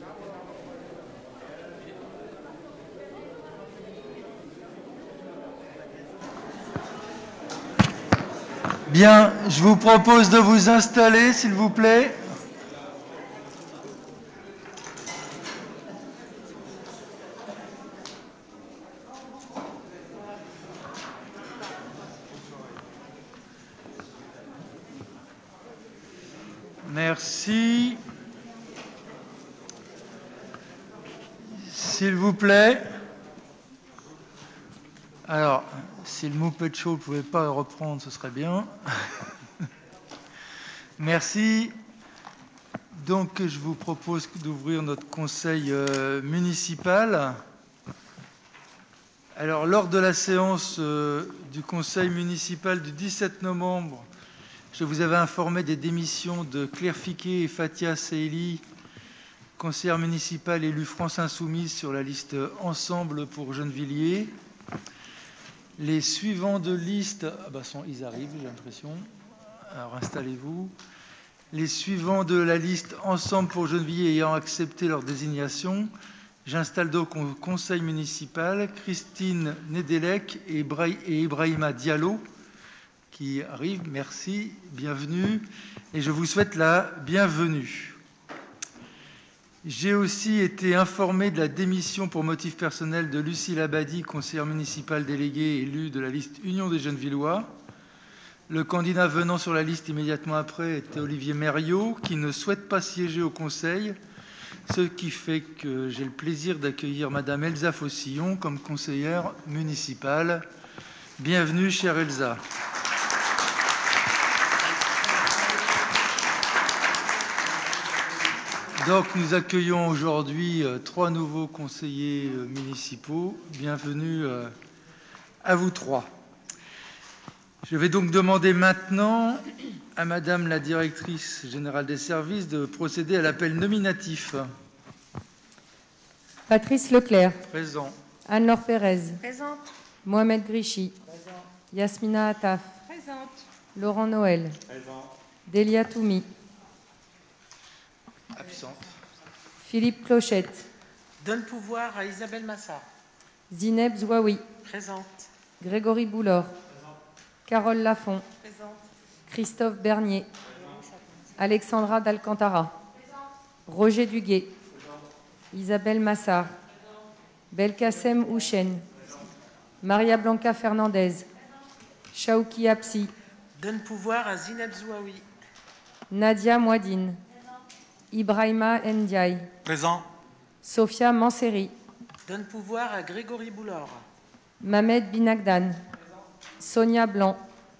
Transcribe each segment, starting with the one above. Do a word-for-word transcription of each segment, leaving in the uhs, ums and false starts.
Bien, je vous propose de vous installer, s'il vous plaît. Merci. S'il vous plaît. Alors, si le Muppet Show ne pouvait pas reprendre, ce serait bien. Merci. Donc, je vous propose d'ouvrir notre conseil euh, municipal. Alors, lors de la séance euh, du conseil municipal du dix-sept novembre, je vous avais informé des démissions de Claire Fiquet et Fatia Seili, conseillère municipale élue France Insoumise sur la liste Ensemble pour Gennevilliers. Les suivants de liste, ah bah sont, ils arrivent, j'ai l'impression. Alors installez-vous. Les suivants de la liste Ensemble pour Gennevilliers ayant accepté leur désignation, j'installe donc au conseil municipal Christine Nedelec et, Ibra et Ibrahima Diallo qui arrivent. Merci, bienvenue. Et je vous souhaite la bienvenue. J'ai aussi été informé de la démission pour motif personnel de Lucille Abadi, conseillère municipale déléguée élue de la liste Union des Gennevillois. Le candidat venant sur la liste immédiatement après était Olivier Mériot, qui ne souhaite pas siéger au conseil, ce qui fait que j'ai le plaisir d'accueillir Madame Elsa Fossillon comme conseillère municipale. Bienvenue, chère Elsa. Donc, nous accueillons aujourd'hui euh, trois nouveaux conseillers euh, municipaux. Bienvenue euh, à vous trois. Je vais donc demander maintenant à Madame la directrice générale des services de procéder à l'appel nominatif. Patrice Leclerc. Présent. Anne-Laure Pérez. Présente. Mohamed Grichy. Présent. Yasmina Attaf. Présente. Laurent Noël. Présent. Delia Toumi. Absente. Philippe Clochette. Donne pouvoir à Isabelle Massard. Zineb Zouaoui. Présente. Grégory Boulor. Présent. Carole Lafont. Présente. Christophe Bernier. Présent. Alexandra D'Alcantara. Roger Duguet. Isabelle Massard. Belkacem Houchen. Maria Blanca Fernandez. Chaouki Apsi. Donne pouvoir à Zineb Zouaoui. Nadia Mouadine. Ibrahima Ndiaye. Présent. Sophia Manseri. Donne pouvoir à Grégory Boulor. Mamed Binagdan. Sonia Blanc.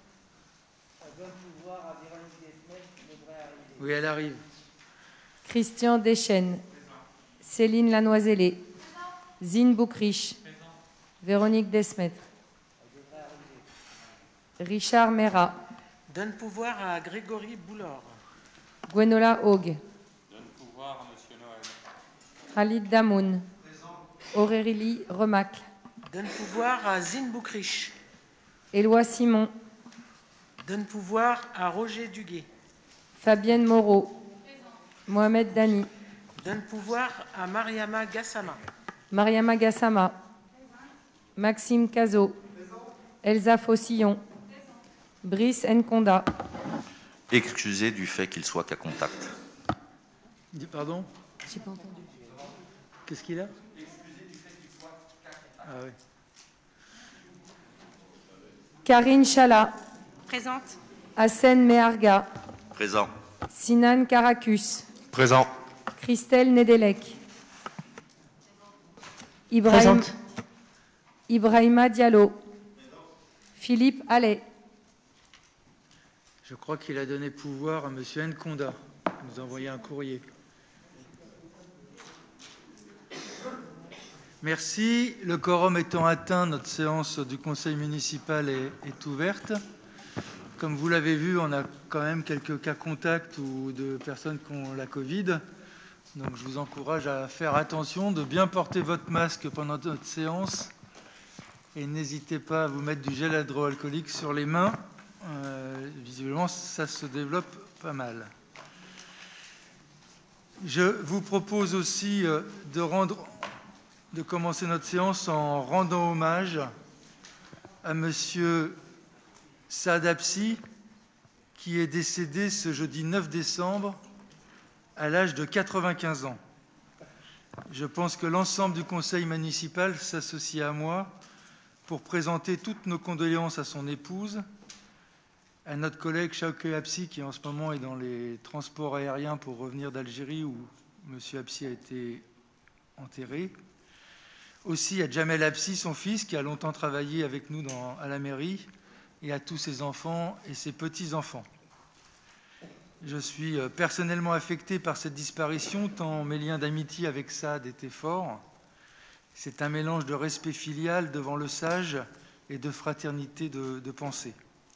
Oui, elle arrive. Christian Deschênes. Céline Lanoisellé. Zine Boukrich. Véronique Desmetre. Richard Mera. Donne pouvoir à Grégory Boulor. Gwenola Haug. Donne pouvoir à Monsieur Noël. Khalid Damoun. Aurélie Remacle. Donne pouvoir à Zine Boukrich. Éloi Simon. Donne pouvoir à Roger Duguet. Fabienne Moreau. Mohamed Dani. Donne pouvoir à Mariama Gassama. Mariama Gassama. Maxime Cazot. Elsa Fossillon. Brice Nkonda. Excusé du fait qu'il soit qu'à contact. Pardon? J'ai pas entendu. Qu'est-ce qu'il a? Ah oui. Karine Chala. Présente. Hassen Meharga. Présent. Sinan Karakus. Présent. Christelle Nedelec. Ibrahim... Ibrahima Diallo. Philippe Allais. Je crois qu'il a donné pouvoir à M. Nkonda. Il nous a envoyé un courrier. Merci. Le quorum étant atteint, notre séance du conseil municipal est, est ouverte. Comme vous l'avez vu, on a quand même quelques cas contacts ou de personnes qui ont la Covid. Donc je vous encourage à faire attention, de bien porter votre masque pendant notre séance. Et n'hésitez pas à vous mettre du gel hydroalcoolique sur les mains. Euh, visiblement, ça se développe pas mal. Je vous propose aussi de, rendre, de commencer notre séance en rendant hommage à M. Saad Habsi, qui est décédé ce jeudi neuf décembre à l'âge de quatre-vingt-quinze ans. Je pense que l'ensemble du conseil municipal s'associe à moi pour présenter toutes nos condoléances à son épouse, à notre collègue Chawke Habsi, qui en ce moment est dans les transports aériens pour revenir d'Algérie, où M. Habsi a été enterré. Aussi à Jamel Habsi, son fils, qui a longtemps travaillé avec nous dans, à la mairie, et à tous ses enfants et ses petits-enfants. Je suis personnellement affecté par cette disparition, tant mes liens d'amitié avec Saad étaient forts. C'est un mélange de respect filial devant le sage et de fraternité de, de pensée.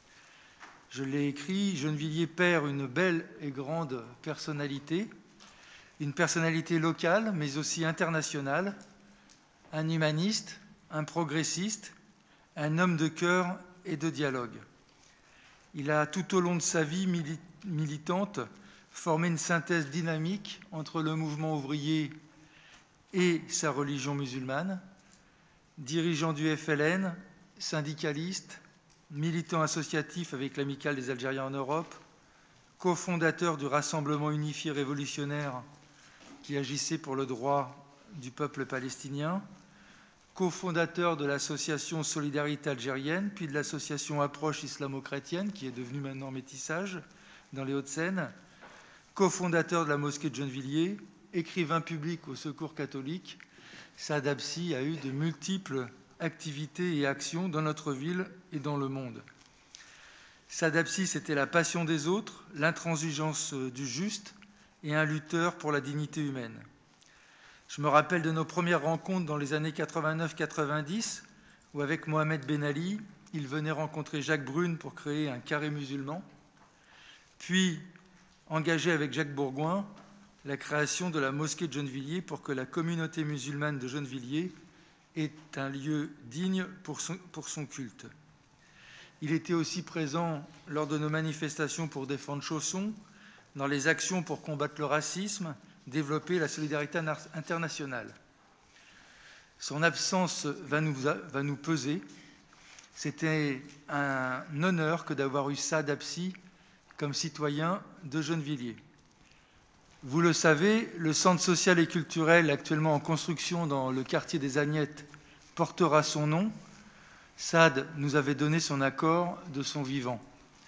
Je l'ai écrit, Gennevilliers perd une belle et grande personnalité, une personnalité locale, mais aussi internationale, un humaniste, un progressiste, un homme de cœur et de dialogue. Il a, tout au long de sa vie militante, formé une synthèse dynamique entre le mouvement ouvrier et sa religion musulmane. Dirigeant du F L N, syndicaliste, militant associatif avec l'Amicale des Algériens en Europe, cofondateur du Rassemblement unifié révolutionnaire qui agissait pour le droit du peuple palestinien, cofondateur de l'association Solidarité algérienne, puis de l'association Approche islamo-chrétienne, qui est devenue maintenant Métissage, dans les Hauts-de-Seine, cofondateur de la mosquée de Gennevilliers, écrivain public au Secours catholique, Saad Habsi a eu de multiples activités et actions dans notre ville et dans le monde. Saad Habsi, c'était la passion des autres, l'intransigeance du juste et un lutteur pour la dignité humaine. Je me rappelle de nos premières rencontres dans les années quatre-vingt-neuf quatre-vingt-dix, où avec Mohamed Ben Ali, il venait rencontrer Jacques Brune pour créer un carré musulman, puis engagé avec Jacques Bourgoin la création de la mosquée de Gennevilliers pour que la communauté musulmane de Gennevilliers ait un lieu digne pour son, pour son culte. Il était aussi présent lors de nos manifestations pour défendre Chausson, dans les actions pour combattre le racisme, développer la solidarité internationale. Son absence va nous, va nous peser. C'était un honneur que d'avoir eu Saad Habsi comme citoyen de Gennevilliers. Vous le savez, le centre social et culturel actuellement en construction dans le quartier des Agnettes portera son nom. Saad nous avait donné son accord de son vivant.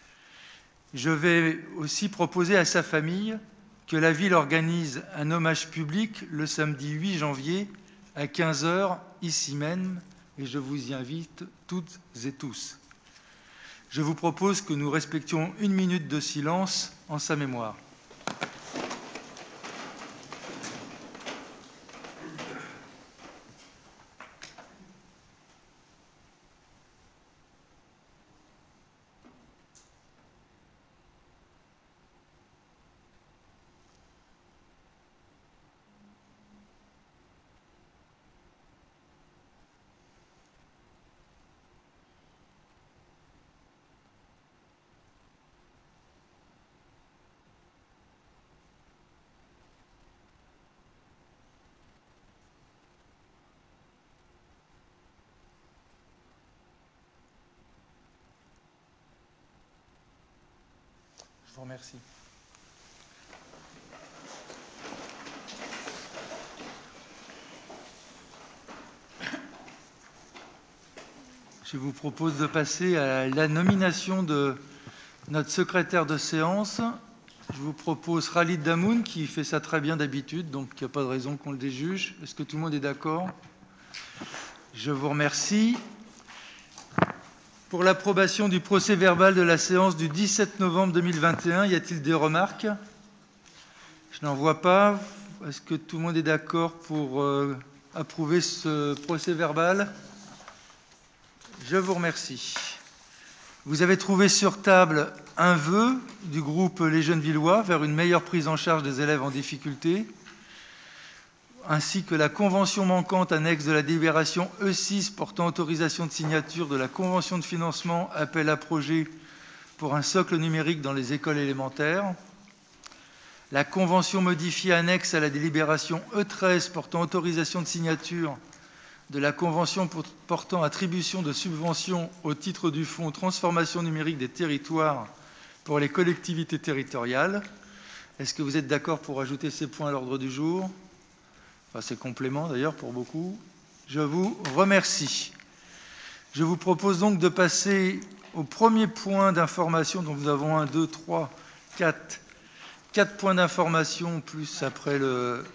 Je vais aussi proposer à sa famille que la ville organise un hommage public le samedi huit janvier à quinze heures, ici même, et je vous y invite toutes et tous. Je vous propose que nous respections une minute de silence en sa mémoire. Je vous remercie. Je vous propose de passer à la nomination de notre secrétaire de séance. Je vous propose Khalid Damoun, qui fait ça très bien d'habitude, donc il n'y a pas de raison qu'on le déjuge. Est-ce que tout le monde est d'accord? Je vous remercie. Pour l'approbation du procès-verbal de la séance du dix-sept novembre deux mille vingt et un, y a-t-il des remarques? Je n'en vois pas. Est-ce que tout le monde est d'accord pour euh, approuver ce procès-verbal? Je vous remercie. Vous avez trouvé sur table un vœu du groupe Les Gennevillois vers une meilleure prise en charge des élèves en difficulté, ainsi que la convention manquante annexe de la délibération E six portant autorisation de signature de la convention de financement appel à projet pour un socle numérique dans les écoles élémentaires. la convention modifiée annexe à la délibération E treize portant autorisation de signature de la convention portant attribution de subventions au titre du Fonds transformation numérique des territoires pour les collectivités territoriales. Est-ce que vous êtes d'accord pour ajouter ces points à l'ordre du jour? Enfin, c'est complément d'ailleurs pour beaucoup. Je vous remercie. Je vous propose donc de passer au premier point d'information. Donc nous avons un, deux, trois, quatre, quatre points d'information, plus après le,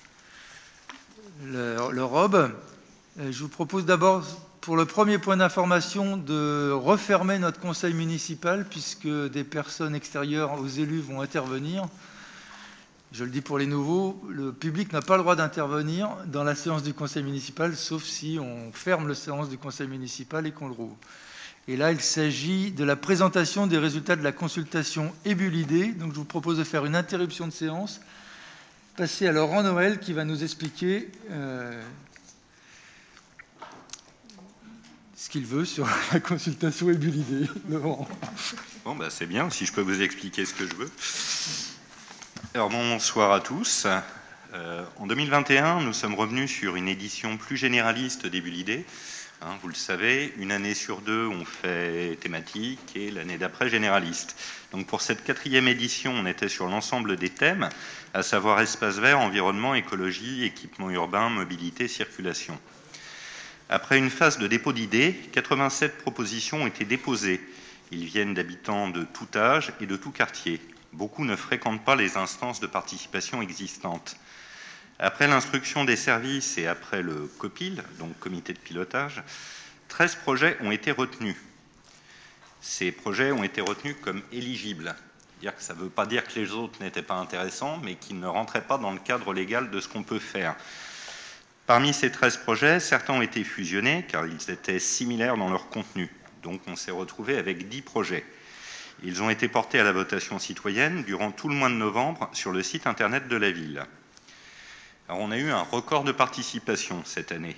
le, le R O B. Je vous propose d'abord, pour le premier point d'information, de refermer notre conseil municipal, puisque des personnes extérieures aux élus vont intervenir. Je le dis pour les nouveaux, le public n'a pas le droit d'intervenir dans la séance du conseil municipal, sauf si on ferme la séance du conseil municipal et qu'on le rouvre. Et là, il s'agit de la présentation des résultats de la consultation Ébulidé. Donc, je vous propose de faire une interruption de séance, passer à Laurent Noël qui va nous expliquer euh, ce qu'il veut sur la consultation Ébulidé. Laurent. Bon, bah, c'est bien, si je peux vous expliquer ce que je veux. Alors, bonsoir à tous. Euh, en deux mille vingt et un, nous sommes revenus sur une édition plus généraliste d'Ébulidé. Hein, vous le savez, une année sur deux, on fait thématique et l'année d'après, généraliste. Donc, pour cette quatrième édition, on était sur l'ensemble des thèmes, à savoir espace vert, environnement, écologie, équipement urbain, mobilité, circulation. Après une phase de dépôt d'idées, quatre-vingt-sept propositions ont été déposées. Ils viennent d'habitants de tout âge et de tout quartier. Beaucoup ne fréquentent pas les instances de participation existantes. Après l'instruction des services et après le COPIL, donc comité de pilotage, treize projets ont été retenus. Ces projets ont été retenus comme éligibles. C'est-à-dire que ça ne veut pas dire que les autres n'étaient pas intéressants, mais qu'ils ne rentraient pas dans le cadre légal de ce qu'on peut faire. Parmi ces treize projets, certains ont été fusionnés car ils étaient similaires dans leur contenu. Donc on s'est retrouvé avec dix projets. Ils ont été portés à la votation citoyenne durant tout le mois de novembre sur le site internet de la ville. Alors on a eu un record de participation cette année.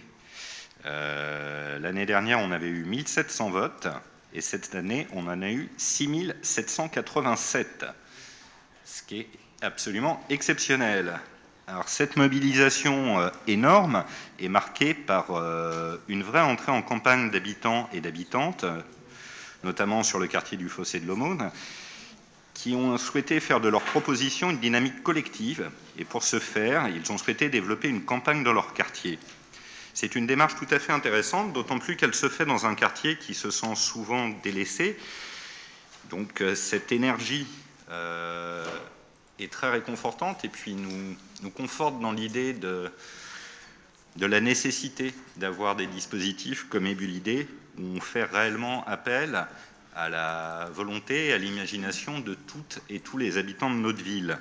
Euh, l'année dernière, on avait eu mille sept cents votes et cette année, on en a eu six mille sept cent quatre-vingt-sept, ce qui est absolument exceptionnel. Alors, cette mobilisation euh, énorme est marquée par euh, une vraie entrée en campagne d'habitants et d'habitantes, euh, notamment sur le quartier du Fossé de l'Aumône, qui ont souhaité faire de leurs propositions une dynamique collective. Et pour ce faire, ils ont souhaité développer une campagne dans leur quartier. C'est une démarche tout à fait intéressante, d'autant plus qu'elle se fait dans un quartier qui se sent souvent délaissé. Donc, euh, cette énergie euh, est très réconfortante et puis nous, nous conforte dans l'idée de, de la nécessité d'avoir des dispositifs comme Ébulidé où on fait réellement appel à la volonté et à l'imagination de toutes et tous les habitants de notre ville.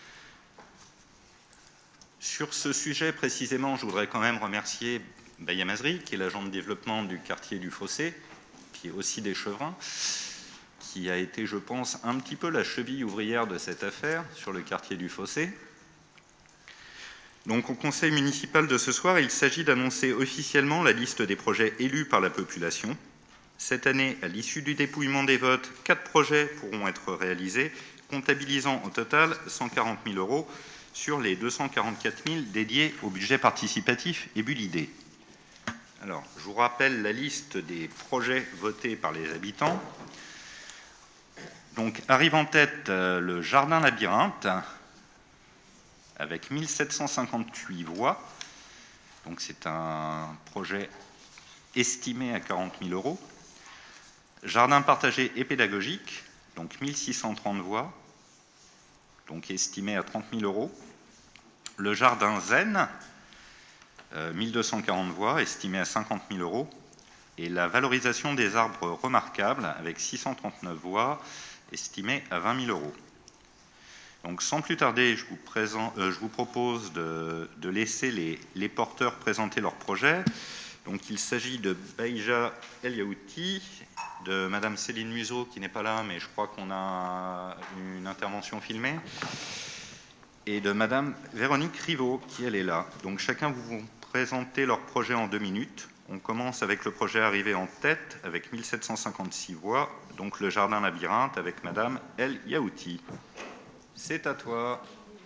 Sur ce sujet précisément, je voudrais quand même remercier Baya Mazri, qui est l'agent de développement du quartier du Fossé, qui est aussi des Chevrins, qui a été, je pense, un petit peu la cheville ouvrière de cette affaire sur le quartier du Fossé. Donc, au conseil municipal de ce soir, il s'agit d'annoncer officiellement la liste des projets élus par la population. Cette année, à l'issue du dépouillement des votes, quatre projets pourront être réalisés, comptabilisant au total cent quarante mille euros sur les deux cent quarante-quatre mille dédiés au budget participatif Ébulidé. Alors, je vous rappelle la liste des projets votés par les habitants. Donc, arrive en tête euh, le Jardin Labyrinthe, avec mille sept cent cinquante-huit voix. Donc, c'est un projet estimé à quarante mille euros. Jardin partagé et pédagogique, donc mille six cent trente voix, donc estimé à trente mille euros. Le Jardin Zen, euh, mille deux cent quarante voix, estimé à cinquante mille euros. Et la valorisation des arbres remarquables, avec six cent trente-neuf voix, estimé à vingt mille euros. Donc, sans plus tarder, je vous, présente, euh, je vous propose de, de laisser les, les porteurs présenter leurs projets. Donc, il s'agit de Beija El Yaouti, de Madame Céline Museau, qui n'est pas là, mais je crois qu'on a une intervention filmée, et de Madame Véronique Rivaud, qui elle est là. Donc, chacun vous, vous présentez leur projet en deux minutes. On commence avec le projet arrivé en tête, avec mille sept cent cinquante-six voix, donc le Jardin Labyrinthe, avec Madame El Yaouti. C'est à toi.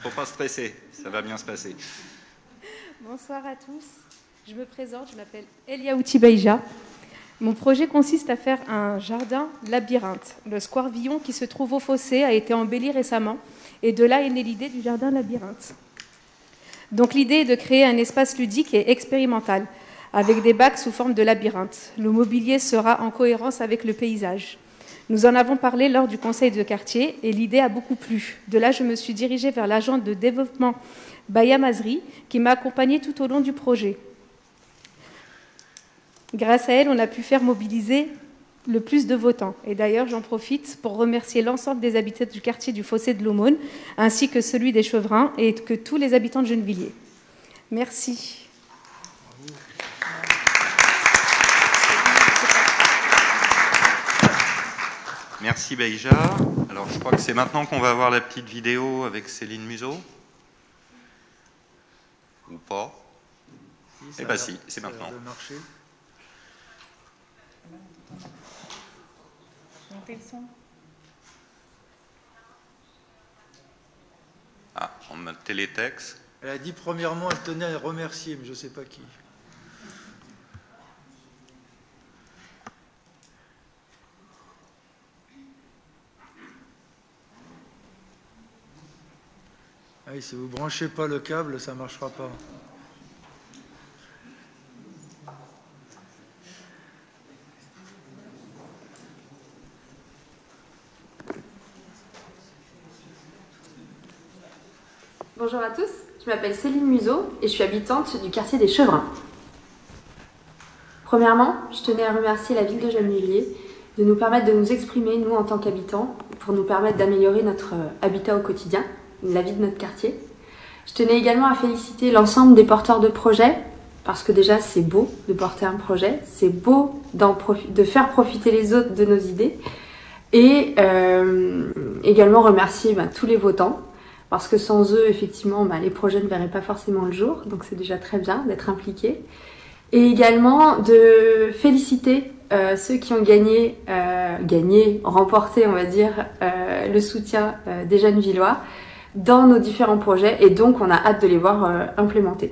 Faut pas stresser, ça va bien se passer. Bonsoir à tous. Je me présente, je m'appelle Elia Beija. Mon projet consiste à faire un jardin labyrinthe. Le square Villon qui se trouve au Fossé a été embelli récemment et de là est née l'idée du jardin labyrinthe. Donc l'idée est de créer un espace ludique et expérimental avec des bacs sous forme de labyrinthe. Le mobilier sera en cohérence avec le paysage. Nous en avons parlé lors du conseil de quartier et l'idée a beaucoup plu. De là, je me suis dirigée vers l'agent de développement Baya Mazri qui m'a accompagnée tout au long du projet. Grâce à elle, on a pu faire mobiliser le plus de votants. Et d'ailleurs, j'en profite pour remercier l'ensemble des habitants du quartier du Fossé de l'Aumône, ainsi que celui des Chevrins et que tous les habitants de Gennevilliers. Merci. Merci Beija. Alors je crois que c'est maintenant qu'on va voir la petite vidéo avec Céline Museau. Ou pas? Si, Eh bien si, c'est ça a maintenant. l'air de marcher. Montez le son. Ah, en mode télétexte. Elle a dit premièrement, elle tenait à remercier, mais je ne sais pas qui. Ah oui, si vous ne branchez pas le câble, ça ne marchera pas. Bonjour à tous, je m'appelle Céline Museau et je suis habitante du quartier des Chevrins. Premièrement, je tenais à remercier la ville de Gennevilliers de nous permettre de nous exprimer, nous en tant qu'habitants, pour nous permettre d'améliorer notre habitat au quotidien, la vie de notre quartier. Je tenais également à féliciter l'ensemble des porteurs de projets, parce que déjà c'est beau de porter un projet, c'est beau de faire profiter les autres de nos idées, et euh, également remercier bah, tous les votants, parce que sans eux, effectivement, bah, les projets ne verraient pas forcément le jour, donc c'est déjà très bien d'être impliqués. Et également de féliciter euh, ceux qui ont gagné, euh, gagné, remporté, on va dire, euh, le soutien euh, des Gennevillois dans nos différents projets, et donc on a hâte de les voir euh, implémentés.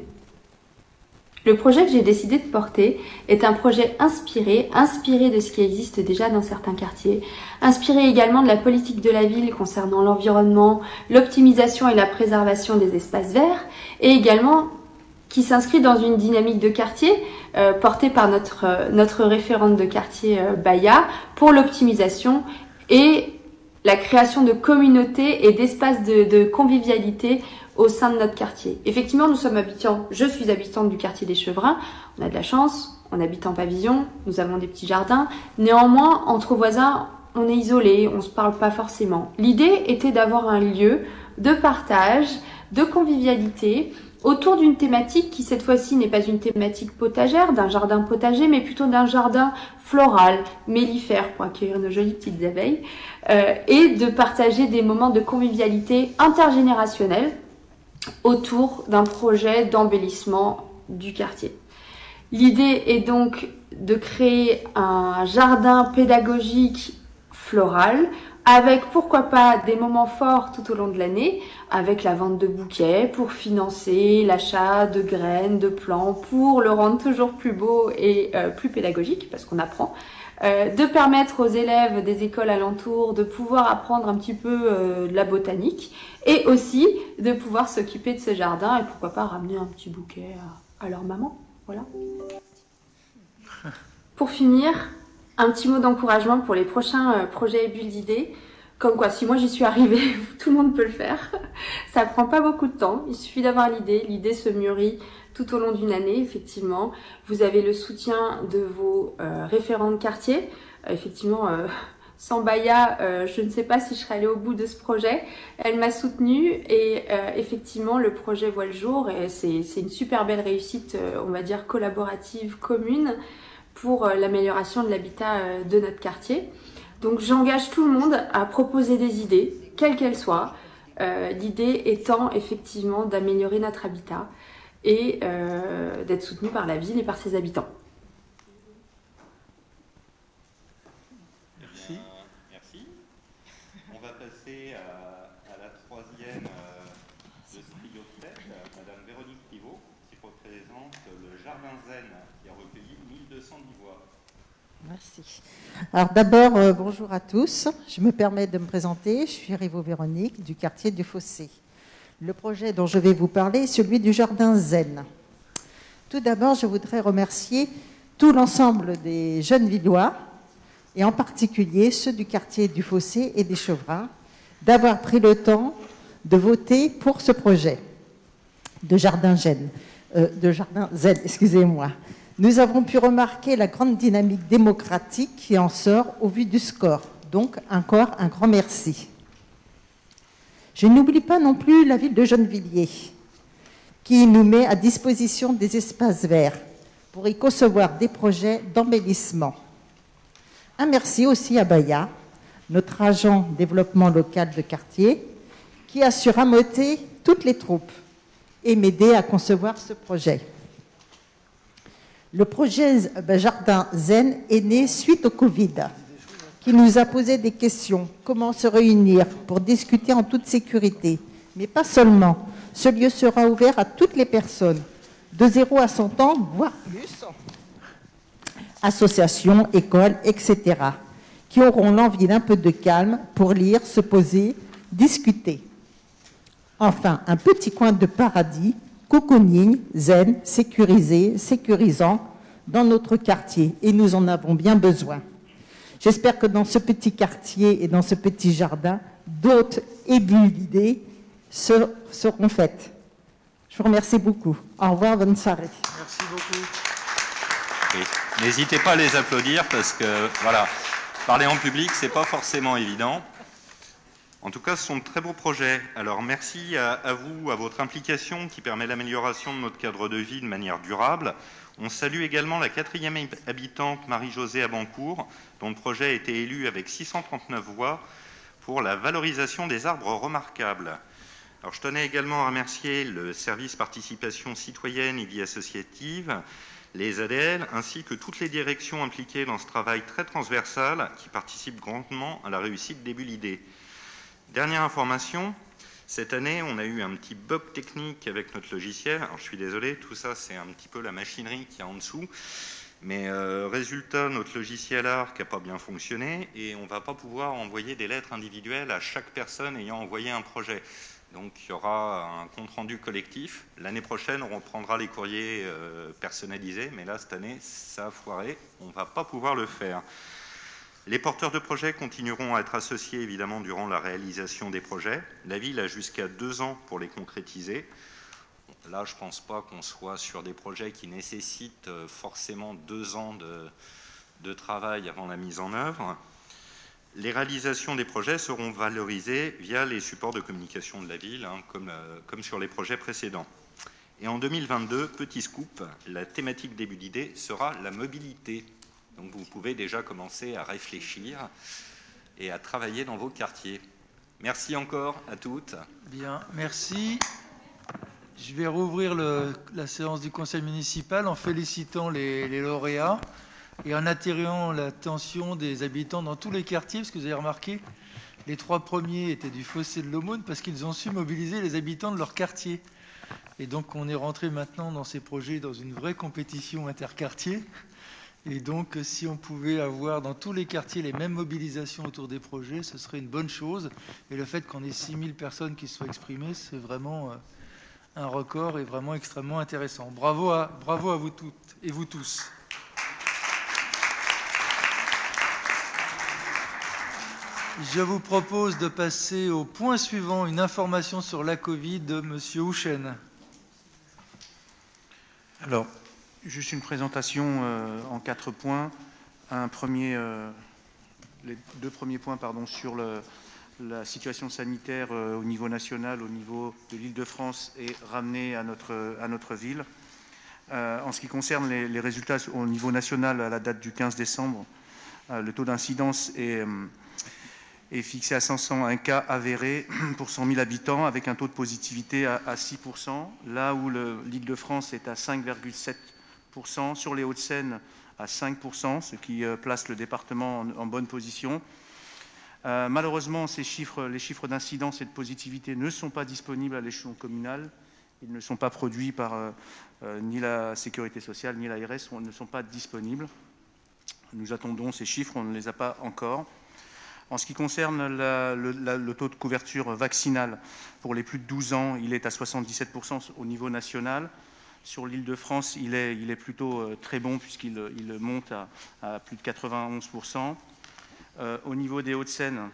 Le projet que j'ai décidé de porter est un projet inspiré, inspiré de ce qui existe déjà dans certains quartiers, inspiré également de la politique de la ville concernant l'environnement, l'optimisation et la préservation des espaces verts, et également qui s'inscrit dans une dynamique de quartier euh, portée par notre, euh, notre référente de quartier euh, Baya pour l'optimisation et la création de communautés et d'espaces de, de convivialité au sein de notre quartier. Effectivement, nous sommes habitants, je suis habitante du quartier des Chevrins, on a de la chance, on habite en pavillon, nous avons des petits jardins, néanmoins, entre voisins, on est isolés, on ne se parle pas forcément. L'idée était d'avoir un lieu de partage, de convivialité, autour d'une thématique qui cette fois-ci n'est pas une thématique potagère, d'un jardin potager, mais plutôt d'un jardin floral, mellifère pour accueillir nos jolies petites abeilles, euh, et de partager des moments de convivialité intergénérationnelle autour d'un projet d'embellissement du quartier. L'idée est donc de créer un jardin pédagogique floral avec pourquoi pas des moments forts tout au long de l'année, avec la vente de bouquets pour financer l'achat de graines, de plants, pour le rendre toujours plus beau et euh, plus pédagogique, parce qu'on apprend, euh, de permettre aux élèves des écoles alentours de pouvoir apprendre un petit peu euh, de la botanique, et aussi de pouvoir s'occuper de ce jardin, et pourquoi pas ramener un petit bouquet à, à leur maman. Voilà. Pour finir, un petit mot d'encouragement pour les prochains euh, projets et bulles d'idées. Comme quoi, si moi j'y suis arrivée, tout le monde peut le faire. Ça prend pas beaucoup de temps, il suffit d'avoir l'idée. L'idée se mûrit tout au long d'une année, effectivement. Vous avez le soutien de vos euh, référents de quartier. Euh, effectivement, euh, sans Baya, euh, je ne sais pas si je serais allée au bout de ce projet. Elle m'a soutenue et euh, effectivement, le projet voit le jour et c'est c'est une super belle réussite, euh, on va dire, collaborative, commune, pour l'amélioration de l'habitat de notre quartier. Donc j'engage tout le monde à proposer des idées, quelles qu'elles soient. Euh, L'idée étant effectivement d'améliorer notre habitat et euh, d'être soutenu par la ville et par ses habitants. Merci. Merci. On va passer à, à la troisième euh, de ce trio de tête, Madame Véronique Pivot, qui représente le Jardin Zen, qui a recueilli mille deux cent dix voix. Merci. Alors d'abord, euh, bonjour à tous. Je me permets de me présenter. Je suis Rivo Véronique du quartier du Fossé. Le projet dont je vais vous parler est celui du Jardin Zen. Tout d'abord, je voudrais remercier tout l'ensemble des jeunes Villois, et en particulier ceux du quartier du Fossé et des Chevrins, d'avoir pris le temps de voter pour ce projet de Jardin Zen. Euh, de Jardin Zen, excusez-moi. Nous avons pu remarquer la grande dynamique démocratique qui en sort au vu du score. Donc, encore un grand merci. Je n'oublie pas non plus la ville de Gennevilliers, qui nous met à disposition des espaces verts pour y concevoir des projets d'embellissement. Un merci aussi à Baya, notre agent développement local de quartier, qui a su rameuter toutes les troupes et m'aider à concevoir ce projet. Le projet Jardin Zen est né suite au Covid, qui nous a posé des questions. Comment se réunir pour discuter en toute sécurité? Mais pas seulement. Ce lieu sera ouvert à toutes les personnes, de zéro à cent ans, voire plus, associations, écoles, et cetera, qui auront l'envie d'un peu de calme pour lire, se poser, discuter. Enfin, un petit coin de paradis, cocooning, zen, sécurisé, sécurisant dans notre quartier. Et nous en avons bien besoin. J'espère que dans ce petit quartier et dans ce petit jardin, d'autres ébullitions d'idées seront faites. Je vous remercie beaucoup. Au revoir, bonne soirée. Merci beaucoup. Et n'hésitez pas à les applaudir parce que, voilà, parler en public, c'est pas forcément évident. En tout cas, ce sont de très beaux projets. Alors, merci à, à vous, à votre implication qui permet l'amélioration de notre cadre de vie de manière durable. On salue également la quatrième habitante Marie-Josée Abancourt, dont le projet a été élu avec six cent trente-neuf voix pour la valorisation des arbres remarquables. Alors, je tenais également à remercier le service participation citoyenne et vie associative, les A D L, ainsi que toutes les directions impliquées dans ce travail très transversal qui participent grandement à la réussite des Bullidés. Dernière information, cette année, on a eu un petit bug technique avec notre logiciel. Alors, je suis désolé, tout ça, c'est un petit peu la machinerie qu'il y a en dessous. Mais euh, résultat, notre logiciel A R C n'a pas bien fonctionné et on ne va pas pouvoir envoyer des lettres individuelles à chaque personne ayant envoyé un projet. Donc, il y aura un compte-rendu collectif. L'année prochaine, on reprendra les courriers euh, personnalisés. Mais là, cette année, ça a foiré. On ne va pas pouvoir le faire. Les porteurs de projets continueront à être associés, évidemment, durant la réalisation des projets. La ville a jusqu'à deux ans pour les concrétiser. Là, je ne pense pas qu'on soit sur des projets qui nécessitent forcément deux ans de, de travail avant la mise en œuvre. Les réalisations des projets seront valorisées via les supports de communication de la ville, hein, comme, euh, comme sur les projets précédents. Et en deux mille vingt-deux, petit scoop, la thématique des Bullidés sera la mobilité. Donc vous pouvez déjà commencer à réfléchir et à travailler dans vos quartiers. Merci encore à toutes. Bien, merci. Je vais rouvrir le, la séance du conseil municipal en félicitant les, les lauréats et en attirant l'attention des habitants dans tous les quartiers, parce que vous avez remarqué, les trois premiers étaient du Fossé de l'Aumône parce qu'ils ont su mobiliser les habitants de leur quartier. Et donc on est rentré maintenant dans ces projets dans une vraie compétition interquartier. Et donc si on pouvait avoir dans tous les quartiers les mêmes mobilisations autour des projets, ce serait une bonne chose. Et le fait qu'on ait six mille personnes qui se soient exprimées, c'est vraiment un record et vraiment extrêmement intéressant. Bravo à, bravo à vous toutes et vous tous. Je vous propose de passer au point suivant, une information sur la Covid de M. Houchen. Alors, juste une présentation euh, en quatre points. Un premier, euh, les deux premiers points pardon, sur le, la situation sanitaire euh, au niveau national, au niveau de l'Île-de-France et ramenée à notre, à notre ville. Euh, en ce qui concerne les, les résultats au niveau national à la date du quinze décembre, euh, le taux d'incidence est... Euh, est fixé à cinq cent un cas avérés pour cent mille habitants, avec un taux de positivité à, à six pour cent, là où l'Île-de-France est à cinq virgule sept pour cent, sur les Hauts-de-Seine à cinq pour cent, ce qui euh, place le département en, en bonne position. Euh, malheureusement, ces chiffres, les chiffres d'incidence et de positivité ne sont pas disponibles à l'échelon communal. Ils ne sont pas produits par euh, euh, ni la Sécurité sociale ni l'A R S, ne sont pas disponibles. Nous attendons ces chiffres, on ne les a pas encore. En ce qui concerne la, le, la, le taux de couverture vaccinale pour les plus de douze ans, il est à soixante-dix-sept pour cent au niveau national. Sur l'Île-de-France, il est, il est plutôt euh, très bon puisqu'il il monte à, à plus de quatre-vingt-onze pour cent. Euh, au niveau des Hauts-de-Seine,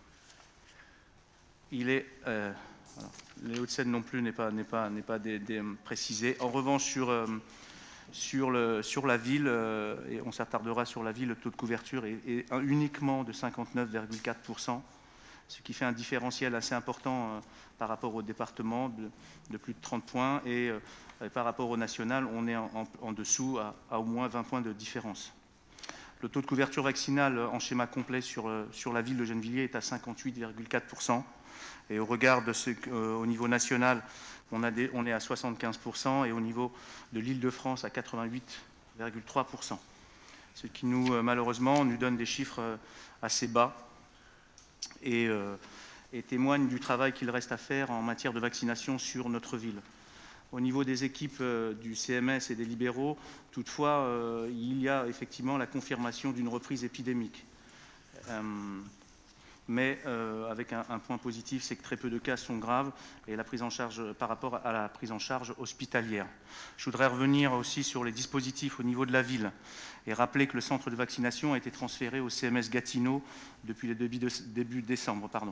il est... Euh, voilà. Les Hauts-de-Seine non plus n'est pas, n'est pas, n'est pas des, des, précisé. En revanche, sur, euh, sur, le, sur la ville, euh, et on s'attardera sur la ville, le taux de couverture est, est uniquement de cinquante-neuf virgule quatre pour cent, ce qui fait un différentiel assez important euh, par rapport au département de, de plus de trente points. Et, euh, et par rapport au national, on est en, en, en dessous à, à au moins vingt points de différence. Le taux de couverture vaccinale en schéma complet sur, euh, sur la ville de Gennevilliers est à cinquante-huit virgule quatre pour cent. Et au regard de ce qu'au niveau national, on, a des, on est à soixante-quinze pour cent et au niveau de l'Île-de-France à quatre-vingt-huit virgule trois pour cent. Ce qui nous, malheureusement, nous donne des chiffres assez bas et, euh, et témoigne du travail qu'il reste à faire en matière de vaccination sur notre ville. Au niveau des équipes euh, du C M S et des libéraux, toutefois, euh, il y a effectivement la confirmation d'une reprise épidémique. Euh, mais euh, avec un, un point positif, c'est que très peu de cas sont graves et la prise en charge par rapport à la prise en charge hospitalière. Je voudrais revenir aussi sur les dispositifs au niveau de la ville et rappeler que le centre de vaccination a été transféré au C M S Gatineau depuis le début, de, début décembre. Pardon.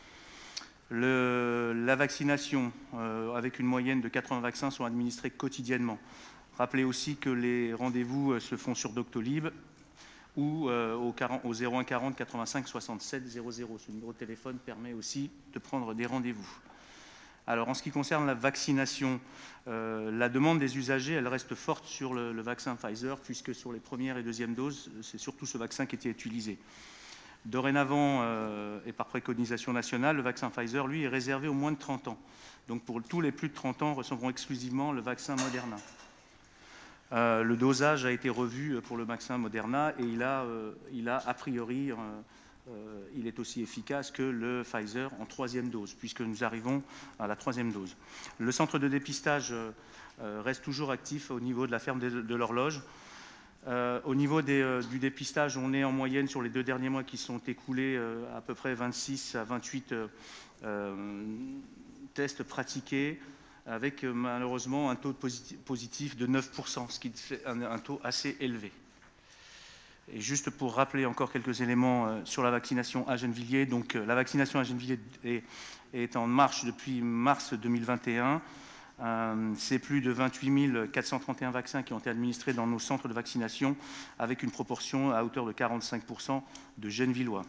Le, la vaccination, euh, avec une moyenne de quatre-vingts vaccins, sont administrés quotidiennement. Rappelez aussi que les rendez-vous se font sur Doctolib ou euh, au, au zéro un quarante quatre-vingt-cinq soixante-sept zéro zéro. Ce numéro de téléphone permet aussi de prendre des rendez-vous. Alors, en ce qui concerne la vaccination, euh, la demande des usagers, elle reste forte sur le, le vaccin Pfizer, puisque sur les premières et deuxièmes doses, c'est surtout ce vaccin qui était utilisé. Dorénavant, euh, et par préconisation nationale, le vaccin Pfizer, lui, est réservé aux moins de trente ans. Donc, pour tous les plus de trente ans, recevront exclusivement le vaccin Moderna. Euh, le dosage a été revu pour le vaccin Moderna et il a, euh, il a a priori, euh, euh, il est aussi efficace que le Pfizer en troisième dose, puisque nous arrivons à la troisième dose. Le centre de dépistage euh, reste toujours actif au niveau de la ferme de, de l'horloge. Euh, au niveau des, euh, du dépistage, on est en moyenne sur les deux derniers mois qui sont écoulés euh, à peu près vingt-six à vingt-huit euh, euh, tests pratiqués, avec malheureusement un taux positif de neuf pour cent, ce qui fait un, un taux assez élevé. Et juste pour rappeler encore quelques éléments euh, sur la vaccination à Gennevilliers, donc euh, la vaccination à Gennevilliers est, est en marche depuis mars deux mille vingt et un. Euh, c'est plus de vingt-huit mille quatre cent trente et un vaccins qui ont été administrés dans nos centres de vaccination, avec une proportion à hauteur de quarante-cinq pour cent de Gennevillois.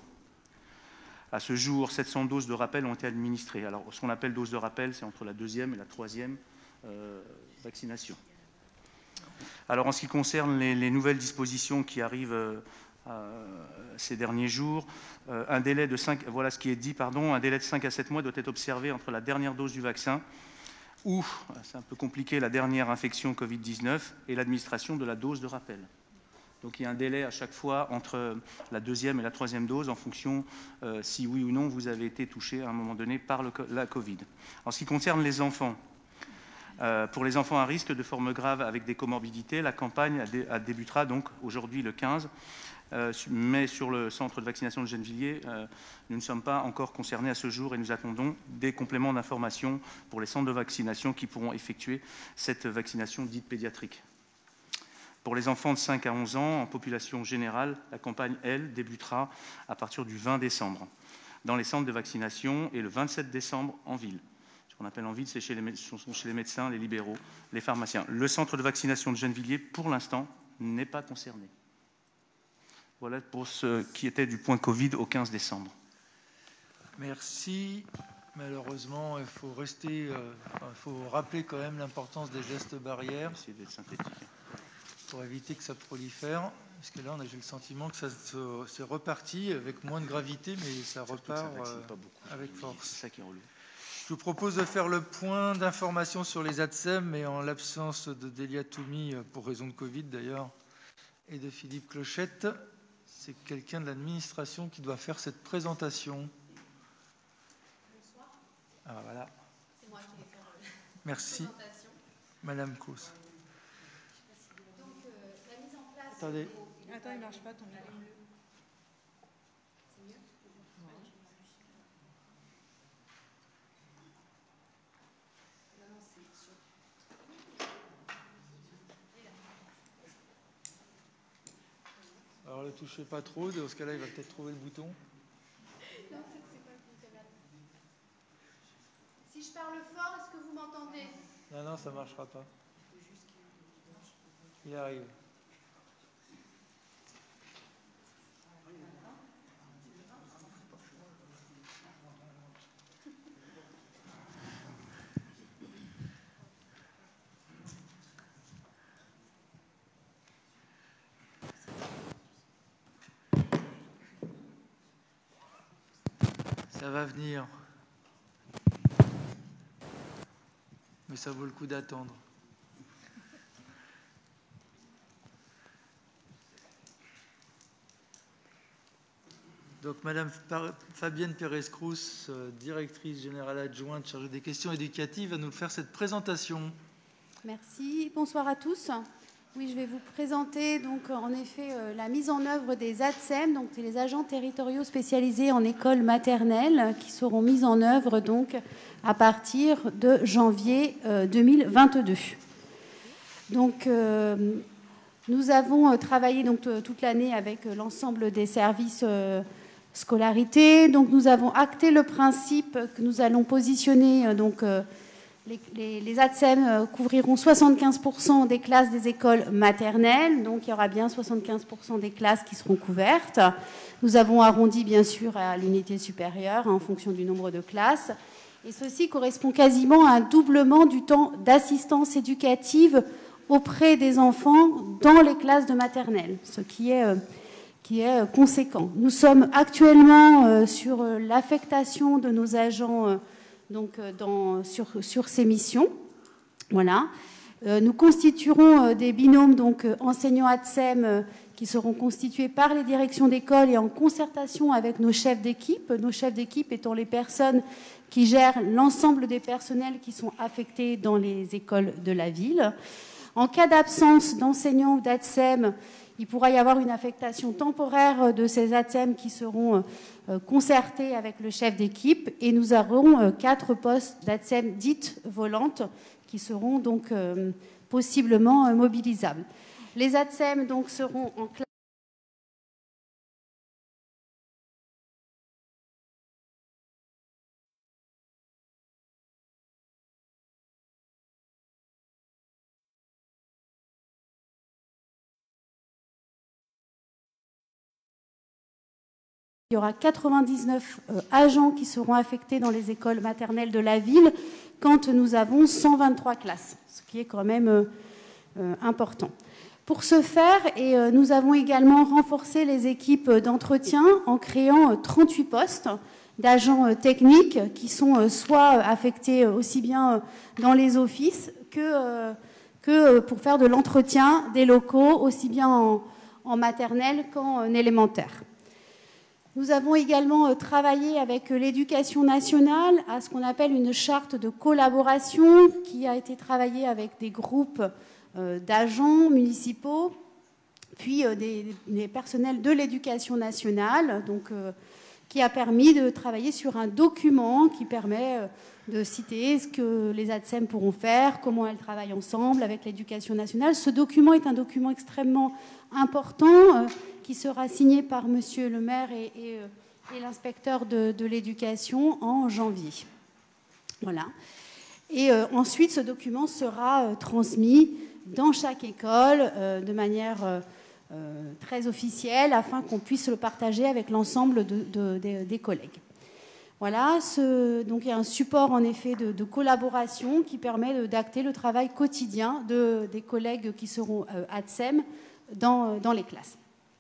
À ce jour, sept cents doses de rappel ont été administrées. Alors, ce qu'on appelle dose de rappel, c'est entre la deuxième et la troisième euh, vaccination. Alors, en ce qui concerne les, les nouvelles dispositions qui arrivent euh, euh, ces derniers jours, euh, un délai de cinq, voilà ce qui est dit, pardon, un délai de cinq à sept mois doit être observé entre la dernière dose du vaccin ou, c'est un peu compliqué, la dernière infection Covid dix-neuf et l'administration de la dose de rappel. Donc il y a un délai à chaque fois entre la deuxième et la troisième dose en fonction euh, si oui ou non vous avez été touché à un moment donné par le, la Covid. En ce qui concerne les enfants, euh, pour les enfants à risque de forme grave avec des comorbidités, la campagne a dé, a débutera donc aujourd'hui le quinze, euh, mais sur le centre de vaccination de Gennevilliers, euh, nous ne sommes pas encore concernés à ce jour et nous attendons des compléments d'information pour les centres de vaccination qui pourront effectuer cette vaccination dite pédiatrique. Pour les enfants de cinq à onze ans, en population générale, la campagne, elle, débutera à partir du vingt décembre dans les centres de vaccination et le vingt-sept décembre en ville. Ce qu'on appelle en ville, c'est chez les, sont chez les médecins, les libéraux, les pharmaciens. Le centre de vaccination de Gennevilliers, pour l'instant, n'est pas concerné. Voilà pour ce qui était du point Covid au quinze décembre. Merci. Malheureusement, il faut rester, euh, il faut rappeler quand même l'importance des gestes barrières. Essayer d'être synthétique. Pour éviter que ça prolifère, parce que là, on a j'ai le sentiment que ça c'est reparti avec moins de gravité, mais ça repart euh, avec force. C'est ça qui est relou. Je vous propose de faire le point d'information sur les A T S E M, mais en l'absence de Delia Toumi, pour raison de Covid d'ailleurs, et de Philippe Clochette, c'est quelqu'un de l'administration qui doit faire cette présentation. Bonsoir. Ah, voilà. C'est moi qui vais faire la Merci. présentation. Madame Causse. Donc, euh, la mise en place... Attendez. Attends, il ne marche pas ton micro. C'est mieux ? Alors, ne le touchez pas trop, dans ce cas-là, il va peut-être trouver le bouton. Non, c'est pas le bouton. Si je parle fort, est-ce que vous m'entendez? Non, non, ça ne marchera pas. Il arrive. Ça va venir. Mais ça vaut le coup d'attendre. Donc, Madame Fabienne Pérez-Crous, directrice générale adjointe chargée des questions éducatives, va nous faire cette présentation. Merci. Bonsoir à tous. Oui, je vais vous présenter donc en effet euh, la mise en œuvre des A T S E M, donc les agents territoriaux spécialisés en école maternelle, qui seront mis en œuvre donc à partir de janvier euh, deux mille vingt-deux. Donc, euh, nous avons travaillé donc toute l'année avec l'ensemble des services euh, scolarité. Donc, nous avons acté le principe que nous allons positionner euh, donc euh, Les, les, les A T S E M couvriront soixante-quinze pour cent des classes des écoles maternelles, donc il y aura bien soixante-quinze pour cent des classes qui seront couvertes. Nous avons arrondi bien sûr à l'unité supérieure hein, en fonction du nombre de classes. Et ceci correspond quasiment à un doublement du temps d'assistance éducative auprès des enfants dans les classes de maternelle, ce qui est, euh, qui est euh, conséquent. Nous sommes actuellement euh, sur euh, l'affectation de nos agents euh, donc dans, sur, sur ces missions. Voilà. Euh, nous constituerons euh, des binômes donc, euh, enseignants A T S E M euh, qui seront constitués par les directions d'école et en concertation avec nos chefs d'équipe, nos chefs d'équipe étant les personnes qui gèrent l'ensemble des personnels qui sont affectés dans les écoles de la ville. En cas d'absence d'enseignants ou d'A T S E M, il pourra y avoir une affectation temporaire de ces A T S E M qui seront concertés avec le chef d'équipe et nous aurons quatre postes d'A T S E M dites volantes qui seront donc possiblement mobilisables. Les A T S E M donc seront en classe. Il y aura quatre-vingt-dix-neuf euh, agents qui seront affectés dans les écoles maternelles de la ville quand nous avons cent vingt-trois classes, ce qui est quand même euh, euh, important. Pour ce faire, et, euh, nous avons également renforcé les équipes d'entretien en créant euh, trente-huit postes d'agents euh, techniques qui sont euh, soit affectés aussi bien euh, dans les offices que, euh, que euh, pour faire de l'entretien des locaux, aussi bien en, en maternelle qu'en euh, élémentaire. Nous avons également travaillé avec l'Éducation nationale à ce qu'on appelle une charte de collaboration qui a été travaillée avec des groupes d'agents municipaux, puis des, des personnels de l'Éducation nationale, donc, qui a permis de travailler sur un document qui permet de citer ce que les A T S E M pourront faire, comment elles travaillent ensemble avec l'Éducation nationale. Ce document est un document extrêmement important qui sera signé par Monsieur le maire et, et, et l'inspecteur de, de l'éducation en janvier. Voilà. Et euh, ensuite, ce document sera euh, transmis dans chaque école euh, de manière euh, euh, très officielle afin qu'on puisse le partager avec l'ensemble de, de, de, des collègues. Voilà, ce, donc il y a un support en effet de, de collaboration qui permet d'acter le travail quotidien de, des collègues qui seront euh, A T S E M dans, dans les classes.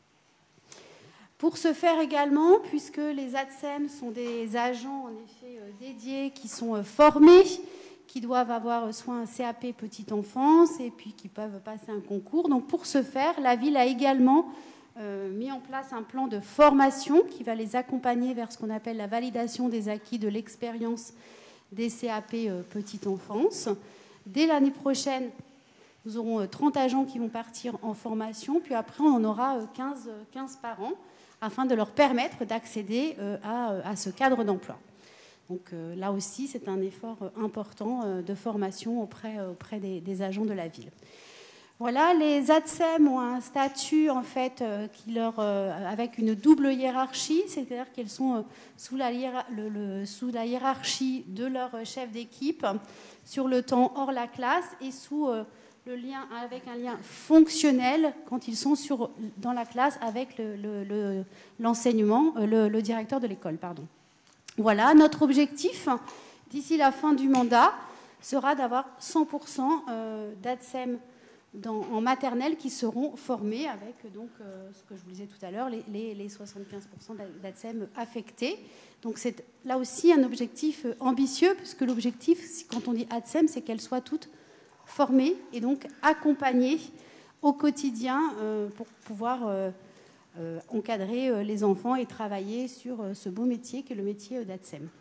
Pour ce faire également, puisque les A T S E M sont des agents en effet dédiés qui sont formés, qui doivent avoir soit un C A P petite enfance et puis qui peuvent passer un concours. Donc pour ce faire, la ville a également euh, mis en place un plan de formation qui va les accompagner vers ce qu'on appelle la validation des acquis de l'expérience des C A P euh, petite enfance. Dès l'année prochaine, nous aurons trente agents qui vont partir en formation, puis après on en aura quinze, quinze par an, afin de leur permettre d'accéder à, à ce cadre d'emploi. Donc euh, là aussi, c'est un effort important euh, de formation auprès, euh, auprès des, des agents de la ville. Voilà, les A T S E M ont un statut en fait euh, qui leur, euh, avec une double hiérarchie, c'est-à-dire qu'elles sont euh, sous, la hiérar- le, le, sous la hiérarchie de leur chef d'équipe sur le temps hors la classe et sous euh, le lien avec un lien fonctionnel quand ils sont sur, dans la classe avec le, le, le, l'enseignement, le, le directeur de l'école, pardon. Voilà, notre objectif d'ici la fin du mandat sera d'avoir cent pour cent d'A T S E M dans, en maternelle qui seront formés avec donc, euh, ce que je vous disais tout à l'heure, les, les, les soixante-quinze pour cent d'A T S E M affectés. Donc c'est là aussi un objectif ambitieux, puisque l'objectif, quand on dit A T S E M, c'est qu'elles soient toutes formées et donc accompagnées au quotidien euh, pour pouvoir euh, euh, encadrer euh, les enfants et travailler sur euh, ce beau métier qu'est le métier d'A T S E M.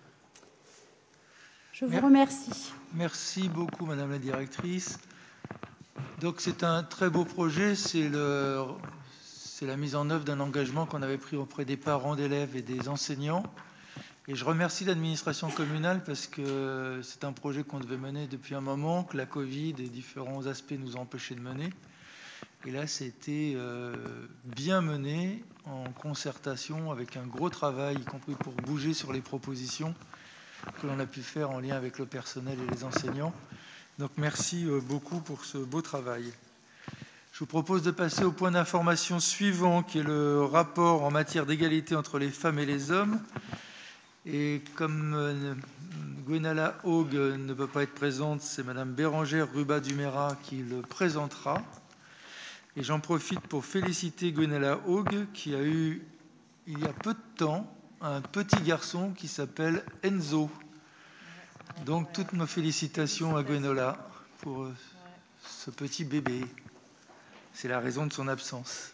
Je vous remercie. Merci beaucoup, Madame la Directrice. Donc c'est un très beau projet, c'est le, c'est la mise en œuvre d'un engagement qu'on avait pris auprès des parents d'élèves et des enseignants. Et je remercie l'administration communale parce que c'est un projet qu'on devait mener depuis un moment, que la Covid et différents aspects nous ont empêchés de mener. Et là, c'était euh, bien mené, en concertation, avec un gros travail, y compris pour bouger sur les propositions que l'on a pu faire en lien avec le personnel et les enseignants. Donc merci beaucoup pour ce beau travail. Je vous propose de passer au point d'information suivant, qui est le rapport en matière d'égalité entre les femmes et les hommes. Et comme euh, Gwenala Haug ne peut pas être présente, c'est Madame Bérangère Rubat-Dumera qui le présentera. Et j'en profite pour féliciter Gwenala Haug, qui a eu, il y a peu de temps, un petit garçon qui s'appelle Enzo. Donc, toutes nos félicitations à Gwenola pour ce petit bébé. C'est la raison de son absence.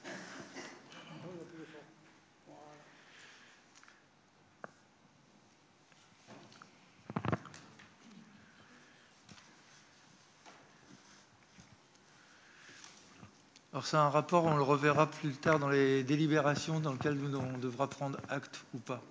Alors, c'est un rapport, on le reverra plus tard dans les délibérations dans lesquelles on devra prendre acte ou pas.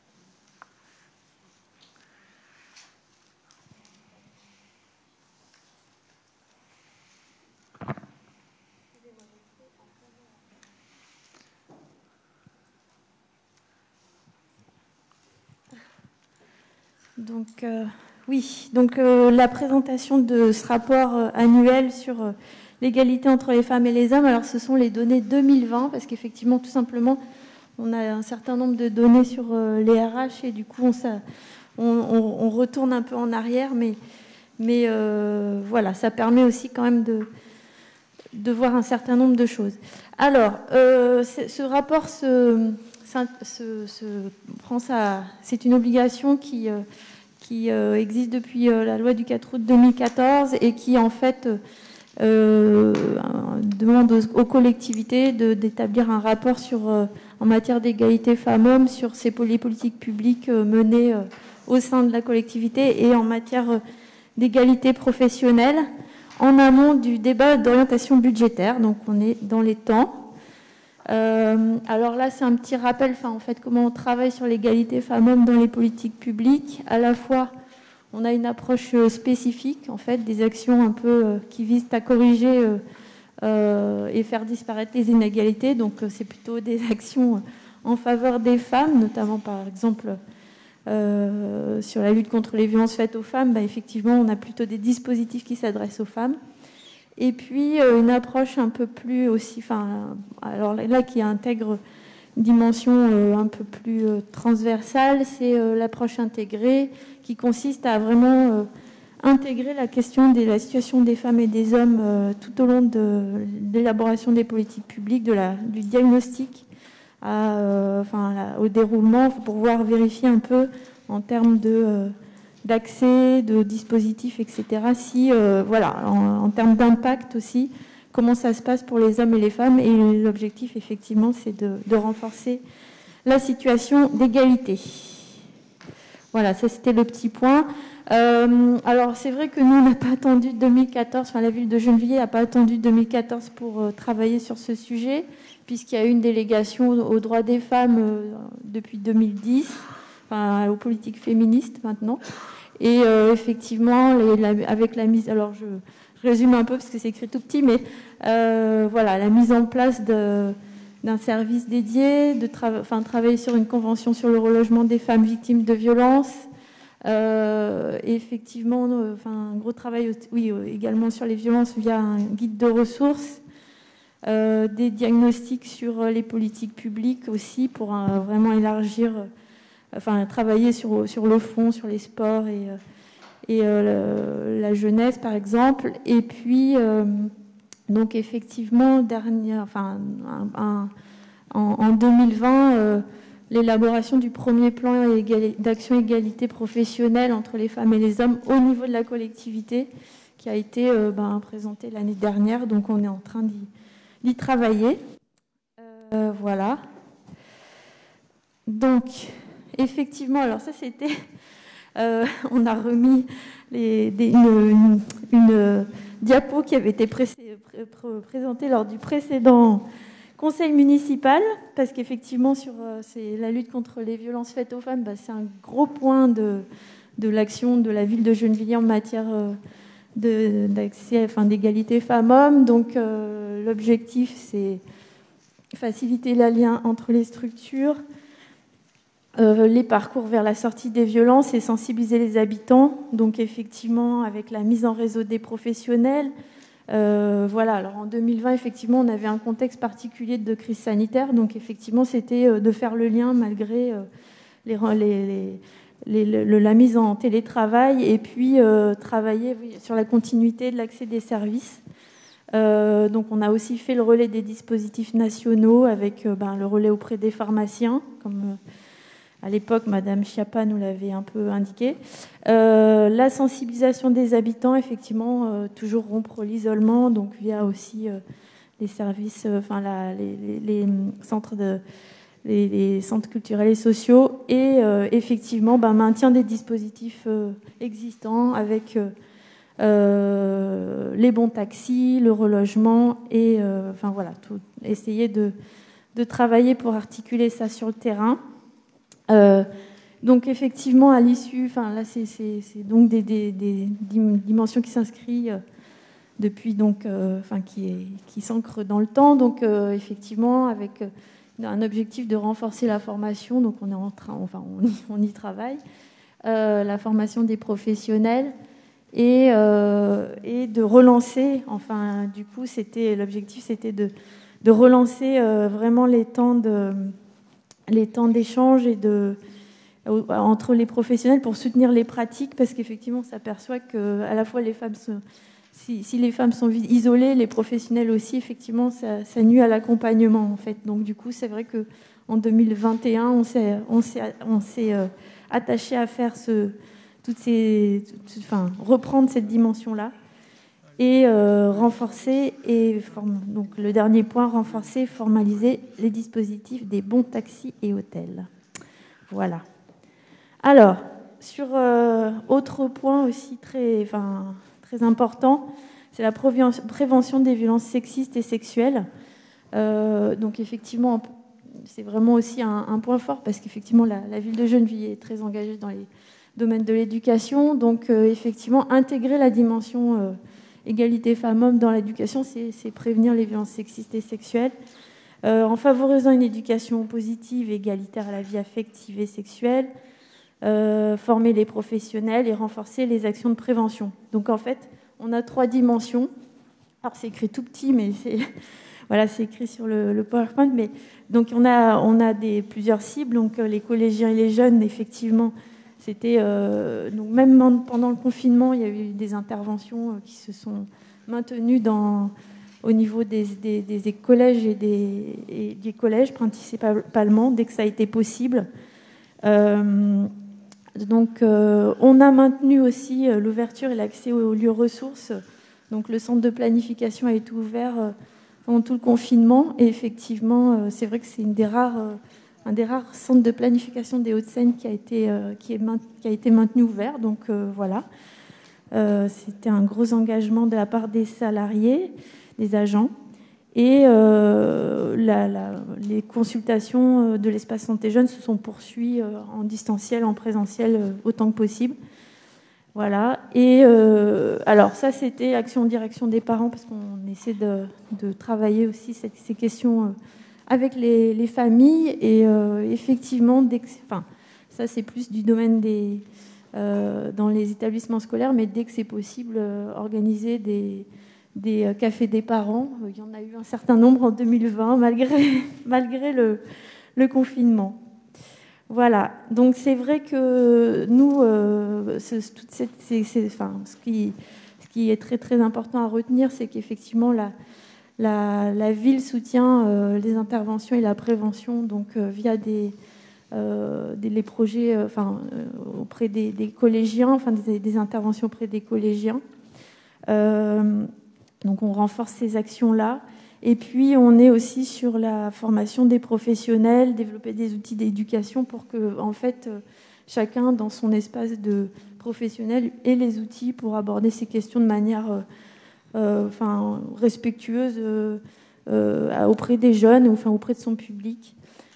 Donc, euh, oui, donc euh, la présentation de ce rapport euh, annuel sur euh, l'égalité entre les femmes et les hommes. Alors, ce sont les données deux mille vingt, parce qu'effectivement, tout simplement, on a un certain nombre de données sur euh, les R H et du coup, on, ça, on, on, on retourne un peu en arrière, mais, mais euh, voilà, ça permet aussi quand même de, de voir un certain nombre de choses. Alors, euh, ce rapport se... Ça, se, se prend ça, c'est une obligation qui, euh, qui euh, existe depuis euh, la loi du quatre août deux mille quatorze et qui en fait euh, demande aux, aux collectivités de, d'établir un rapport sur, euh, en matière d'égalité femmes-hommes sur ces, les politiques publiques euh, menées euh, au sein de la collectivité et en matière euh, d'égalité professionnelle en amont du débat d'orientation budgétaire. Donc on est dans les temps. Euh, alors là, c'est un petit rappel, enfin, en fait, comment on travaille sur l'égalité femmes-hommes dans les politiques publiques. À la fois, on a une approche spécifique, en fait, des actions un peu euh, qui visent à corriger euh, euh, et faire disparaître les inégalités. Donc, euh, c'est plutôt des actions en faveur des femmes, notamment, par exemple, euh, sur la lutte contre les violences faites aux femmes. Bah, effectivement, on a plutôt des dispositifs qui s'adressent aux femmes. Et puis, euh, une approche un peu plus aussi, enfin, alors là, qui intègre une dimension euh, un peu plus euh, transversale, c'est euh, l'approche intégrée, qui consiste à vraiment euh, intégrer la question de la situation des femmes et des hommes euh, tout au long de l'élaboration des politiques publiques, de la, du diagnostic à, euh, enfin, la, au déroulement, pour pouvoir vérifier un peu en termes de... Euh, d'accès, de dispositifs, et cetera. Si, euh, voilà, en, en termes d'impact aussi, comment ça se passe pour les hommes et les femmes. Et l'objectif, effectivement, c'est de, de renforcer la situation d'égalité. Voilà, ça c'était le petit point. Euh, alors c'est vrai que nous, on n'a pas attendu deux mille quatorze, enfin la ville de Gennevilliers n'a pas attendu deux mille quatorze pour euh, travailler sur ce sujet, puisqu'il y a eu une délégation aux droits des femmes euh, depuis deux mille dix, enfin aux politiques féministes maintenant. Et euh, effectivement, les, la, avec la mise, alors je, je résume un peu parce que c'est écrit tout petit, mais euh, voilà, la mise en place de, d'un service dédié, de tra- enfin, travailler sur une convention sur le relogement des femmes victimes de violences. Euh, et effectivement, euh, enfin, un gros travail oui, euh, également sur les violences via un guide de ressources, euh, des diagnostics sur les politiques publiques aussi pour euh, vraiment élargir, euh, enfin travailler sur, sur le fond, sur les sports et, euh, et euh, le, la jeunesse par exemple. Et puis, euh, donc effectivement, dernière, enfin, un, un, en, en deux mille vingt, euh, l'élaboration du premier plan d'action égalité professionnelle entre les femmes et les hommes au niveau de la collectivité qui a été euh, ben, présenté l'année dernière. Donc on est en train d'y, d'y travailler. Euh, voilà. Donc effectivement, alors ça c'était... Euh, on a remis les, des, une, une, une diapo qui avait été pré- pré- présentée lors du précédent conseil municipal, parce qu'effectivement, sur euh, c'est la lutte contre les violences faites aux femmes, bah, c'est un gros point de, de l'action de la ville de Gennevilliers en matière euh, de, d'accès, enfin, d'égalité femmes-hommes. Donc, euh, l'objectif, c'est faciliter le lien entre les structures, euh, les parcours vers la sortie des violences et sensibiliser les habitants. Donc, effectivement, avec la mise en réseau des professionnels. Euh, voilà, alors en deux mille vingt, effectivement, on avait un contexte particulier de crise sanitaire, donc effectivement, c'était euh, de faire le lien malgré euh, les, les, les, les, le, la mise en télétravail et puis euh, travailler oui, sur la continuité de l'accès des services. Euh, donc, on a aussi fait le relais des dispositifs nationaux avec euh, ben, le relais auprès des pharmaciens, comme euh, à l'époque, Madame Schiappa nous l'avait un peu indiqué. Euh, la sensibilisation des habitants, effectivement, euh, toujours rompre l'isolement, donc via aussi euh, les services, euh, enfin la, les, les, les centres de, les, les centres culturels et sociaux, et euh, effectivement, ben, maintien des dispositifs euh, existants avec euh, euh, les bons taxis, le relogement, et euh, enfin voilà, tout, essayer de, de travailler pour articuler ça sur le terrain. Euh, donc effectivement, à l'issue, enfin là, c'est, c'est, c'est donc des, des, des dimensions qui s'inscrivent euh, depuis donc, euh, enfin qui, est, qui s'ancrent dans le temps. Donc euh, effectivement, avec euh, un objectif de renforcer la formation. Donc on est en train, enfin on y, on y travaille, euh, la formation des professionnels et, euh, et de relancer. Enfin, du coup, c'était l'objectif, c'était de, de relancer euh, vraiment les temps de les temps d'échange et de, entre les professionnels pour soutenir les pratiques, parce qu'effectivement, on s'aperçoit que à la fois les femmes sont, si, si les femmes sont isolées, les professionnels aussi, effectivement, ça, ça nuit à l'accompagnement, en fait. Donc, du coup, c'est vrai que en deux mille vingt et un, on s'est, on s'est, on s'est euh, attaché à faire ce, toutes ces, toutes, enfin, reprendre cette dimension-là et euh, renforcer, et donc le dernier point, renforcer, formaliser les dispositifs des bons taxis et hôtels. Voilà. Alors, sur euh, autre point aussi très, enfin, très important, c'est la prévention des violences sexistes et sexuelles. Euh, donc effectivement, c'est vraiment aussi un, un point fort, parce qu'effectivement, la, la ville de Gennevilliers est très engagée dans les domaines de l'éducation. Donc euh, effectivement, intégrer la dimension euh, égalité femmes-hommes dans l'éducation, c'est, c'est prévenir les violences sexistes et sexuelles, euh, en favorisant une éducation positive et égalitaire à la vie affective et sexuelle, euh, former les professionnels et renforcer les actions de prévention. Donc en fait, on a trois dimensions. Alors c'est écrit tout petit, mais c'est, voilà, c'est écrit sur le, le PowerPoint. Mais donc on a, on a des, plusieurs cibles. Donc les collégiens et les jeunes, effectivement. C'était euh, donc même pendant le confinement, il y a eu des interventions qui se sont maintenues dans, au niveau des, des, des collèges et des, et des collèges principalement dès que ça a été possible. Euh, donc, euh, on a maintenu aussi l'ouverture et l'accès aux lieux ressources Donc le centre de planification a été ouvert euh, pendant tout le confinement. Et effectivement, euh, c'est vrai que c'est une des rares, euh, un des rares centres de planification des Hauts-de-Seine qui a été, euh, qui est main, qui a été maintenu ouvert. Donc euh, voilà, euh, c'était un gros engagement de la part des salariés, des agents. Et euh, la, la, les consultations de l'espace santé jeune se sont poursuivies euh, en distanciel, en présentiel, euh, autant que possible. Voilà. Et euh, alors ça, c'était action en direction des parents, parce qu'on essaie de, de travailler aussi cette, ces questions euh, avec les, les familles. Et euh, effectivement, dès que, enfin, ça c'est plus du domaine des euh, dans les établissements scolaires, mais dès que c'est possible, euh, organiser des des cafés des parents. Il y en a eu un certain nombre en deux mille vingt, malgré, malgré le, le confinement. Voilà. Donc c'est vrai que nous, euh, ce, toute cette, c'est, c'est, enfin, ce, qui, ce qui est très très important à retenir, c'est qu'effectivement la, la, la ville soutient euh, les interventions et la prévention, donc euh, via des, euh, des les projets, euh, enfin euh, auprès des, des collégiens, enfin des, des interventions auprès des collégiens. Euh, Donc on renforce ces actions-là. Et puis on est aussi sur la formation des professionnels, développer des outils d'éducation pour que, en fait, chacun dans son espace de professionnel ait les outils pour aborder ces questions de manière euh, euh, enfin, respectueuse euh, euh, auprès des jeunes, enfin auprès de son public.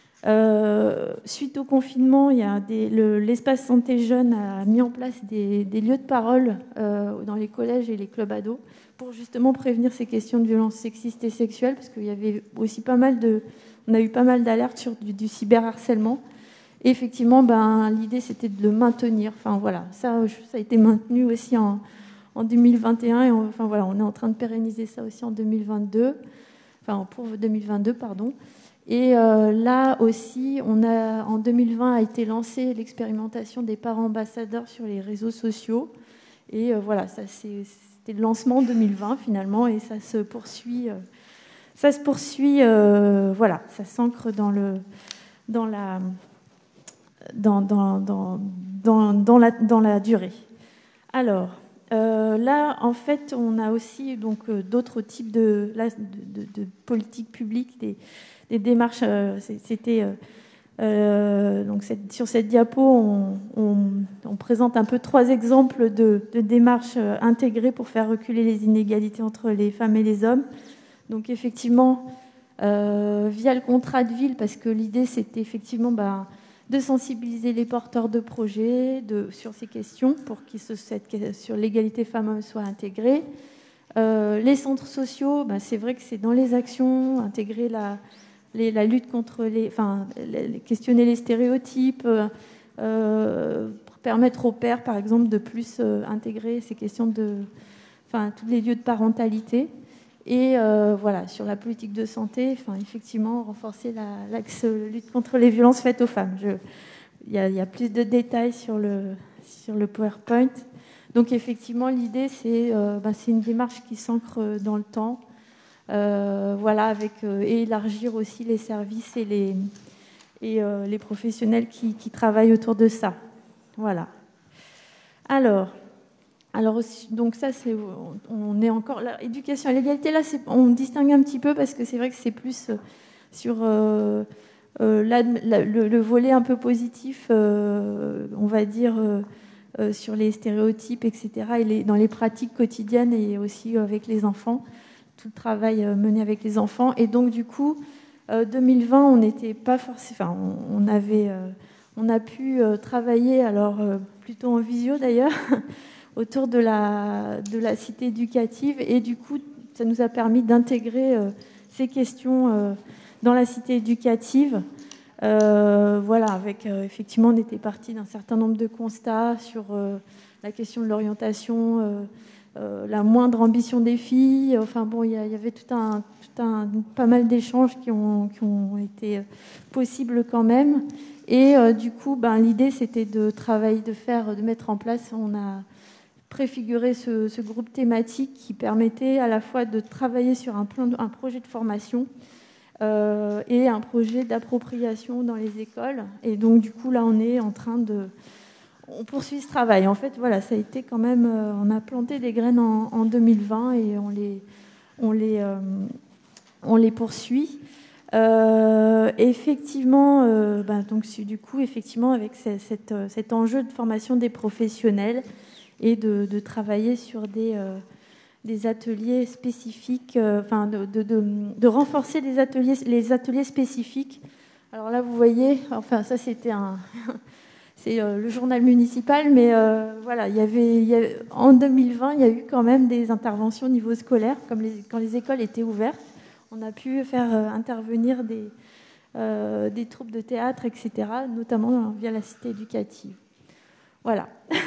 Euh, suite au confinement, il y a des, le, l'espace santé jeune a mis en place des, des lieux de parole euh, dans les collèges et les clubs ados pour justement prévenir ces questions de violences sexistes et sexuelles, parce qu'il y avait aussi pas mal de, on a eu pas mal d'alertes sur du, du cyberharcèlement. Et effectivement, ben, l'idée c'était de le maintenir. Enfin voilà, ça, ça a été maintenu aussi en, en deux mille vingt et un, et on, enfin voilà, on est en train de pérenniser ça aussi en deux mille vingt-deux, enfin pour deux mille vingt-deux, pardon. Et euh, là aussi, on a, en deux mille vingt a été lancée l'expérimentation des parents ambassadeurs sur les réseaux sociaux. Et euh, voilà, ça, c'est, c'était le lancement en deux mille vingt finalement, et ça se poursuit. Euh, ça se poursuit, euh, voilà, ça s'ancre dans le, dans la, dans, dans, dans, dans, dans la, dans la durée. Alors. Euh, là, en fait, on a aussi donc euh, d'autres types de, là, de, de, de politiques publiques, des, des démarches. Euh, c'était euh, euh, donc cette, sur cette diapo, on, on, on présente un peu trois exemples de, de démarches euh, intégrées pour faire reculer les inégalités entre les femmes et les hommes. Donc, effectivement, euh, via le contrat de ville, parce que l'idée, c'était effectivement bah, de sensibiliser les porteurs de projets de, sur ces questions pour que cette, sur l'égalité femmes-hommes soit intégrée. Euh, les centres sociaux, ben c'est vrai que c'est dans les actions, intégrer la, les, la lutte contre les... Enfin, les, questionner les stéréotypes, euh, pour permettre aux pères, par exemple, de plus euh, intégrer ces questions de... Enfin, tous les lieux de parentalité. Et euh, voilà, sur la politique de santé, enfin, effectivement, renforcer la, l'axe lutte contre les violences faites aux femmes. Je, il, y a, il y a plus de détails sur le, sur le PowerPoint. Donc, effectivement, l'idée, c'est, euh, bah, c'est une démarche qui s'ancre dans le temps. Euh, voilà, avec, euh, et élargir aussi les services et les, et, euh, les professionnels qui, qui travaillent autour de ça. Voilà. Alors... Alors, donc ça, c'est, on est encore... L'éducation à l'égalité, là, c'est, on distingue un petit peu parce que c'est vrai que c'est plus sur euh, euh, la, la, le, le volet un peu positif, euh, on va dire, euh, euh, sur les stéréotypes, et cetera, et les, dans les pratiques quotidiennes et aussi avec les enfants, tout le travail mené avec les enfants. Et donc, du coup, euh, deux mille vingt, on n'était pas forcément... Enfin, on, on avait... Euh, on a pu euh, travailler, alors euh, plutôt en visio d'ailleurs, autour de la, de la cité éducative, et du coup ça nous a permis d'intégrer euh, ces questions euh, dans la cité éducative. Euh, voilà, avec euh, effectivement on était parti d'un certain nombre de constats sur euh, la question de l'orientation, euh, euh, la moindre ambition des filles. Enfin bon, il y, y avait tout un, tout un pas mal d'échanges qui ont, qui ont été possibles quand même. Et euh, du coup, ben, l'idée c'était de travailler, de faire, de mettre en place. On a préfigurer ce, ce groupe thématique qui permettait à la fois de travailler sur un, plan, un projet de formation euh, et un projet d'appropriation dans les écoles. Et donc, du coup, là, on est en train de, on poursuit ce travail. En fait, voilà, ça a été quand même... Euh, on a planté des graines en, en deux mille vingt et on les, on les, euh, on les poursuit. Euh, effectivement, euh, bah, donc, du coup, effectivement, avec cette, cette, cet enjeu de formation des professionnels et de, de travailler sur des, euh, des ateliers spécifiques, euh, enfin, de, de, de, de renforcer les ateliers, les ateliers spécifiques. Alors là, vous voyez, enfin, ça, c'était un... C'est euh, le journal municipal, mais euh, voilà, il y avait, il y avait, en deux mille vingt, il y a eu quand même des interventions au niveau scolaire, comme les, quand les écoles étaient ouvertes. On a pu faire euh, intervenir des, euh, des troupes de théâtre, et cetera, notamment euh, via la cité éducative. Voilà.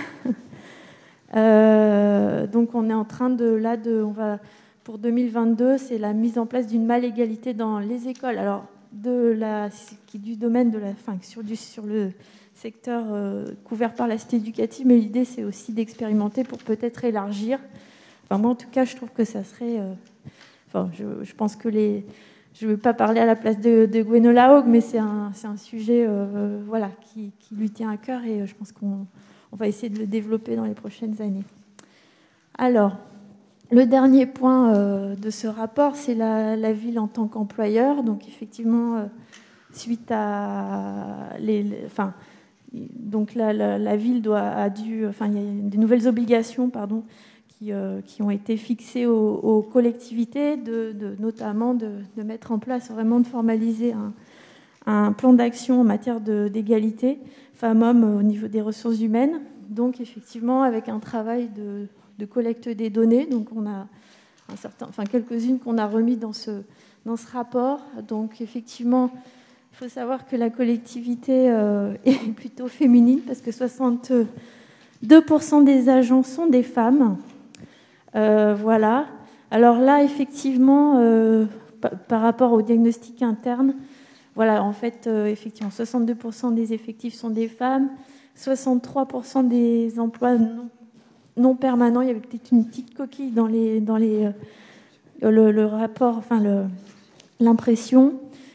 euh, donc on est en train de, là, de, on va, pour deux mille vingt-deux, c'est la mise en place d'une malégalité dans les écoles. Alors, de la, qui, du domaine de la, enfin, sur, du, sur le secteur euh, couvert par la cité éducative, mais l'idée, c'est aussi d'expérimenter pour peut-être élargir. Enfin, moi, en tout cas, je trouve que ça serait... Euh, enfin, je, je pense que les... Je ne veux pas parler à la place de, de Gwenola Haug, mais c'est un, c'est un sujet euh, voilà, qui, qui lui tient à cœur et je pense qu'on on va essayer de le développer dans les prochaines années. Alors, le dernier point euh, de ce rapport, c'est la, la ville en tant qu'employeur. Donc, effectivement, euh, suite à... Les, les, enfin, donc la, la, la ville doit, a dû, enfin, il y a des nouvelles obligations, pardon, qui, euh, qui ont été fixées aux, aux collectivités, de, de, notamment de, de mettre en place, vraiment de formaliser un, un plan d'action en matière de, d'égalité femmes-hommes au niveau des ressources humaines. Donc effectivement, avec un travail de, de collecte des données, donc on a un certain, enfin quelques-unes qu'on a remis dans ce, dans ce rapport. Donc effectivement, il faut savoir que la collectivité euh, est plutôt féminine parce que soixante-deux pour cent des agents sont des femmes. Euh, voilà. Alors là, effectivement, euh, par, par rapport au diagnostic interne, voilà, en fait, euh, effectivement, soixante-deux pour cent des effectifs sont des femmes, soixante-trois pour cent des emplois non, non permanents. Il y avait peut-être une petite coquille dans les, dans les, euh, le, le rapport, enfin le, l'impression.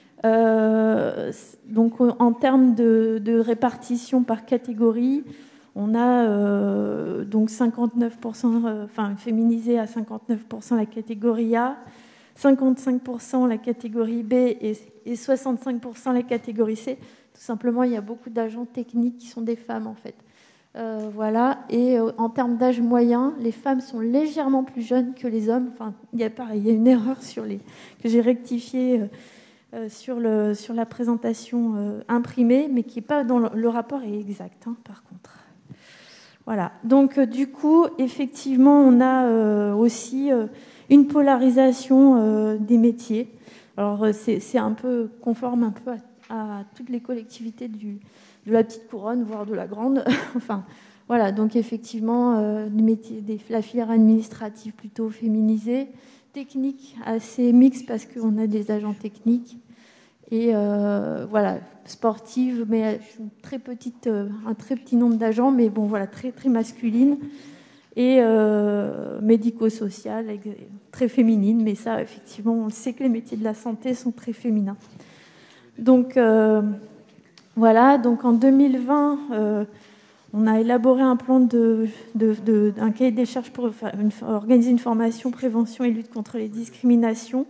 Euh, donc en termes de, de répartition par catégorie, on a euh, donc cinquante-neuf pour cent, euh, enfin féminisé à cinquante-neuf pour cent la catégorie A, cinquante-cinq pour cent la catégorie B et, et soixante-cinq pour cent la catégorie C. Tout simplement, il y a beaucoup d'agents techniques qui sont des femmes en fait. Euh, voilà. Et euh, en termes d'âge moyen, les femmes sont légèrement plus jeunes que les hommes. Enfin, il y a pareil, il y a une erreur sur les que j'ai rectifiée. Euh, Euh, sur, le, sur la présentation euh, imprimée, mais qui n'est pas dans le, le rapport est exact, hein, par contre. Voilà. Donc, euh, du coup, effectivement, on a euh, aussi euh, une polarisation euh, des métiers. Alors, euh, c'est, c'est un peu conforme un peu à, à toutes les collectivités du, de la petite couronne, voire de la grande. Enfin, voilà. Donc, effectivement, euh, les métiers, des, la filière administrative plutôt féminisée, technique assez mixte parce qu'on a des agents techniques et euh, voilà, sportive, mais une très petite, euh, un très petit nombre d'agents, mais bon voilà, très très masculine et euh, médico-sociale, très féminine, mais ça effectivement on sait que les métiers de la santé sont très féminins. Donc euh, voilà, donc en deux mille vingt euh, on a élaboré un plan de, de, de un cahier des charges pour une, organiser une formation prévention et lutte contre les discriminations.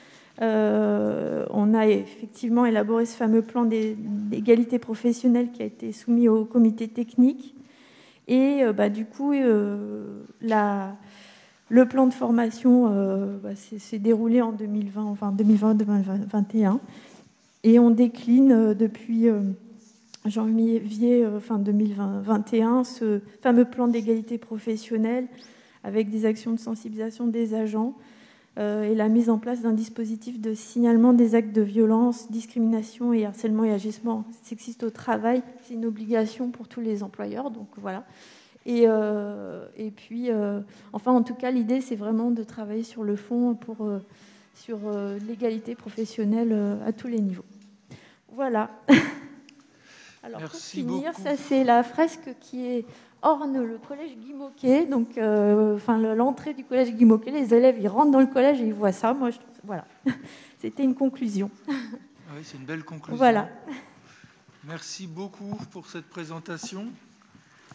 Euh, on a effectivement élaboré ce fameux plan d'égalité professionnelle qui a été soumis au comité technique. Et euh, bah, du coup, euh, la, le plan de formation euh, bah, s'est déroulé en deux mille vingt, enfin deux mille vingt deux mille vingt et un. Et on décline euh, depuis... Euh, janvier euh, fin deux mille vingt et un, ce fameux plan d'égalité professionnelle avec des actions de sensibilisation des agents euh, et la mise en place d'un dispositif de signalement des actes de violence, discrimination et harcèlement et agissement sexiste au travail. C'est une obligation pour tous les employeurs, donc voilà. Et, euh, et puis, euh, enfin, en tout cas, l'idée, c'est vraiment de travailler sur le fond pour, euh, sur euh, l'égalité professionnelle euh, à tous les niveaux. Voilà. Alors, Merci pour finir, beaucoup. ça c'est la fresque qui est orne le collège Guy Môquet. Donc, euh, enfin, l'entrée du collège Guy Môquet, les élèves ils rentrent dans le collège et ils voient ça. Moi, je trouve, voilà, c'était une conclusion. Oui, c'est une belle conclusion. Voilà. Merci beaucoup pour cette présentation.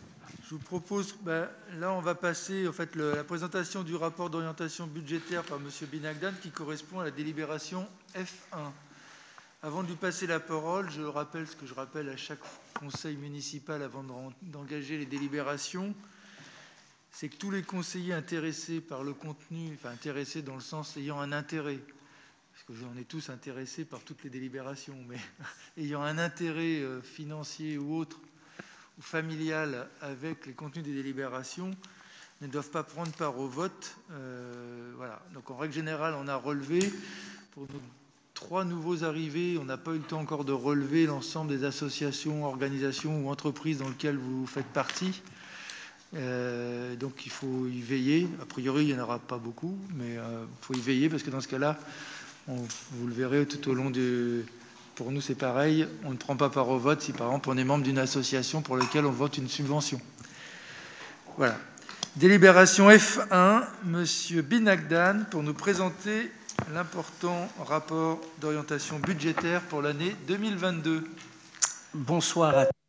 Je vous propose, ben, là on va passer en fait, le, la présentation du rapport d'orientation budgétaire par M. Binagdan qui correspond à la délibération F un. Avant de lui passer la parole, je rappelle ce que je rappelle à chaque conseil municipal avant d'engager les délibérations, c'est que tous les conseillers intéressés par le contenu, enfin intéressés dans le sens ayant un intérêt, parce qu'on est tous intéressés par toutes les délibérations, mais ayant un intérêt financier ou autre, ou familial avec les contenus des délibérations, ne doivent pas prendre part au vote. Euh, voilà. Donc en règle générale, on a relevé, pour nos trois nouveaux arrivés, on n'a pas eu le temps encore de relever l'ensemble des associations, organisations ou entreprises dans lesquelles vous faites partie. Euh, donc il faut y veiller. A priori, il n'y en aura pas beaucoup, mais il euh, faut y veiller parce que dans ce cas-là, on, vous le verrez tout au long du... Pour nous, c'est pareil. On ne prend pas part au vote si, par exemple, on est membre d'une association pour laquelle on vote une subvention. Voilà. Délibération F un, Monsieur Binagdan, pour nous présenter l'important rapport d'orientation budgétaire pour l'année deux mille vingt-deux. Bonsoir à tous.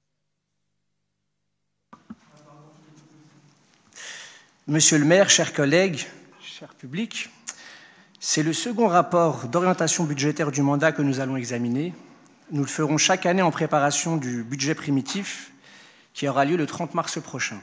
Monsieur le maire, chers collègues, cher public, c'est le second rapport d'orientation budgétaire du mandat que nous allons examiner. Nous le ferons chaque année en préparation du budget primitif qui aura lieu le trente mars prochain.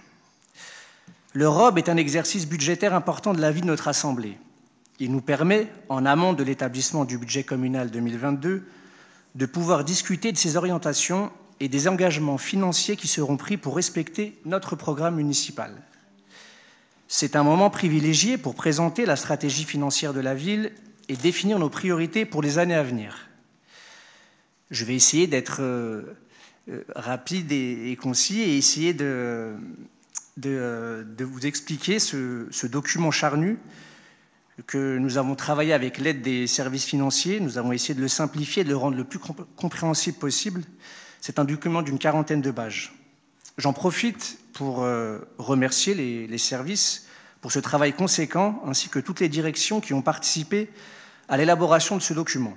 Le R O B est un exercice budgétaire important de la vie de notre Assemblée. Il nous permet, en amont de l'établissement du budget communal deux mille vingt-deux, de pouvoir discuter de ses orientations et des engagements financiers qui seront pris pour respecter notre programme municipal. C'est un moment privilégié pour présenter la stratégie financière de la ville et définir nos priorités pour les années à venir. Je vais essayer d'être euh, rapide et, et concis et essayer de, de, de vous expliquer ce, ce document charnu que nous avons travaillé avec l'aide des services financiers. Nous avons essayé de le simplifier et de le rendre le plus compréhensible possible. C'est un document d'une quarantaine de pages. J'en profite pour euh, remercier les, les services pour ce travail conséquent, ainsi que toutes les directions qui ont participé à l'élaboration de ce document.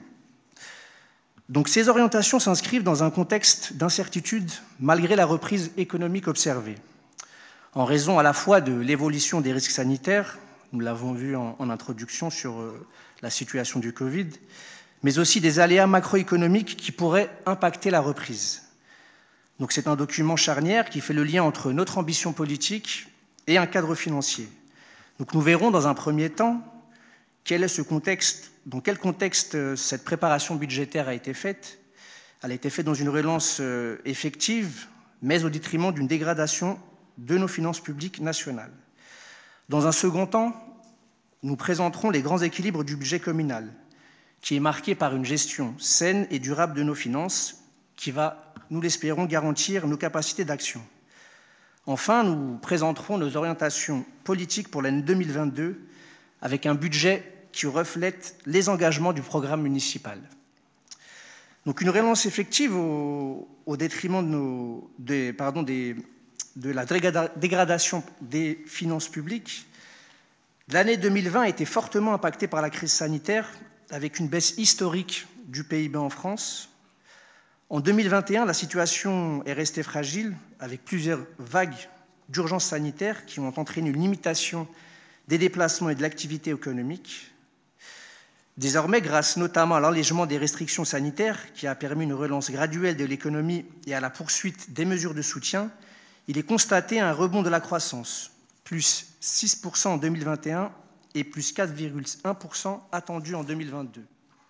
Donc, ces orientations s'inscrivent dans un contexte d'incertitude malgré la reprise économique observée, en raison à la fois de l'évolution des risques sanitaires, nous l'avons vu en, en introduction sur euh, la situation du Covid, mais aussi des aléas macroéconomiques qui pourraient impacter la reprise. Donc c'est un document charnière qui fait le lien entre notre ambition politique et un cadre financier. Donc nous verrons dans un premier temps quel est ce contexte, dans quel contexte cette préparation budgétaire a été faite. Elle a été faite dans une relance effective, mais au détriment d'une dégradation de nos finances publiques nationales. Dans un second temps, nous présenterons les grands équilibres du budget communal, qui est marqué par une gestion saine et durable de nos finances, qui va, nous l'espérons, garantir nos capacités d'action. Enfin, nous présenterons nos orientations politiques pour l'année deux mille vingt-deux, avec un budget qui reflète les engagements du programme municipal. Donc une relance effective au, au détriment de, nos, des, pardon, des, de la dégradation des finances publiques. L'année deux mille vingt a été fortement impactée par la crise sanitaire, avec une baisse historique du P I B en France. En deux mille vingt et un, la situation est restée fragile, avec plusieurs vagues d'urgence sanitaire qui ont entraîné une limitation des déplacements et de l'activité économique. Désormais, grâce notamment à l'allègement des restrictions sanitaires, qui a permis une relance graduelle de l'économie et à la poursuite des mesures de soutien, il est constaté un rebond de la croissance, plus six pour cent en deux mille vingt et un et plus quatre virgule un pour cent attendu en deux mille vingt-deux.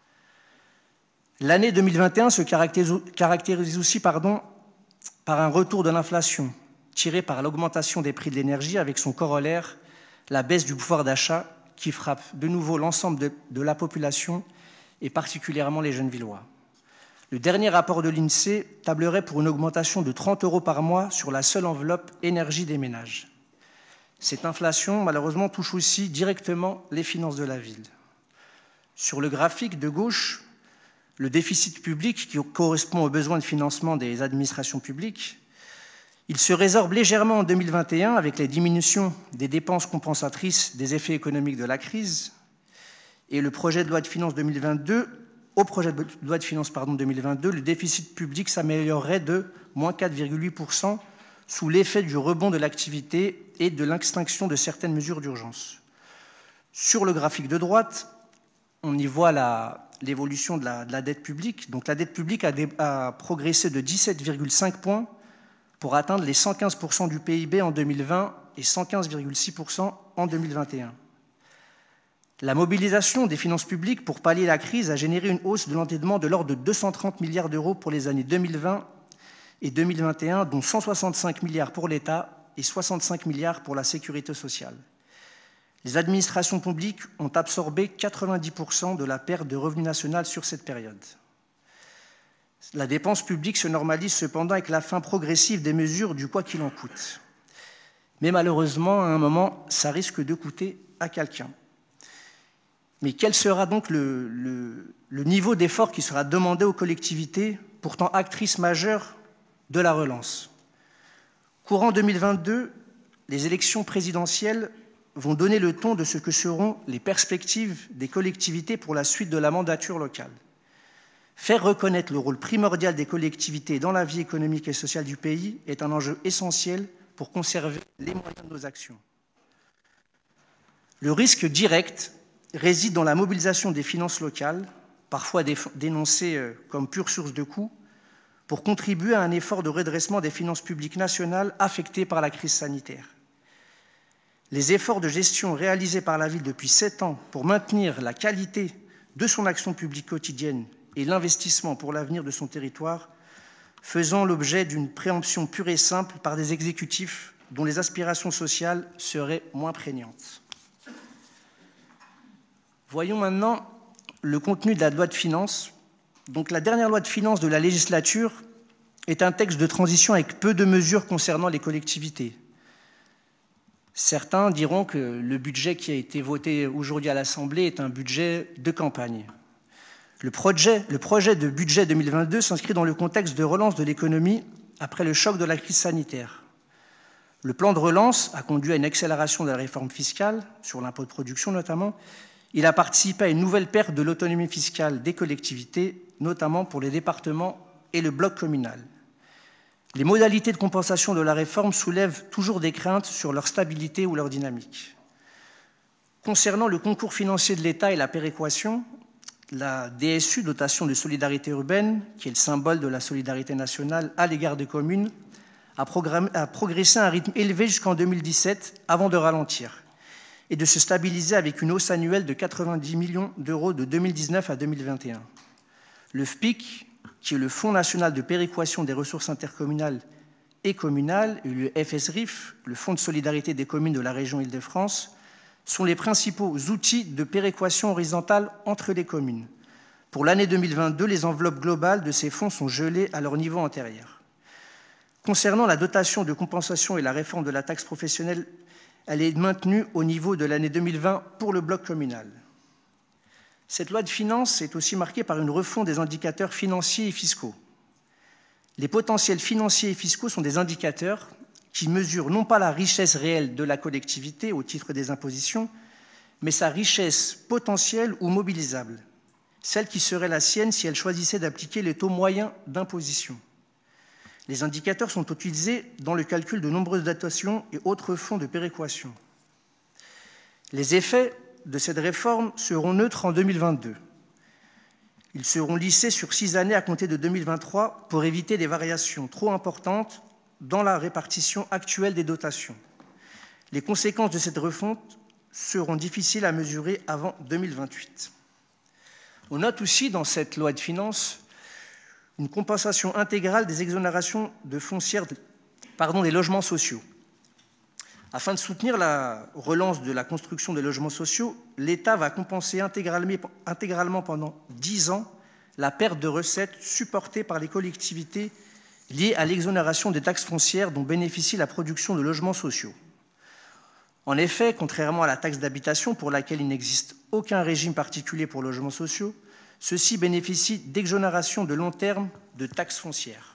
L'année deux mille vingt et un se caractérise aussi pardon, par un retour de l'inflation, tiré par l'augmentation des prix de l'énergie avec son corollaire, la baisse du pouvoir d'achat qui frappe de nouveau l'ensemble de, de la population et particulièrement les jeunes Villois. Le dernier rapport de l'INSEE tablerait pour une augmentation de trente euros par mois sur la seule enveloppe énergie des ménages. Cette inflation, malheureusement, touche aussi directement les finances de la ville. Sur le graphique de gauche, le déficit public, qui correspond aux besoins de financement des administrations publiques, il se résorbe légèrement en deux mille vingt et un avec les diminutions des dépenses compensatrices des effets économiques de la crise. Et le projet de loi de finances deux mille vingt-deux, au projet de loi de finances pardon, deux mille vingt-deux, le déficit public s'améliorerait de moins quatre virgule huit pour cent, sous l'effet du rebond de l'activité et de l'extinction de certaines mesures d'urgence. Sur le graphique de droite, on y voit l'évolution de la, de la dette publique. Donc la dette publique a, dé, a progressé de dix-sept virgule cinq points pour atteindre les cent quinze pour cent du P I B en deux mille vingt et cent quinze virgule six pour cent en deux mille vingt et un. La mobilisation des finances publiques pour pallier la crise a généré une hausse de l'endettement de l'ordre de deux cent trente milliards d'euros pour les années deux mille vingt et deux mille vingt et un, dont cent soixante-cinq milliards pour l'État et soixante-cinq milliards pour la sécurité sociale. Les administrations publiques ont absorbé quatre-vingt-dix pour cent de la perte de revenu national sur cette période. La dépense publique se normalise cependant avec la fin progressive des mesures du quoi qu'il en coûte. Mais malheureusement, à un moment, ça risque de coûter à quelqu'un. Mais quel sera donc le, le, le niveau d'effort qui sera demandé aux collectivités, pourtant actrices majeures de la relance? Courant deux mille vingt-deux, les élections présidentielles vont donner le ton de ce que seront les perspectives des collectivités pour la suite de la mandature locale. Faire reconnaître le rôle primordial des collectivités dans la vie économique et sociale du pays est un enjeu essentiel pour conserver les moyens de nos actions. Le risque direct réside dans la mobilisation des finances locales, parfois dénoncées comme pure source de coûts, pour contribuer à un effort de redressement des finances publiques nationales affectées par la crise sanitaire. Les efforts de gestion réalisés par la ville depuis sept ans pour maintenir la qualité de son action publique quotidienne et l'investissement pour l'avenir de son territoire faisant l'objet d'une préemption pure et simple par des exécutifs dont les aspirations sociales seraient moins prégnantes. Voyons maintenant le contenu de la loi de finances. Donc, la dernière loi de finances de la législature est un texte de transition avec peu de mesures concernant les collectivités. Certains diront que le budget qui a été voté aujourd'hui à l'Assemblée est un budget de campagne. Le projet, le projet de budget deux mille vingt-deux s'inscrit dans le contexte de relance de l'économie après le choc de la crise sanitaire. Le plan de relance a conduit à une accélération de la réforme fiscale, sur l'impôt de production notamment. Il a participé à une nouvelle perte de l'autonomie fiscale des collectivités, notamment pour les départements et le bloc communal. Les modalités de compensation de la réforme soulèvent toujours des craintes sur leur stabilité ou leur dynamique. Concernant le concours financier de l'État et la péréquation, la D S U, dotation de solidarité urbaine, qui est le symbole de la solidarité nationale à l'égard des communes, a, a progressé à un rythme élevé jusqu'en deux mille dix-sept, avant de ralentir, et de se stabiliser avec une hausse annuelle de quatre-vingt-dix millions d'euros de deux mille dix-neuf à deux mille vingt et un. Le F P I C, qui est le Fonds national de péréquation des ressources intercommunales et communales, et le F S R I F, le Fonds de solidarité des communes de la région Île-de-France, sont les principaux outils de péréquation horizontale entre les communes. Pour l'année deux mille vingt-deux, les enveloppes globales de ces fonds sont gelées à leur niveau antérieur. Concernant la dotation de compensation et la réforme de la taxe professionnelle, elle est maintenue au niveau de l'année deux mille vingt pour le bloc communal. Cette loi de finances est aussi marquée par une refonte des indicateurs financiers et fiscaux. Les potentiels financiers et fiscaux sont des indicateurs qui mesurent non pas la richesse réelle de la collectivité au titre des impositions, mais sa richesse potentielle ou mobilisable, celle qui serait la sienne si elle choisissait d'appliquer les taux moyens d'imposition. Les indicateurs sont utilisés dans le calcul de nombreuses dotations et autres fonds de péréquation. Les effets de cette réforme seront neutres en deux mille vingt-deux. Ils seront lissés sur six années à compter de deux mille vingt-trois pour éviter des variations trop importantes dans la répartition actuelle des dotations. Les conséquences de cette refonte seront difficiles à mesurer avant deux mille vingt-huit. On note aussi dans cette loi de finances une compensation intégrale des exonérations de foncières, pardon, des logements sociaux. Afin de soutenir la relance de la construction des logements sociaux, l'État va compenser intégralement, intégralement pendant dix ans la perte de recettes supportée par les collectivités liées à l'exonération des taxes foncières dont bénéficie la production de logements sociaux. En effet, contrairement à la taxe d'habitation pour laquelle il n'existe aucun régime particulier pour logements sociaux, ceux-ci bénéficient d'exonérations de long terme de taxes foncières.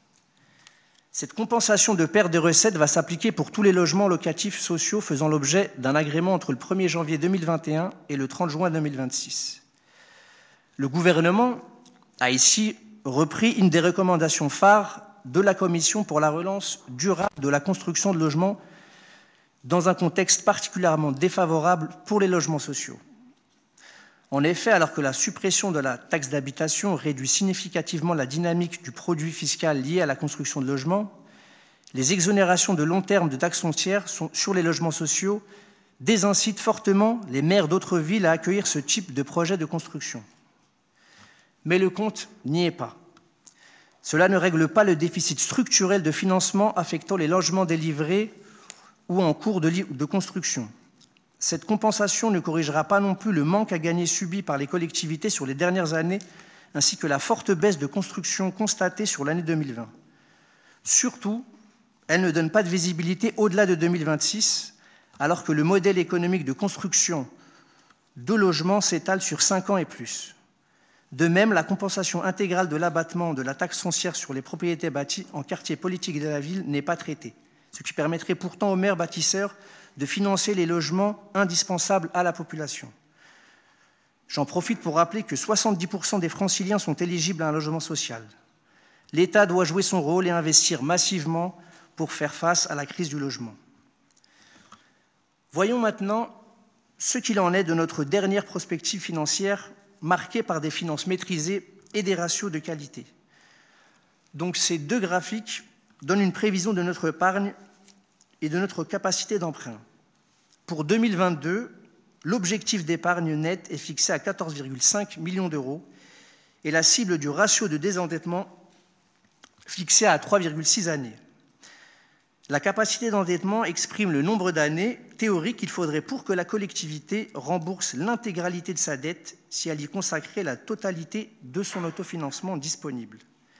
Cette compensation de perte de recettes va s'appliquer pour tous les logements locatifs sociaux faisant l'objet d'un agrément entre le premier janvier deux mille vingt et un et le trente juin deux mille vingt-six. Le gouvernement a ici repris une des recommandations phares de la Commission pour la relance durable de la construction de logements dans un contexte particulièrement défavorable pour les logements sociaux. En effet, alors que la suppression de la taxe d'habitation réduit significativement la dynamique du produit fiscal lié à la construction de logements, les exonérations de long terme de taxes foncières sur les logements sociaux désincitent fortement les maires d'autres villes à accueillir ce type de projet de construction. Mais le compte n'y est pas. Cela ne règle pas le déficit structurel de financement affectant les logements délivrés ou en cours de, de construction. Cette compensation ne corrigera pas non plus le manque à gagner subi par les collectivités sur les dernières années, ainsi que la forte baisse de construction constatée sur l'année deux mille vingt. Surtout, elle ne donne pas de visibilité au-delà de deux mille vingt-six, alors que le modèle économique de construction de logements s'étale sur cinq ans et plus. De même, la compensation intégrale de l'abattement de la taxe foncière sur les propriétés bâties en quartier politique de la ville n'est pas traitée, ce qui permettrait pourtant aux maires bâtisseurs de financer les logements indispensables à la population. J'en profite pour rappeler que soixante-dix pour cent des franciliens sont éligibles à un logement social. L'État doit jouer son rôle et investir massivement pour faire face à la crise du logement. Voyons maintenant ce qu'il en est de notre dernière prospective financière marquée par des finances maîtrisées et des ratios de qualité. Donc ces deux graphiques donnent une prévision de notre épargne et de notre capacité d'emprunt. Pour deux mille vingt-deux, l'objectif d'épargne nette est fixé à quatorze virgule cinq millions d'euros et la cible du ratio de désendettement fixée à trois virgule six années. La capacité d'endettement exprime le nombre d'années théoriques qu'il faudrait pour que la collectivité rembourse l'intégralité de sa dette si elle y consacrait la totalité de son autofinancement disponible.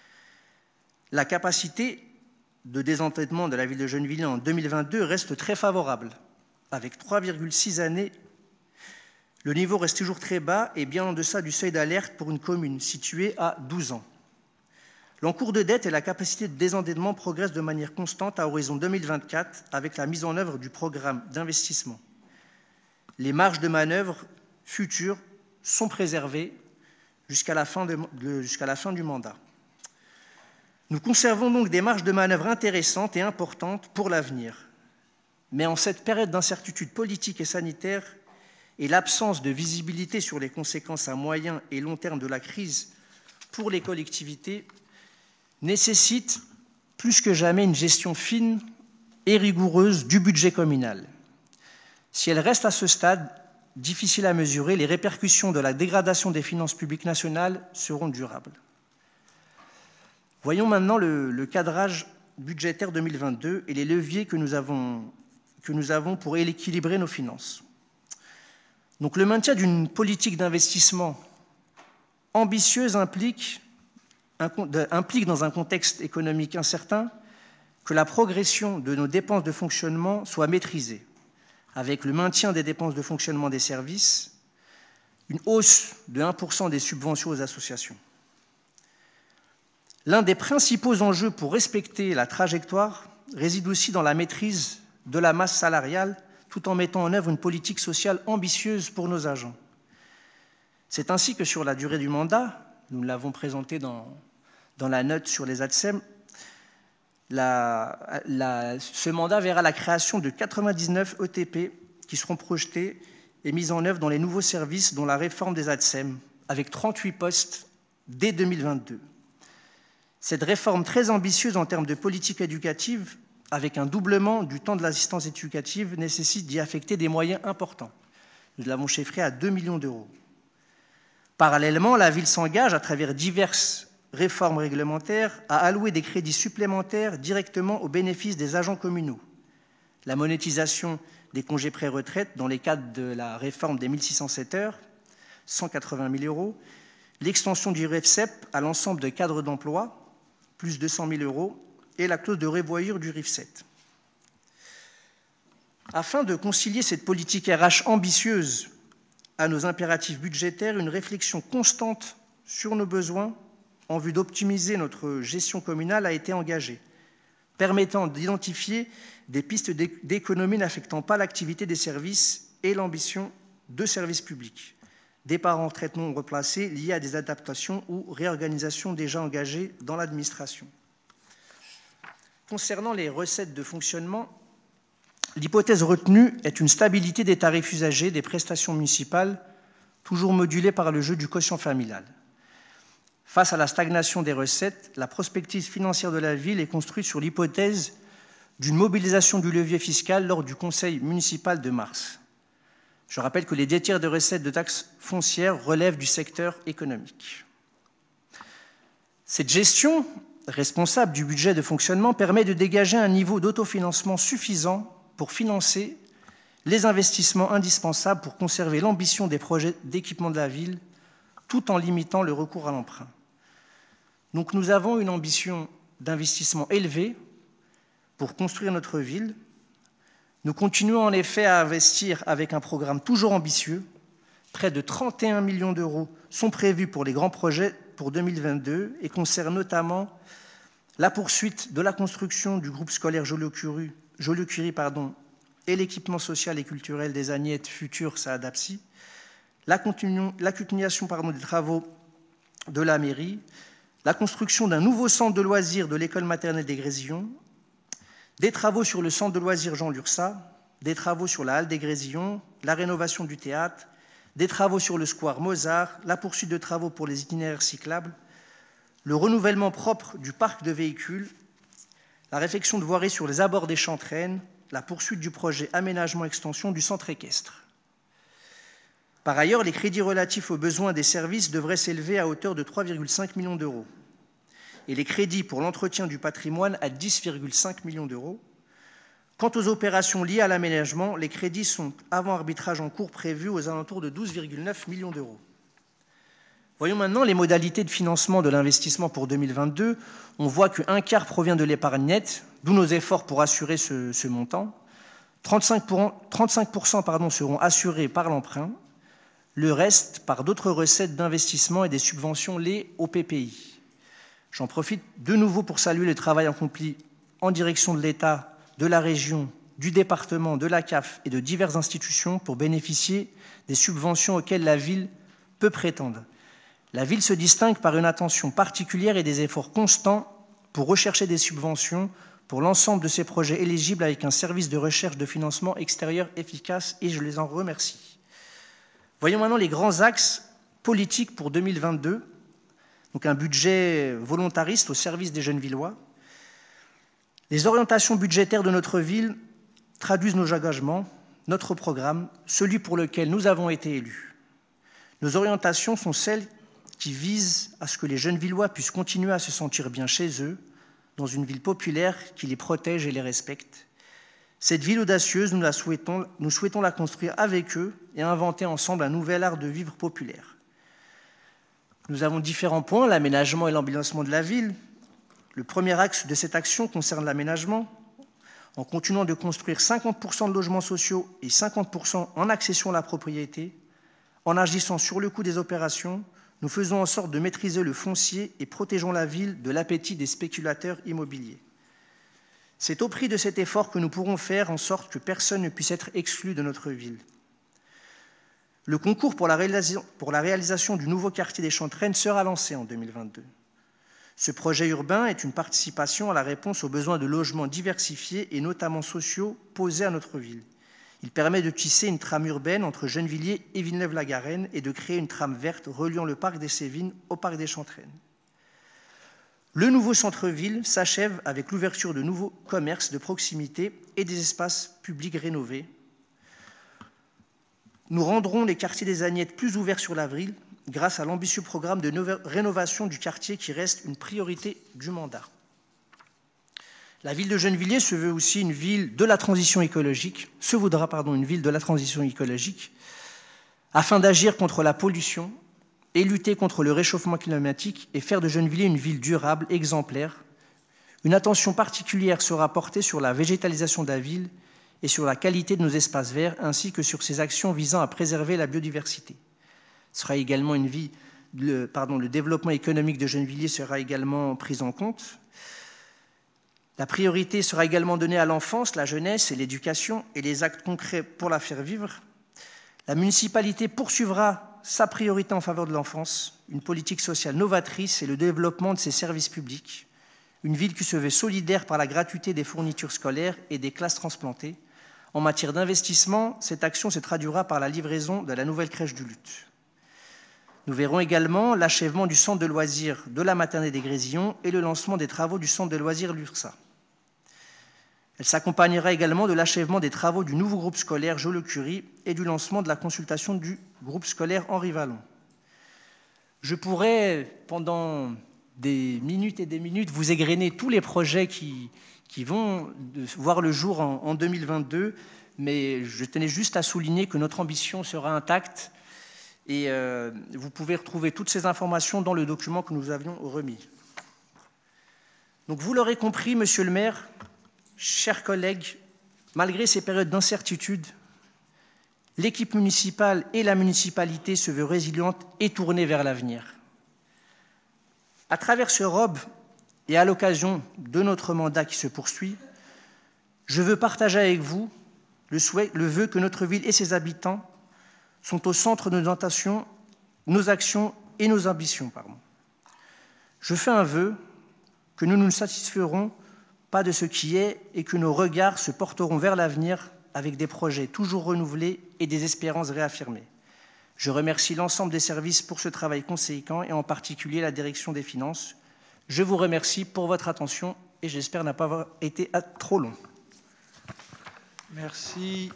La capacité de désendettement de la ville de Gennevilliers en deux mille vingt-deux reste très favorable, avec trois virgule six années. Le niveau reste toujours très bas et bien en deçà du seuil d'alerte pour une commune située à douze ans. L'encours de dette et la capacité de désendettement progressent de manière constante à horizon deux mille vingt-quatre avec la mise en œuvre du programme d'investissement. Les marges de manœuvre futures sont préservées jusqu'à la fin de, de, jusqu'à la fin du mandat. Nous conservons donc des marges de manœuvre intéressantes et importantes pour l'avenir. Mais en cette période d'incertitude politique et sanitaire et l'absence de visibilité sur les conséquences à moyen et long terme de la crise pour les collectivités, nécessite plus que jamais une gestion fine et rigoureuse du budget communal. Si elle reste à ce stade difficile à mesurer, les répercussions de la dégradation des finances publiques nationales seront durables. Voyons maintenant le, le cadrage budgétaire deux mille vingt-deux et les leviers que nous avons, que nous avons pour équilibrer nos finances. Donc, le maintien d'une politique d'investissement ambitieuse implique implique dans un contexte économique incertain que la progression de nos dépenses de fonctionnement soit maîtrisée, avec le maintien des dépenses de fonctionnement des services, une hausse de un pour cent des subventions aux associations. L'un des principaux enjeux pour respecter la trajectoire réside aussi dans la maîtrise de la masse salariale, tout en mettant en œuvre une politique sociale ambitieuse pour nos agents. C'est ainsi que sur la durée du mandat, nous l'avons présenté dans, dans la note sur les A T S E M, la, la, ce mandat verra la création de quatre-vingt-dix-neuf E T P qui seront projetés et mis en œuvre dans les nouveaux services dont la réforme des A T S E M, avec trente-huit postes dès deux mille vingt-deux. Cette réforme très ambitieuse en termes de politique éducative, avec un doublement du temps de l'assistance éducative, nécessite d'y affecter des moyens importants. Nous l'avons chiffré à deux millions d'euros. Parallèlement, la ville s'engage, à travers diverses réformes réglementaires, à allouer des crédits supplémentaires directement au bénéfice des agents communaux. La monétisation des congés pré-retraite dans les cadres de la réforme des mille six cent sept heures, cent quatre-vingt mille euros, l'extension du R E F S E P à l'ensemble de cadres d'emploi, plus deux cent mille euros, et la clause de revoyure du R I F sept. Afin de concilier cette politique R H ambitieuse à nos impératifs budgétaires, une réflexion constante sur nos besoins en vue d'optimiser notre gestion communale a été engagée, permettant d'identifier des pistes d'économie n'affectant pas l'activité des services et l'ambition de services publics, départs en retraite non replacés liés à des adaptations ou réorganisations déjà engagées dans l'administration. Concernant les recettes de fonctionnement, l'hypothèse retenue est une stabilité des tarifs usagers des prestations municipales, toujours modulée par le jeu du quotient familial. Face à la stagnation des recettes, la prospective financière de la ville est construite sur l'hypothèse d'une mobilisation du levier fiscal lors du conseil municipal de mars. Je rappelle que les deux tiers des recettes de taxes foncières relèvent du secteur économique. Cette gestion responsable du budget de fonctionnement permet de dégager un niveau d'autofinancement suffisant pour financer les investissements indispensables pour conserver l'ambition des projets d'équipement de la ville, tout en limitant le recours à l'emprunt. Donc nous avons une ambition d'investissement élevée pour construire notre ville. Nous continuons en effet à investir avec un programme toujours ambitieux. Près de trente et un millions d'euros sont prévus pour les grands projets pour deux mille vingt-deux et concernent notamment la poursuite de la construction du groupe scolaire Joliot-Curie Joliot-Curie, pardon, et l'équipement social et culturel des Agnettes futures Saadapsi, la, la continuation pardon, des travaux de la mairie, la construction d'un nouveau centre de loisirs de l'école maternelle des Grésillons, des travaux sur le centre de loisirs Jean Lursa, des travaux sur la halle des Grésillons, la rénovation du théâtre, des travaux sur le square Mozart, la poursuite de travaux pour les itinéraires cyclables, le renouvellement propre du parc de véhicules, la réfection de voirie sur les abords des Chantraines, la poursuite du projet aménagement-extension du centre équestre. Par ailleurs, les crédits relatifs aux besoins des services devraient s'élever à hauteur de trois virgule cinq millions d'euros et les crédits pour l'entretien du patrimoine à dix virgule cinq millions d'euros. Quant aux opérations liées à l'aménagement, les crédits sont avant arbitrage en cours prévus aux alentours de douze virgule neuf millions d'euros. Voyons maintenant les modalités de financement de l'investissement pour deux mille vingt-deux. On voit qu'un quart provient de l'épargne nette, d'où nos efforts pour assurer ce, ce montant. trente-cinq pour cent pardon, seront assurés par l'emprunt, le reste par d'autres recettes d'investissement et des subventions liées au P P I. J'en profite de nouveau pour saluer le travail accompli en direction de l'État, de la région, du département, de la C A F et de diverses institutions pour bénéficier des subventions auxquelles la ville peut prétendre. La ville se distingue par une attention particulière et des efforts constants pour rechercher des subventions pour l'ensemble de ces projets éligibles avec un service de recherche de financement extérieur efficace et je les en remercie. Voyons maintenant les grands axes politiques pour deux mille vingt-deux. Donc un budget volontariste au service des jeunes villois. Les orientations budgétaires de notre ville traduisent nos engagements, notre programme, celui pour lequel nous avons été élus. Nos orientations sont celles qui visent à ce que les jeunes villois puissent continuer à se sentir bien chez eux, dans une ville populaire qui les protège et les respecte. Cette ville audacieuse, nous la souhaitons, nous souhaitons la construire avec eux et inventer ensemble un nouvel art de vivre populaire. Nous avons différents points, l'aménagement et l'embellissements de la ville. Le premier axe de cette action concerne l'aménagement. En continuant de construire cinquante pour cent de logements sociaux et cinquante pour cent en accession à la propriété, en agissant sur le coût des opérations, nous faisons en sorte de maîtriser le foncier et protégeons la ville de l'appétit des spéculateurs immobiliers. C'est au prix de cet effort que nous pourrons faire en sorte que personne ne puisse être exclu de notre ville. Le concours pour la réalisation, pour la réalisation du nouveau quartier des Chantraines sera lancé en deux mille vingt-deux. Ce projet urbain est une participation à la réponse aux besoins de logements diversifiés et notamment sociaux posés à notre ville. Il permet de tisser une trame urbaine entre Gennevilliers et Villeneuve-la-Garenne et de créer une trame verte reliant le parc des Sévines au parc des Chantraines. Le nouveau centre-ville s'achève avec l'ouverture de nouveaux commerces de proximité et des espaces publics rénovés. Nous rendrons les quartiers des Agnettes plus ouverts sur la ville grâce à l'ambitieux programme de rénovation du quartier qui reste une priorité du mandat. La ville de Gennevilliers se veut aussi une ville de la transition écologique, se voudra pardon, une ville de la transition écologique, afin d'agir contre la pollution et lutter contre le réchauffement climatique et faire de Gennevilliers une ville durable, exemplaire. Une attention particulière sera portée sur la végétalisation de la ville et sur la qualité de nos espaces verts, ainsi que sur ces actions visant à préserver la biodiversité. Ce sera également une vie, le, pardon, le développement économique de Gennevilliers sera également pris en compte. La priorité sera également donnée à l'enfance, la jeunesse et l'éducation et les actes concrets pour la faire vivre. La municipalité poursuivra sa priorité en faveur de l'enfance, une politique sociale novatrice et le développement de ses services publics, une ville qui se veut solidaire par la gratuité des fournitures scolaires et des classes transplantées. En matière d'investissement, cette action se traduira par la livraison de la nouvelle crèche du Luth. Nous verrons également l'achèvement du centre de loisirs de la maternelle des Grésillons et le lancement des travaux du centre de loisirs Lursa. Elle s'accompagnera également de l'achèvement des travaux du nouveau groupe scolaire Joliot-Curie et du lancement de la consultation du groupe scolaire Henri Vallon. Je pourrais, pendant des minutes et des minutes, vous égrener tous les projets qui, qui vont voir le jour en, en deux mille vingt-deux, mais je tenais juste à souligner que notre ambition sera intacte et euh, vous pouvez retrouver toutes ces informations dans le document que nous avions remis. Donc vous l'aurez compris, Monsieur le maire, chers collègues, malgré ces périodes d'incertitude, l'équipe municipale et la municipalité se veut résiliente et tournée vers l'avenir. À travers ce robe et à l'occasion de notre mandat qui se poursuit, je veux partager avec vous le souhait, le vœu que notre ville et ses habitants sont au centre de nos intentions, nos actions et nos ambitions. Pardon. Je fais un vœu que nous nous satisferons pas de ce qui est et que nos regards se porteront vers l'avenir avec des projets toujours renouvelés et des espérances réaffirmées. Je remercie l'ensemble des services pour ce travail conséquent et en particulier la direction des finances. Je vous remercie pour votre attention et j'espère n'a pas avoir été trop long. Merci.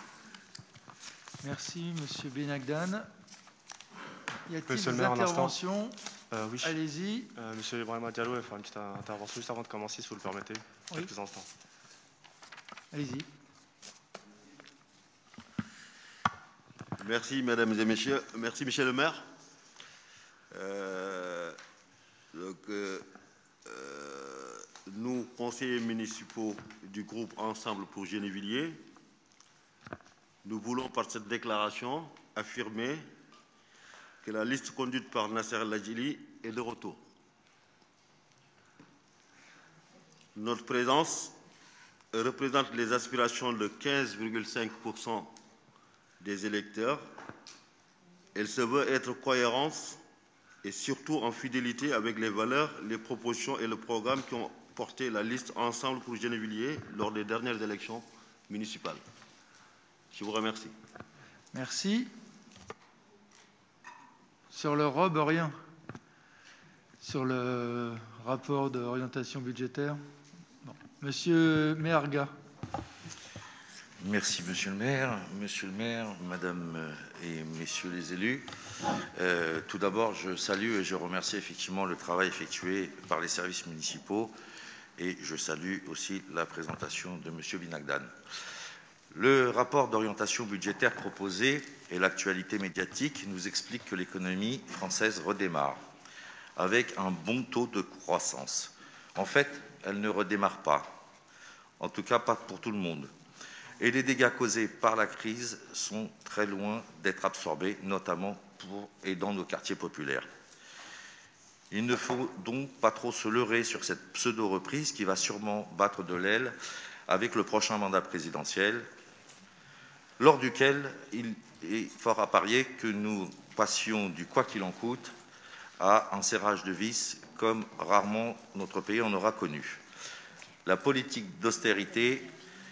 Merci, Monsieur Benagdan. Y a-t-il Monsieur le des maire, un instant. interventions? Euh, oui. Allez-y. Euh, Monsieur Ibrahima Diallo va faire une petite intervention juste avant de commencer, si vous le permettez, Oui. quelques instants. Allez-y. Merci, mesdames et messieurs. Merci, monsieur le maire. Euh, donc, euh, euh, nous, conseillers municipaux du groupe Ensemble pour Gennevilliers, nous voulons par cette déclaration affirmer que la liste conduite par Nasser Ladjili est de retour. Notre présence représente les aspirations de quinze virgule cinq pour cent des électeurs. Elle se veut être cohérente et surtout en fidélité avec les valeurs, les propositions et le programme qui ont porté la liste Ensemble pour Gennevilliers lors des dernières élections municipales. Je vous remercie. Merci. Sur le R O B, rien. Sur le rapport d'orientation budgétaire. Non. Monsieur Méarga. Merci, Monsieur le maire. Monsieur le maire, Madame et Messieurs les élus. Euh, tout d'abord, je salue et je remercie effectivement le travail effectué par les services municipaux et je salue aussi la présentation de Monsieur Benagdan. Le rapport d'orientation budgétaire proposé et l'actualité médiatique nous expliquent que l'économie française redémarre avec un bon taux de croissance. En fait, elle ne redémarre pas, en tout cas pas pour tout le monde. Et les dégâts causés par la crise sont très loin d'être absorbés, notamment pour et dans nos quartiers populaires. Il ne faut donc pas trop se leurrer sur cette pseudo-reprise qui va sûrement battre de l'aile avec le prochain mandat présidentiel, lors duquel il est fort à parier que nous passions du quoi qu'il en coûte à un serrage de vis comme rarement notre pays en aura connu. La politique d'austérité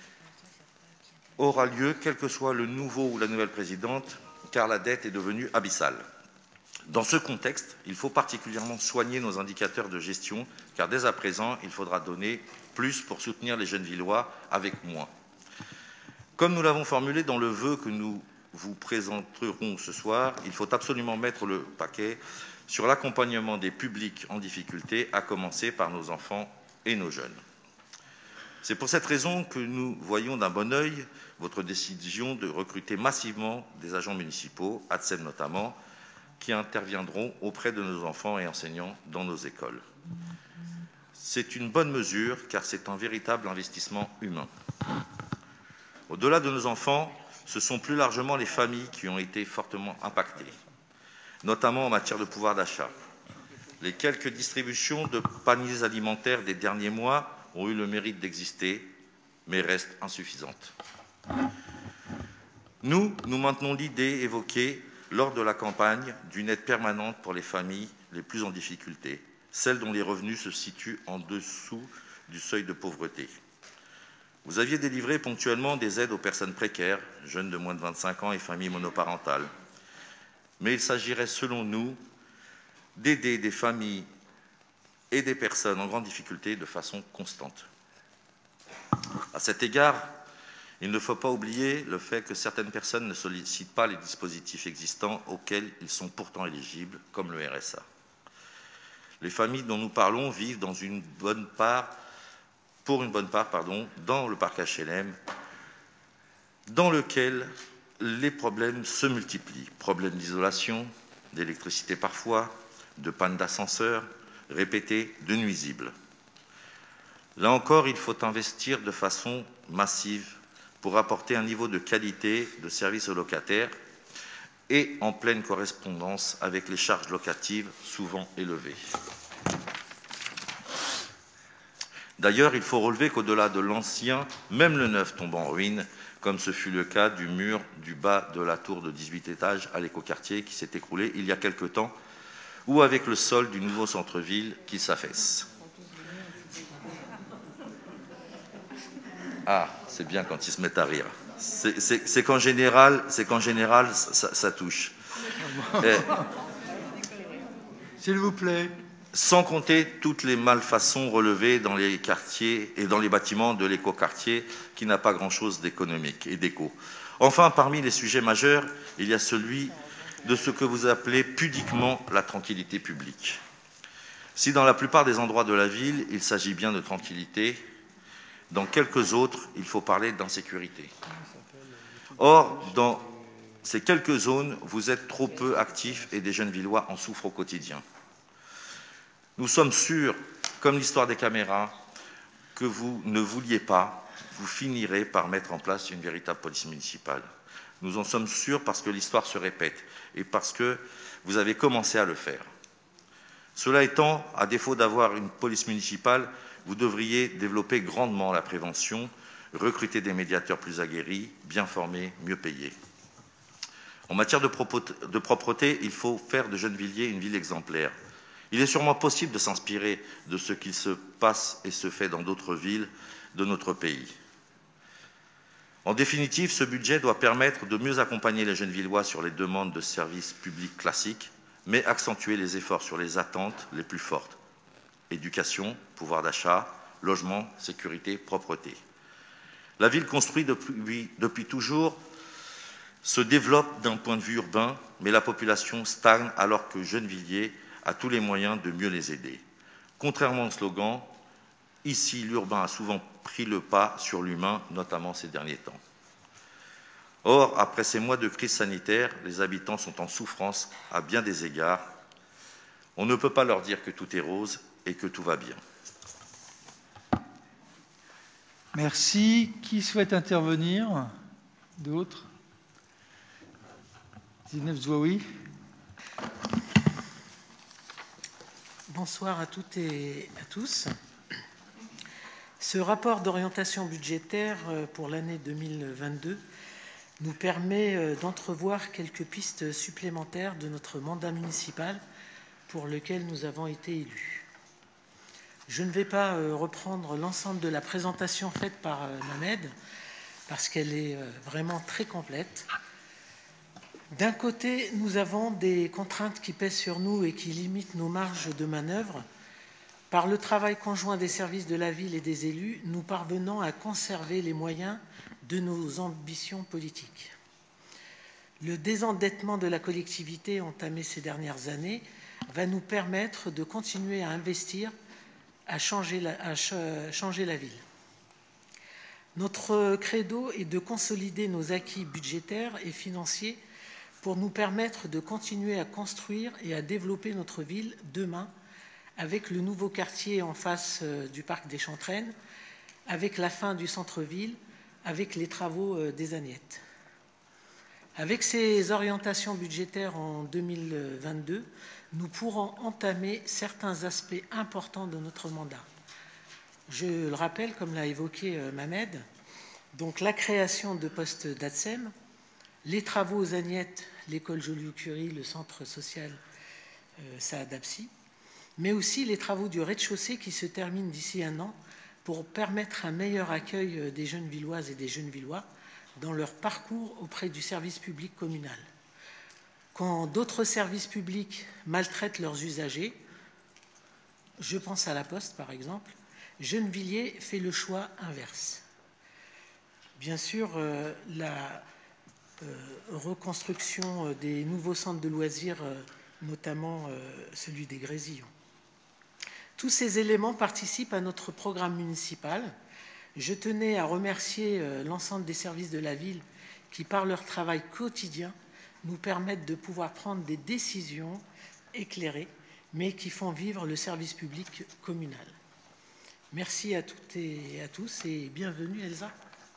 aura lieu quel que soit le nouveau ou la nouvelle présidente, car la dette est devenue abyssale. Dans ce contexte, il faut particulièrement soigner nos indicateurs de gestion, car dès à présent, il faudra donner plus pour soutenir les jeunes Villois avec moins. Comme nous l'avons formulé dans le vœu que nous vous présenterons ce soir, il faut absolument mettre le paquet sur l'accompagnement des publics en difficulté, à commencer par nos enfants et nos jeunes. C'est pour cette raison que nous voyons d'un bon œil votre décision de recruter massivement des agents municipaux, A T S E M notamment, qui interviendront auprès de nos enfants et enseignants dans nos écoles. C'est une bonne mesure car c'est un véritable investissement humain. Au-delà de nos enfants, ce sont plus largement les familles qui ont été fortement impactées, notamment en matière de pouvoir d'achat. Les quelques distributions de paniers alimentaires des derniers mois ont eu le mérite d'exister, mais restent insuffisantes. Nous, nous maintenons l'idée évoquée lors de la campagne d'une aide permanente pour les familles les plus en difficulté, celles dont les revenus se situent en dessous du seuil de pauvreté. Vous aviez délivré ponctuellement des aides aux personnes précaires, jeunes de moins de vingt-cinq ans et familles monoparentales. Mais il s'agirait, selon nous, d'aider des familles et des personnes en grande difficulté de façon constante. À cet égard, il ne faut pas oublier le fait que certaines personnes ne sollicitent pas les dispositifs existants auxquels ils sont pourtant éligibles, comme le R S A. Les familles dont nous parlons vivent dans une bonne part, pour une bonne part, pardon, dans le parc H L M, dans lequel les problèmes se multiplient. Problèmes d'isolation, d'électricité parfois, de panne d'ascenseur, répétées, de nuisibles. Là encore, il faut investir de façon massive pour apporter un niveau de qualité de service aux locataires et en pleine correspondance avec les charges locatives souvent élevées. D'ailleurs, il faut relever qu'au-delà de l'ancien, même le neuf tombe en ruine, comme ce fut le cas du mur du bas de la tour de dix-huit étages à l'écoquartier qui s'est écroulé il y a quelque temps, ou avec le sol du nouveau centre-ville qui s'affaisse. Ah, c'est bien quand ils se mettent à rire. C'est qu'en général, c'est qu'en général, ça, ça touche. S'il vous plaît. Sans compter toutes les malfaçons relevées dans les quartiers et dans les bâtiments de l'écoquartier qui n'a pas grand-chose d'économique et d'éco. Enfin, parmi les sujets majeurs, il y a celui de ce que vous appelez pudiquement la tranquillité publique. Si dans la plupart des endroits de la ville, il s'agit bien de tranquillité, dans quelques autres, il faut parler d'insécurité. Or, dans ces quelques zones, vous êtes trop peu actifs et des jeunes Villois en souffrent au quotidien. Nous sommes sûrs, comme l'histoire des caméras, que vous ne vouliez pas, vous finirez par mettre en place une véritable police municipale. Nous en sommes sûrs parce que l'histoire se répète et parce que vous avez commencé à le faire. Cela étant, à défaut d'avoir une police municipale, vous devriez développer grandement la prévention, recruter des médiateurs plus aguerris, bien formés, mieux payés. En matière de propreté, il faut faire de Gennevilliers une ville exemplaire. Il est sûrement possible de s'inspirer de ce qui se passe et se fait dans d'autres villes de notre pays. En définitive, ce budget doit permettre de mieux accompagner les Gennevillois sur les demandes de services publics classiques, mais accentuer les efforts sur les attentes les plus fortes. Éducation, pouvoir d'achat, logement, sécurité, propreté. La ville construite depuis, depuis toujours se développe d'un point de vue urbain, mais la population stagne alors que Gennevilliers a tous les moyens de mieux les aider. Contrairement au slogan, ici l'urbain a souvent pris le pas sur l'humain, notamment ces derniers temps. Or, après ces mois de crise sanitaire, les habitants sont en souffrance à bien des égards. On ne peut pas leur dire que tout est rose et que tout va bien. Merci. Qui souhaite intervenir? D'autres? Zineb Zouaoui. Bonsoir à toutes et à tous. Ce rapport d'orientation budgétaire pour l'année deux mille vingt-deux nous permet d'entrevoir quelques pistes supplémentaires de notre mandat municipal pour lequel nous avons été élus. Je ne vais pas reprendre l'ensemble de la présentation faite par Mohamed parce qu'elle est vraiment très complète. D'un côté, nous avons des contraintes qui pèsent sur nous et qui limitent nos marges de manœuvre. Par le travail conjoint des services de la ville et des élus, nous parvenons à conserver les moyens de nos ambitions politiques. Le désendettement de la collectivité entamé ces dernières années va nous permettre de continuer à investir, à changer la, à changer la ville. Notre credo est de consolider nos acquis budgétaires et financiers pour nous permettre de continuer à construire et à développer notre ville demain avec le nouveau quartier en face du parc des Chantraines, avec la fin du centre-ville, avec les travaux des Agnettes. Avec ces orientations budgétaires en deux mille vingt-deux, nous pourrons entamer certains aspects importants de notre mandat. Je le rappelle, comme l'a évoqué Mohamed, donc la création de postes d'A T S E M, les travaux aux Agnettes, l'école Joliot-Curie, le centre social euh, Saad Absi. mais aussi les travaux du rez-de-chaussée qui se terminent d'ici un an pour permettre un meilleur accueil des jeunes Villoises et des jeunes Villois dans leur parcours auprès du service public communal. Quand d'autres services publics maltraitent leurs usagers, je pense à la Poste par exemple, Gennevilliers fait le choix inverse. Bien sûr, euh, la euh, reconstruction des nouveaux centres de loisirs, euh, notamment euh, celui des Grésillons. Tous ces éléments participent à notre programme municipal. Je tenais à remercier euh, l'ensemble des services de la ville qui, par leur travail quotidien, nous permettent de pouvoir prendre des décisions éclairées, mais qui font vivre le service public communal. Merci à toutes et à tous et bienvenue Elsa.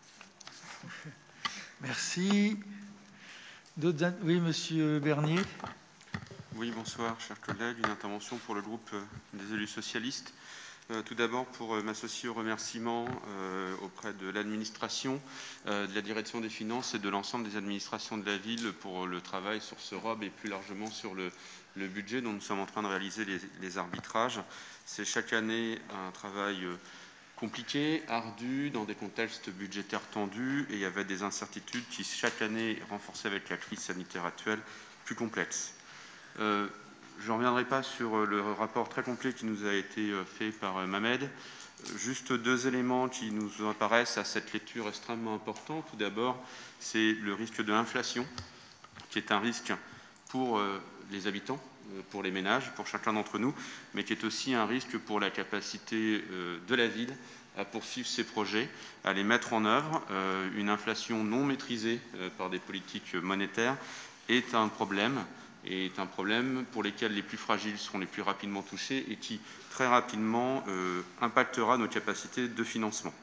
Merci. D'autres... Oui, Monsieur Bernier. Oui, bonsoir, chers collègues. Une intervention pour le groupe des élus socialistes. Euh, tout d'abord, pour euh, m'associer aux remerciements euh, auprès de l'administration, euh, de la direction des finances et de l'ensemble des administrations de la ville pour le travail sur ce R O B et plus largement sur le, le budget dont nous sommes en train de réaliser les, les arbitrages. C'est chaque année un travail euh, compliqué, ardu, dans des contextes budgétaires tendus, et il y avait des incertitudes qui, chaque année, renforcées avec la crise sanitaire actuelle, plus complexes. Euh, je ne reviendrai pas sur le rapport très complet qui nous a été fait par Mamed. Juste deux éléments qui nous apparaissent à cette lecture extrêmement importants. Tout d'abord, c'est le risque de l'inflation, qui est un risque pour les habitants, pour les ménages, pour chacun d'entre nous, mais qui est aussi un risque pour la capacité de la ville à poursuivre ses projets, à les mettre en œuvre. Une inflation non maîtrisée par des politiques monétaires est un problème, est un problème pour lesquels les plus fragiles seront les plus rapidement touchés et qui, très rapidement, euh, impactera nos capacités de financement.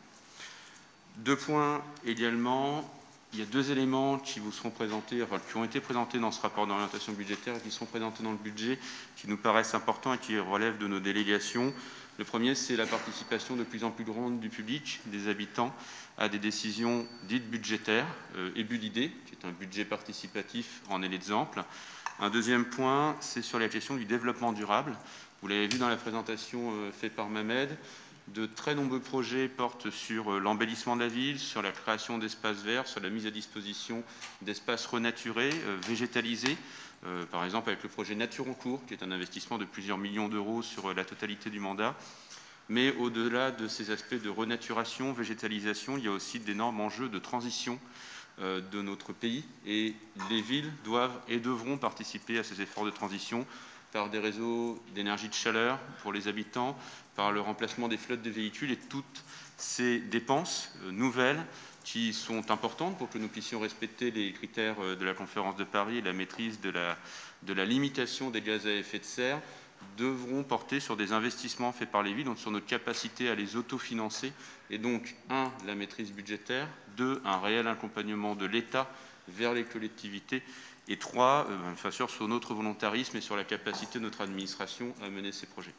Deux points également. Il y a deux éléments qui vous seront présentés, enfin, qui ont été présentés dans ce rapport d'orientation budgétaire et qui seront présentés dans le budget, qui nous paraissent importants et qui relèvent de nos délégations. Le premier, c'est la participation de plus en plus grande du public, des habitants, à des décisions dites budgétaires. Euh, E B U l'I D, qui est un budget participatif, en est l'exemple. Un deuxième point, c'est sur la question du développement durable. Vous l'avez vu dans la présentation euh, faite par Mamed, de très nombreux projets portent sur euh, l'embellissement de la ville, sur la création d'espaces verts, sur la mise à disposition d'espaces renaturés, euh, végétalisés, euh, par exemple avec le projet Nature en cours, qui est un investissement de plusieurs millions d'euros sur euh, la totalité du mandat. Mais au-delà de ces aspects de renaturation, végétalisation, il y a aussi d'énormes enjeux de transition de notre pays, et les villes doivent et devront participer à ces efforts de transition par des réseaux d'énergie de chaleur pour les habitants, par le remplacement des flottes de véhicules et toutes ces dépenses nouvelles qui sont importantes pour que nous puissions respecter les critères de la conférence de Paris et la maîtrise de la, de la limitation des gaz à effet de serre devront porter sur des investissements faits par les villes, donc sur notre capacité à les autofinancer, et donc, un, la maîtrise budgétaire, deux, un réel accompagnement de l'État vers les collectivités, et trois, euh, enfin, sur, sur notre volontarisme et sur la capacité de notre administration à mener ces projets.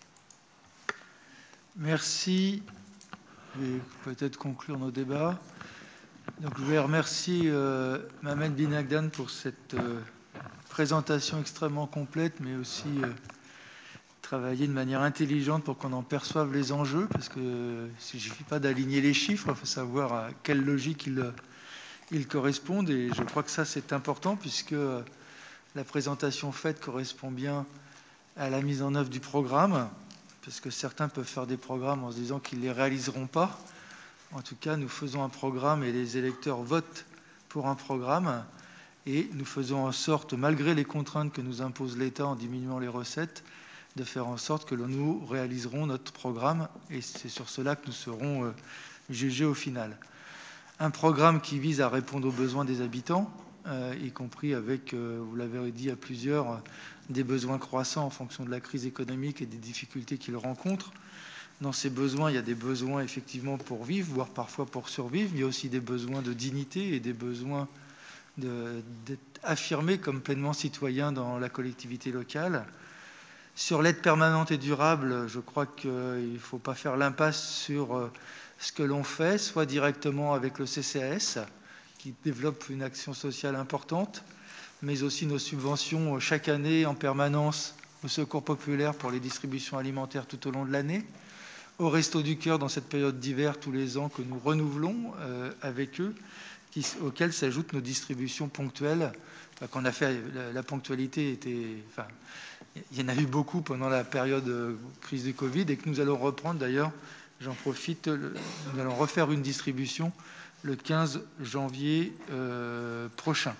Merci. Je vais peut-être conclure nos débats. Donc, je vais remercier euh, Mamed Binagdan pour cette euh, présentation extrêmement complète, mais aussi euh, travailler de manière intelligente pour qu'on en perçoive les enjeux, parce que il ne suffit pas d'aligner les chiffres, il faut savoir à quelle logique ils, ils correspondent, et je crois que ça c'est important, puisque la présentation faite correspond bien à la mise en œuvre du programme, parce que certains peuvent faire des programmes en se disant qu'ils ne les réaliseront pas. En tout cas, nous faisons un programme et les électeurs votent pour un programme, et nous faisons en sorte, malgré les contraintes que nous impose l'État en diminuant les recettes, de faire en sorte que nous réaliserons notre programme, et c'est sur cela que nous serons euh, jugés au final. Un programme qui vise à répondre aux besoins des habitants, euh, y compris avec, euh, vous l'avez dit à plusieurs, euh, des besoins croissants en fonction de la crise économique et des difficultés qu'ils rencontrent. Dans ces besoins, il y a des besoins effectivement pour vivre, voire parfois pour survivre, mais il y a aussi des besoins de dignité et des besoins de, d'être affirmés comme pleinement citoyens dans la collectivité locale. Sur l'aide permanente et durable, je crois qu'il ne faut pas faire l'impasse sur ce que l'on fait, soit directement avec le C C A S, qui développe une action sociale importante, mais aussi nos subventions chaque année en permanence au Secours populaire pour les distributions alimentaires tout au long de l'année, au Resto du Cœur dans cette période d'hiver tous les ans que nous renouvelons euh, avec eux, qui, auxquels s'ajoutent nos distributions ponctuelles. Enfin, qu'on a fait, la, la ponctualité était... Enfin, il y en a eu beaucoup pendant la période de crise du Covid et que nous allons reprendre d'ailleurs, j'en profite, le, nous allons refaire une distribution le quinze janvier euh, prochain.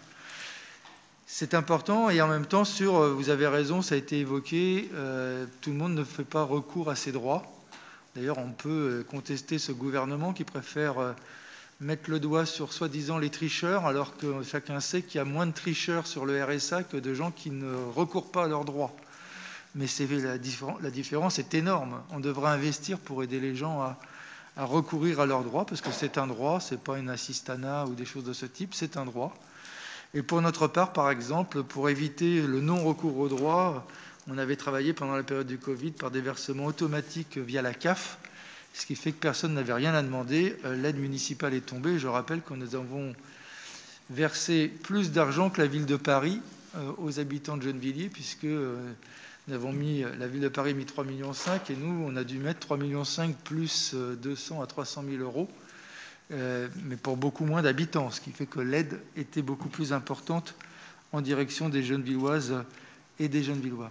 C'est important et en même temps, sur, vous avez raison, ça a été évoqué, euh, tout le monde ne fait pas recours à ses droits. D'ailleurs, on peut contester ce gouvernement qui préfère euh, mettre le doigt sur soi-disant les tricheurs, alors que chacun sait qu'il y a moins de tricheurs sur le R S A que de gens qui ne recourent pas à leurs droits. Mais c'est, la, la différence est énorme. On devrait investir pour aider les gens à, à recourir à leurs droits, parce que c'est un droit, ce n'est pas une assistanat ou des choses de ce type, c'est un droit. Et pour notre part, par exemple, pour éviter le non-recours aux droits, on avait travaillé pendant la période du Covid par des versements automatiques via la C A F, ce qui fait que personne n'avait rien à demander. L'aide municipale est tombée. Je rappelle que nous avons versé plus d'argent que la ville de Paris aux habitants de Gennevilliers, puisque nous avons mis, la ville de Paris a mis trois virgule cinq millions et nous, on a dû mettre trois virgule cinq millions plus deux cents à trois cent mille euros, euh, mais pour beaucoup moins d'habitants, ce qui fait que l'aide était beaucoup plus importante en direction des Gennevilloises et des Gennevillois.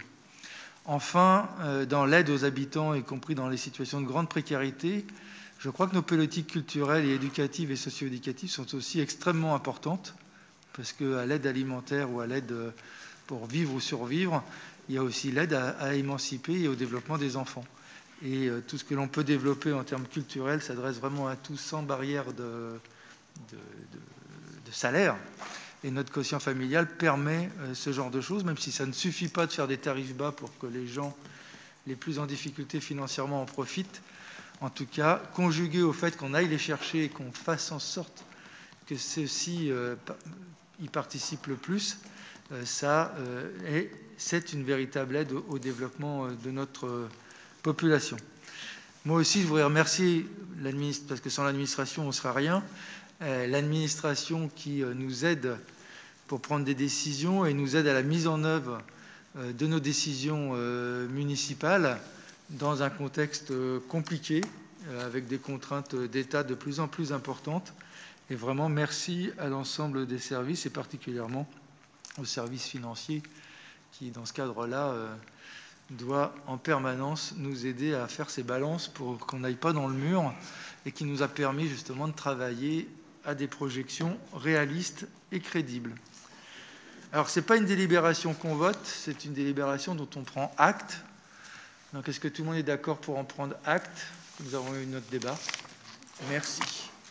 Enfin, euh, dans l'aide aux habitants, y compris dans les situations de grande précarité, je crois que nos politiques culturelles et éducatives et socio-éducatives sont aussi extrêmement importantes, parce qu'à l'aide alimentaire ou à l'aide pour vivre ou survivre, il y a aussi l'aide à, à émanciper et au développement des enfants. Et euh, tout ce que l'on peut développer en termes culturels s'adresse vraiment à tous sans barrière de, de, de, de salaire. Et notre quotient familial permet euh, ce genre de choses, même si ça ne suffit pas de faire des tarifs bas pour que les gens les plus en difficulté financièrement en profitent. En tout cas, conjugué au fait qu'on aille les chercher et qu'on fasse en sorte que ceux-ci euh, y participent le plus, euh, ça, euh, et c'est une véritable aide au, au développement de notre euh, population. Moi aussi, je voudrais remercier l'administration, parce que sans l'administration, on ne sera rien, euh, l'administration qui euh, nous aide pour prendre des décisions et nous aide à la mise en œuvre euh, de nos décisions euh, municipales dans un contexte euh, compliqué, euh, avec des contraintes d'État de plus en plus importantes. Et vraiment, merci à l'ensemble des services et particulièrement aux services financiers qui, dans ce cadre-là, euh, doit en permanence nous aider à faire ces balances pour qu'on n'aille pas dans le mur et qui nous a permis justement de travailler à des projections réalistes et crédibles. Alors, ce n'est pas une délibération qu'on vote, c'est une délibération dont on prend acte. Donc, est-ce que tout le monde est d'accord pour en prendre acte? Nous avons eu notre débat. Merci.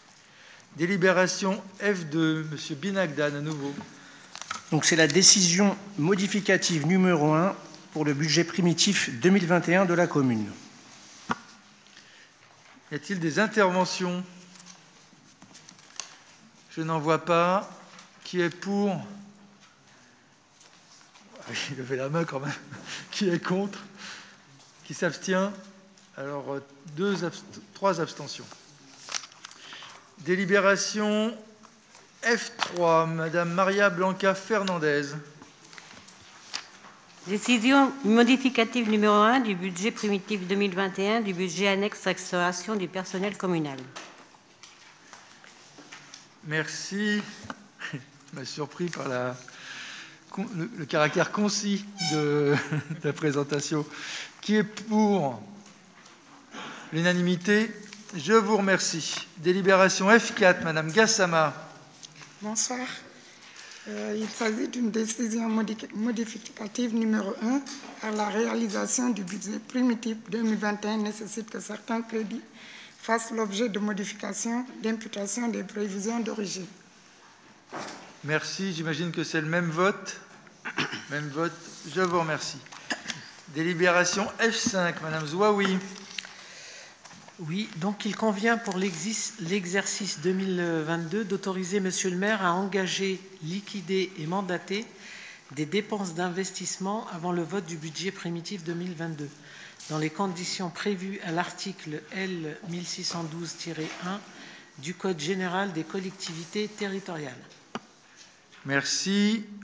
Délibération F deux, M. Binagdan, à nouveau. Donc, c'est la décision modificative numéro un pour le budget primitif deux mille vingt et un de la commune. Y a-t-il des interventions? Je n'en vois pas. Qui est pour? Il levait la main quand même. Qui est contre? Qui s'abstient? Alors, deux abst... trois abstentions. Délibération F trois, Madame Maria Blanca Fernandez. Décision modificative numéro un du budget primitif deux mille vingt et un du budget annexe restauration du personnel communal. Merci. Je m'a surpris par la, le, le caractère concis de, de la présentation. Qui est pour l'unanimité? Je vous remercie. Délibération F quatre, Madame Gassama. Bonsoir. Euh, il s'agit d'une décision modificative numéro un à la réalisation du budget primitif deux mille vingt et un nécessite que certains crédits fassent l'objet de modifications d'imputation des prévisions d'origine. Merci. J'imagine que c'est le même vote. Même vote. Je vous remercie. Délibération F cinq, Madame Zouaoui. Oui, donc il convient pour l'exercice deux mille vingt-deux d'autoriser Monsieur le maire à engager, liquider et mandater des dépenses d'investissement avant le vote du budget primitif deux mille vingt-deux, dans les conditions prévues à l'article L mille six cent douze tiret un du Code général des collectivités territoriales. Merci.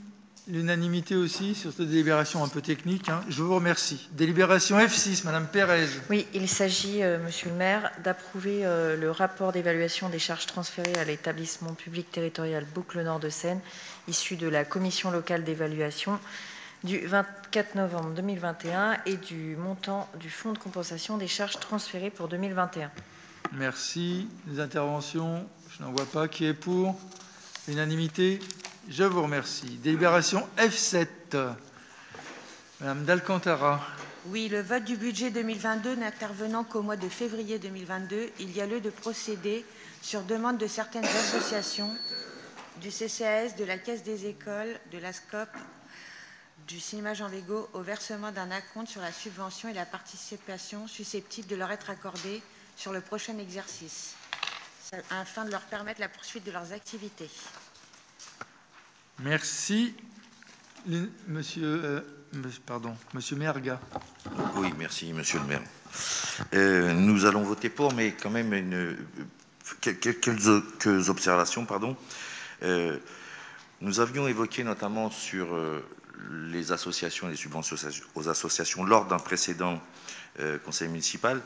L'unanimité aussi sur cette délibération un peu technique. Hein. Je vous remercie. Délibération F six, Madame Pérez. Oui, il s'agit, euh, Monsieur le maire, d'approuver euh, le rapport d'évaluation des charges transférées à l'établissement public territorial Boucle Nord de Seine, issu de la commission locale d'évaluation du vingt-quatre novembre deux mille vingt et un et du montant du fonds de compensation des charges transférées pour deux mille vingt et un. Merci. Les interventions, je n'en vois pas. Qui est pour? L'unanimité. Je vous remercie. Délibération F sept. Madame d'Alcantara. Oui, le vote du budget deux mille vingt-deux n'intervenant qu'au mois de février deux mille vingt-deux, il y a lieu de procéder, sur demande de certaines associations, du C C A S, de la Caisse des écoles, de la S C O P, du cinéma Jean Végo, au versement d'un acompte sur la subvention et la participation susceptibles de leur être accordées sur le prochain exercice, afin de leur permettre la poursuite de leurs activités. Merci. Monsieur, euh, pardon, Monsieur Merga. Oui, merci, Monsieur le maire. Euh, nous allons voter pour, mais quand même une, quelques, quelques observations. Pardon. Euh, nous avions évoqué notamment sur euh, les associations et les subventions aux associations lors d'un précédent euh, conseil municipal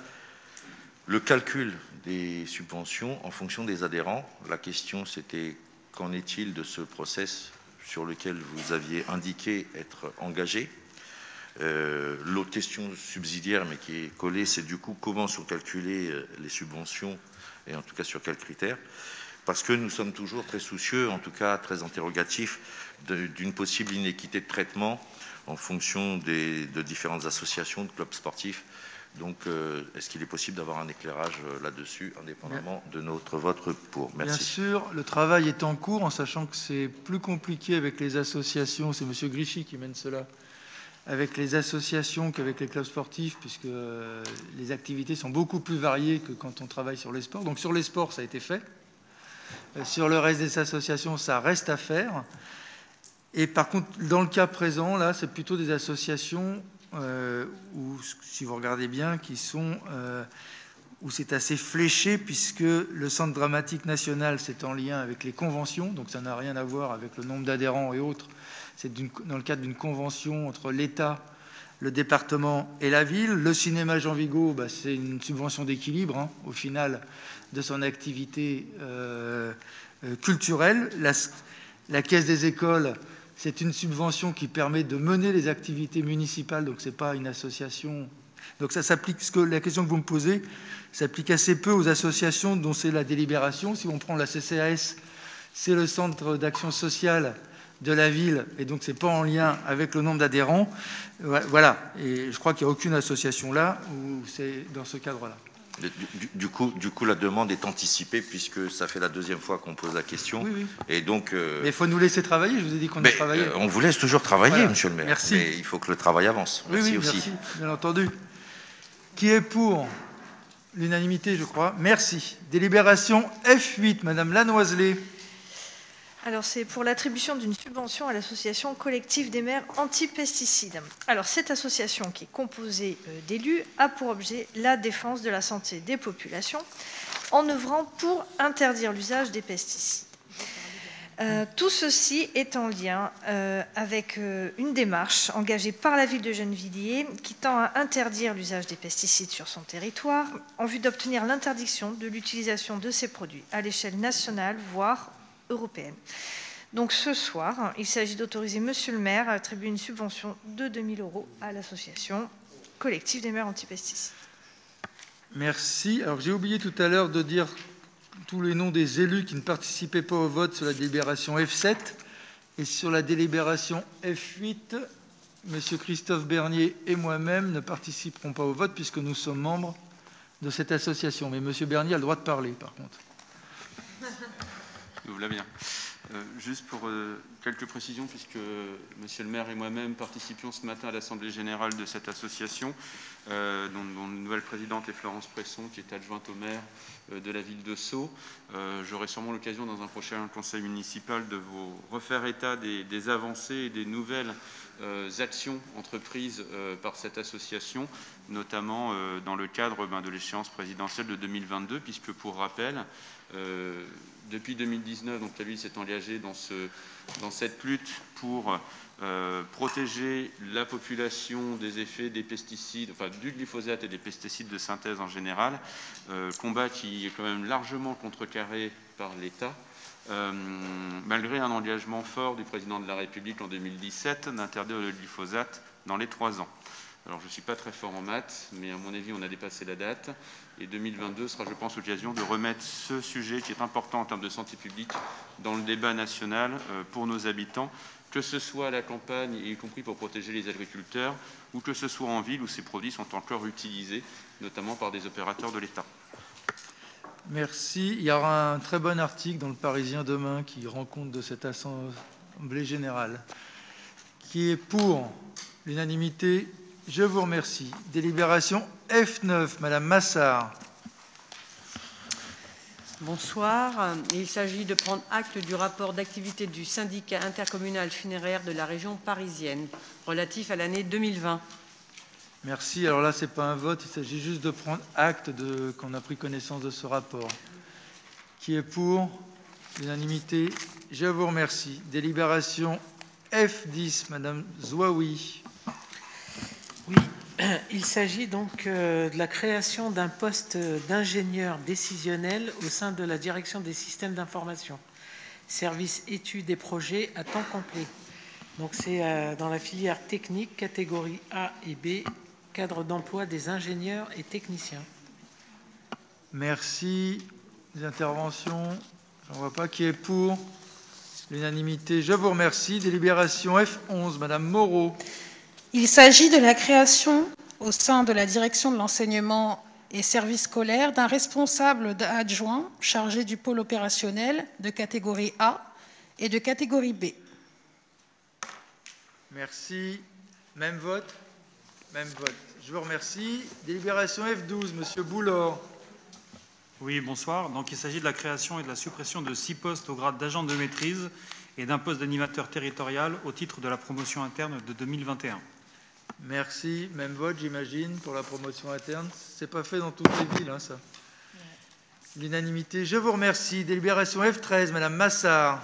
le calcul des subventions en fonction des adhérents. La question, c'était qu'en est-il de ce process sur lequel vous aviez indiqué être engagé. Euh, L'autre question subsidiaire, mais qui est collée, c'est du coup comment sont calculées les subventions et en tout cas sur quels critères. Parce que nous sommes toujours très soucieux, en tout cas très interrogatifs, d'une possible inéquité de traitement en fonction des, de différentes associations, de clubs sportifs. Donc, euh, est-ce qu'il est possible d'avoir un éclairage euh, là-dessus, indépendamment Bien. de notre vote pour? Merci. Bien sûr, le travail est en cours, en sachant que c'est plus compliqué avec les associations. C'est M. Grichy qui mène cela. Avec les associations qu'avec les clubs sportifs, puisque euh, les activités sont beaucoup plus variées que quand on travaille sur les sports. Donc, sur les sports, ça a été fait. Euh, sur le reste des associations, ça reste à faire. Et par contre, dans le cas présent, là, c'est plutôt des associations Euh, où, si vous regardez bien, qui sont, euh, où c'est assez fléché, puisque le Centre dramatique national, c'est en lien avec les conventions, donc ça n'a rien à voir avec le nombre d'adhérents et autres. C'est dans le cadre d'une convention entre l'État, le département et la ville. Le cinéma Jean Vigo, bah, c'est une subvention d'équilibre, hein, au final, de son activité euh, euh, culturelle. La, la Caisse des écoles, c'est une subvention qui permet de mener les activités municipales, donc ce n'est pas une association. Donc ça s'applique, ce que, la question que vous me posez s'applique assez peu aux associations dont c'est la délibération. Si on prend la C C A S, c'est le centre d'action sociale de la ville, et donc ce n'est pas en lien avec le nombre d'adhérents. Voilà, et je crois qu'il n'y a aucune association là où c'est dans ce cadre-là. Du, du, du, coup, du coup, la demande est anticipée puisque ça fait la deuxième fois qu'on pose la question. Oui, oui. Et donc, euh... mais il faut nous laisser travailler. Je vous ai dit qu'on allait travailler. Euh, on vous laisse toujours travailler, voilà. Monsieur le maire. Merci. Mais il faut que le travail avance. Oui, merci oui, aussi. Merci, bien entendu. Qui est pour l'unanimité, je crois. Merci. Délibération F huit, Madame Lanoiselet. Alors, c'est pour l'attribution d'une subvention à l'association collective des maires anti-pesticides. Alors, cette association, qui est composée d'élus, a pour objet la défense de la santé des populations en œuvrant pour interdire l'usage des pesticides. Euh, tout ceci est en lien euh, avec euh, une démarche engagée par la ville de Gennevilliers qui tend à interdire l'usage des pesticides sur son territoire en vue d'obtenir l'interdiction de l'utilisation de ces produits à l'échelle nationale, voire européenne. Donc ce soir, il s'agit d'autoriser Monsieur le maire à attribuer une subvention de deux mille euros à l'association collective des maires anti-pesticides. Merci. Alors j'ai oublié tout à l'heure de dire tous les noms des élus qui ne participaient pas au vote sur la délibération F sept et sur la délibération F huit. Monsieur Christophe Bernier et moi-même ne participerons pas au vote puisque nous sommes membres de cette association. Mais Monsieur Bernier a le droit de parler, par contre. Voilà bien. Euh, juste pour euh, quelques précisions, puisque Monsieur le maire et moi-même participions ce matin à l'Assemblée générale de cette association, euh, dont, dont la nouvelle présidente est Florence Presson, qui est adjointe au maire euh, de la ville de Sceaux. Euh, J'aurai sûrement l'occasion dans un prochain conseil municipal de vous refaire état des, des avancées et des nouvelles euh, actions entreprises euh, par cette association, notamment euh, dans le cadre ben, de l'échéance présidentielle de deux mille vingt-deux, puisque pour rappel, euh, depuis deux mille dix-neuf, donc la ville s'est engagée dans, ce, dans cette lutte pour euh, protéger la population des effets des pesticides, enfin du glyphosate et des pesticides de synthèse en général, euh, combat qui est quand même largement contrecarré par l'État, euh, malgré un engagement fort du président de la République en deux mille dix-sept d'interdire le glyphosate dans les trois ans. Alors je ne suis pas très fort en maths, mais à mon avis on a dépassé la date, et deux mille vingt-deux sera, je pense, l'occasion de remettre ce sujet qui est important en termes de santé publique dans le débat national euh, pour nos habitants, que ce soit à la campagne, y compris pour protéger les agriculteurs, ou que ce soit en ville où ces produits sont encore utilisés, notamment par des opérateurs de l'État. Merci. Il y aura un très bon article dans le Parisien demain qui rend compte de cette assemblée générale. Qui est pour l'unanimité? Je vous remercie. Délibération F neuf, Madame Massard. Bonsoir. Il s'agit de prendre acte du rapport d'activité du syndicat intercommunal funéraire de la région parisienne relatif à l'année deux mille vingt. Merci. Alors là, ce n'est pas un vote, il s'agit juste de prendre acte de, qu'on a pris connaissance de ce rapport. Qui est pour l'unanimité? Je vous remercie. Délibération F dix, Madame Zouaoui. Oui, il s'agit donc euh, de la création d'un poste d'ingénieur décisionnel au sein de la direction des systèmes d'information, service études et projets à temps complet. Donc c'est euh, dans la filière technique, catégorie A et B, cadre d'emploi des ingénieurs et techniciens. Merci. Des interventions? J'en vois pas. Qui est pour l'unanimité? Je vous remercie. Délibération F onze, Madame Moreau. Il s'agit de la création, au sein de la direction de l'enseignement et services scolaires, d'un responsable adjoint chargé du pôle opérationnel de catégorie A et de catégorie B. Merci. Même vote? Même vote. Je vous remercie. Délibération F douze, Monsieur Boulor. Oui, bonsoir. Donc, il s'agit de la création et de la suppression de six postes au grade d'agent de maîtrise et d'un poste d'animateur territorial au titre de la promotion interne de deux mille vingt et un. Merci. Même vote, j'imagine, pour la promotion interne. Ce n'est pas fait dans toutes les villes, hein, ça. L'unanimité. Je vous remercie. Délibération F treize, Madame Massard.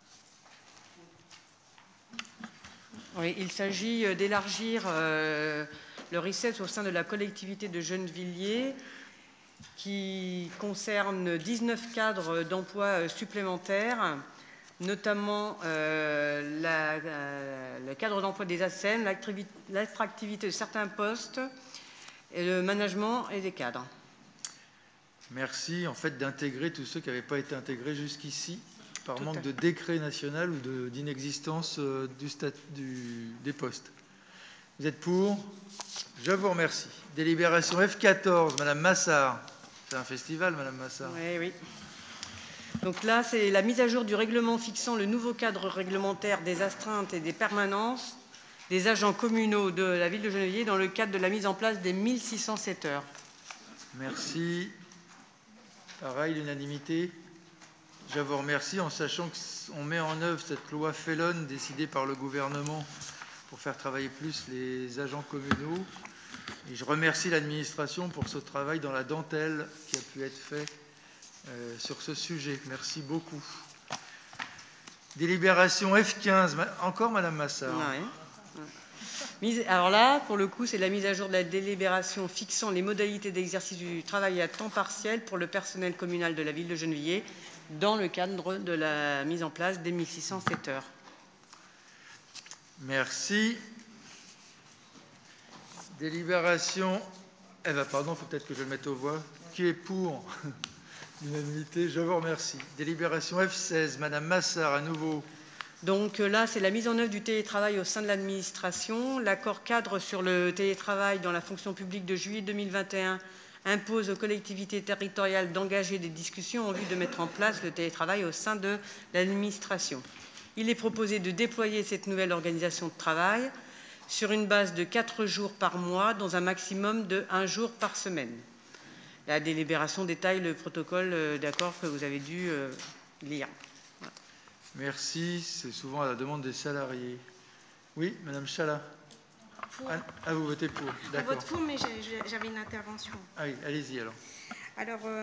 Oui, il s'agit d'élargir euh, le RICEPS au sein de la collectivité de Gennevilliers, qui concerne dix-neuf cadres d'emploi supplémentaires, notamment euh, la, euh, le cadre d'emploi des A S E M, l'attractivité de certains postes, et le management et des cadres. Merci en fait d'intégrer tous ceux qui n'avaient pas été intégrés jusqu'ici par manque de décret national ou d'inexistence euh, du du, des postes. Vous êtes pour? Je vous remercie. Délibération F quatorze, Madame Massard. C'est un festival, Madame Massard. Oui, oui. Donc là, c'est la mise à jour du règlement fixant le nouveau cadre réglementaire des astreintes et des permanences des agents communaux de la ville de Gennevilliers dans le cadre de la mise en place des mille six cent sept heures. Merci. Pareil, l'unanimité. Je vous remercie en sachant qu'on met en œuvre cette loi Fellon décidée par le gouvernement pour faire travailler plus les agents communaux. Et je remercie l'administration pour ce travail dans la dentelle qui a pu être fait euh, sur ce sujet. Merci beaucoup. Délibération F quinze. Encore, Madame Massard. Ouais. Alors là, pour le coup, c'est la mise à jour de la délibération fixant les modalités d'exercice du travail à temps partiel pour le personnel communal de la ville de Gennevilliers dans le cadre de la mise en place des mille six cent sept heures. Merci. Délibération. Eh bien, pardon, il faut peut-être que je le mette aux voix. Qui est pour l'unanimité? Je vous remercie. Délibération F seize, Madame Massard, à nouveau. Donc là, c'est la mise en œuvre du télétravail au sein de l'administration. L'accord cadre sur le télétravail dans la fonction publique de juillet deux mille vingt et un impose aux collectivités territoriales d'engager des discussions en vue de mettre en place le télétravail au sein de l'administration. Il est proposé de déployer cette nouvelle organisation de travail sur une base de quatre jours par mois dans un maximum de un jour par semaine. La délibération détaille le protocole d'accord que vous avez dû euh, lire. Voilà. Merci. C'est souvent à la demande des salariés. Oui, Madame Chala. Pour. Ah, ah, vous votez pour. Je vote pour, mais j'avais une intervention. Ah oui, allez-y alors. Alors, euh,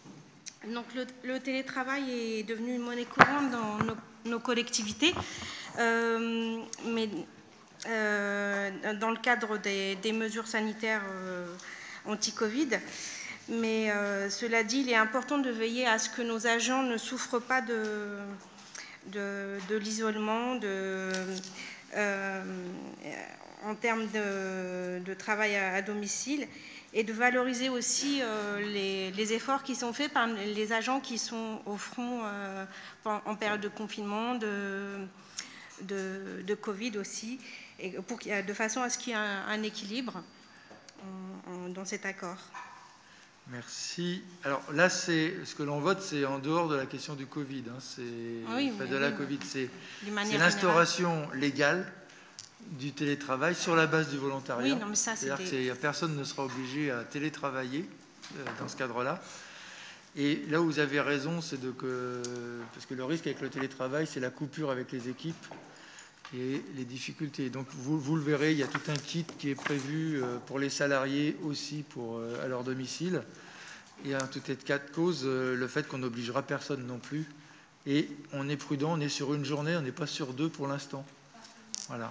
donc le, le télétravail est devenu une monnaie courante dans nos, nos collectivités. Euh, mais euh, dans le cadre des, des mesures sanitaires euh, anti-Covid. Mais euh, cela dit, il est important de veiller à ce que nos agents ne souffrent pas de, de, de l'isolement, de, euh, en termes de, de travail à, à domicile, et de valoriser aussi euh, les, les efforts qui sont faits par les agents qui sont au front euh, en période de confinement, de, de, de Covid aussi, et pour, de façon à ce qu'il y ait un, un équilibre en, en, dans cet accord. Merci. Alors là, c'est ce que l'on vote, c'est en dehors de la question du Covid. Hein, c'est oui, pas oui, de la oui, Covid, c'est c'est l'instauration légale du télétravail sur la base du volontariat. Oui, non, mais ça, c'est-à-dire que personne ne sera obligé à télétravailler euh, dans ce cadre-là. Et là où vous avez raison, c'est de que parce que le risque avec le télétravail, c'est la coupure avec les équipes et les difficultés. Donc vous, vous le verrez, il y a tout un kit qui est prévu euh, pour les salariés aussi pour euh, à leur domicile. Et en tout état de cas de cause, euh, le fait qu'on n'obligera personne non plus. Et on est prudent, on est sur une journée, on n'est pas sur deux pour l'instant. Voilà.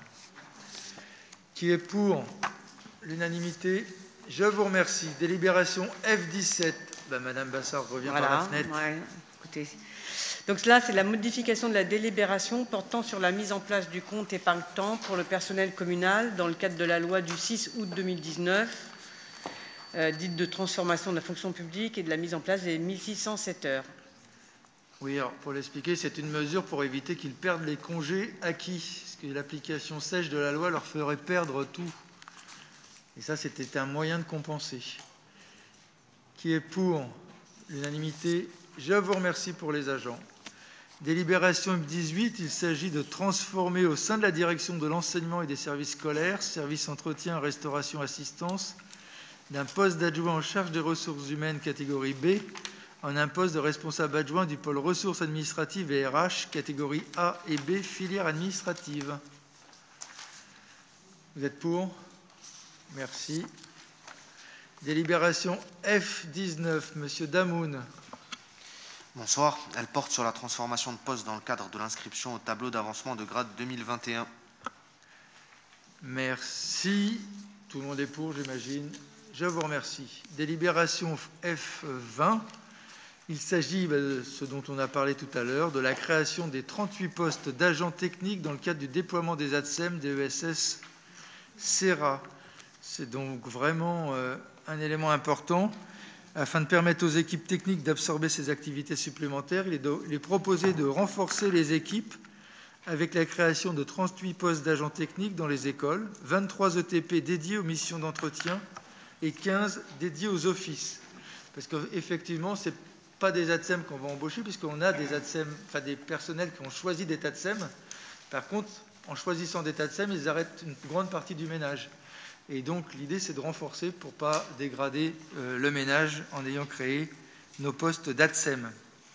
Qui est pour l'unanimité? Je vous remercie. Délibération F dix-sept. Ben, Madame Bassard revient voilà, par la fenêtre. Ouais, écoutez. Donc là, c'est la modification de la délibération portant sur la mise en place du compte épargne-temps pour le personnel communal dans le cadre de la loi du six août deux mille dix-neuf, euh, dite de transformation de la fonction publique et de la mise en place des mille six cent sept heures. Oui, alors pour l'expliquer, c'est une mesure pour éviter qu'ils perdent les congés acquis, parce que l'application sèche de la loi leur ferait perdre tout. Et ça, c'était un moyen de compenser. Qui est pour l'unanimité? Je vous remercie pour les agents. Délibération F dix-huit, il s'agit de transformer au sein de la direction de l'enseignement et des services scolaires, services entretien, restauration, assistance, d'un poste d'adjoint en charge des ressources humaines catégorie B en un poste de responsable adjoint du pôle ressources administratives et R H catégorie A et B, filière administrative. Vous êtes pour? Merci. Délibération F dix-neuf, Monsieur Damoun. Bonsoir. Elle porte sur la transformation de poste dans le cadre de l'inscription au tableau d'avancement de grade deux mille vingt et un. Merci. Tout le monde est pour, j'imagine. Je vous remercie. Délibération F vingt. Il s'agit de ce dont on a parlé tout à l'heure, de la création des trente-huit postes d'agents techniques dans le cadre du déploiement des A D S E M, des E S S, C E R A. C'est donc vraiment euh, un élément important. Afin de permettre aux équipes techniques d'absorber ces activités supplémentaires, il est, de, il est proposé de renforcer les équipes avec la création de trente-huit postes d'agents techniques dans les écoles, vingt-trois E T P dédiés aux missions d'entretien et quinze dédiés aux offices. Parce qu'effectivement, ce n'est pas des A D S E M qu'on va embaucher, puisqu'on a des A D S E M, enfin des personnels qui ont choisi des A D S E M. Par contre, en choisissant des A D S E M, ils arrêtent une grande partie du ménage. Et donc, l'idée, c'est de renforcer pour ne pas dégrader euh, le ménage en ayant créé nos postes d'A D S E M.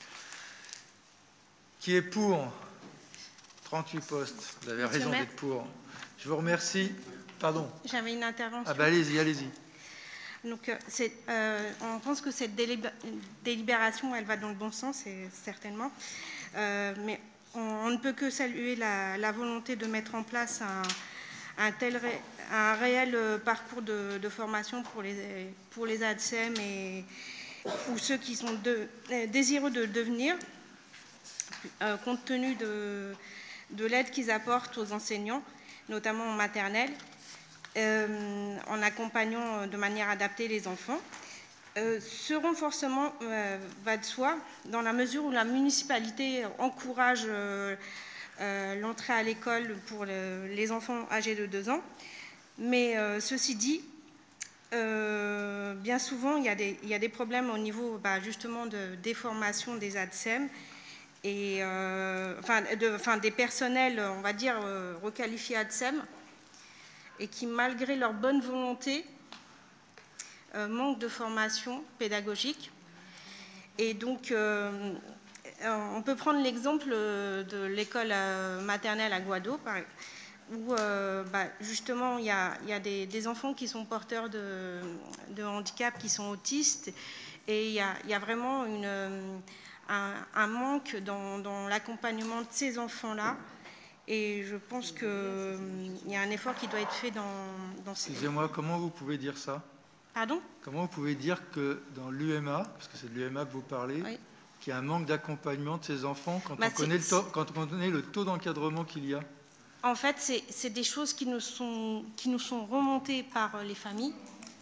Qui est pour trente-huit postes? Vous avez raison d'être pour. Je vous remercie. Pardon. J'avais une intervention. Ah ben allez-y, allez-y. Donc, euh, on pense que cette délibération, elle va dans le bon sens, certainement. Euh, mais on, on ne peut que saluer la, la volonté de mettre en place un, un, tel ré, un réel parcours de, de formation pour les, pour les A D S E M et, ou ceux qui sont de, désireux de le devenir, euh, compte tenu de, de l'aide qu'ils apportent aux enseignants, notamment en maternelle, euh, en accompagnant de manière adaptée les enfants. Euh, ce renforcement euh, va de soi dans la mesure où la municipalité encourage euh, euh, l'entrée à l'école pour le, les enfants âgés de deux ans. Mais euh, ceci dit, euh, bien souvent, il y, a des, il y a des problèmes au niveau bah, justement de déformation des A D S E M et euh, enfin, de, enfin, des personnels, on va dire, euh, requalifiés A D S E M et qui, malgré leur bonne volonté, euh, manquent de formation pédagogique. Et donc, euh, on peut prendre l'exemple de l'école maternelle à Guado, par exemple, où euh, bah, justement il y a, il y a des, des enfants qui sont porteurs de, de handicap, qui sont autistes, et il y a, il y a vraiment une, un, un manque dans, dans l'accompagnement de ces enfants-là. Et je pense qu'il y a un effort qui doit être fait dans, dans ces... Excusez-moi, comment vous pouvez dire ça? Pardon? Comment vous pouvez dire que dans l'U M A, parce que c'est de l'U M A que vous parlez, oui. qu'il y a un manque d'accompagnement de ces enfants quand, bah, on connaît le taux, quand on connaît le taux d'encadrement qu'il y a? En fait, c'est des choses qui nous sont, qui nous sont remontées par les familles.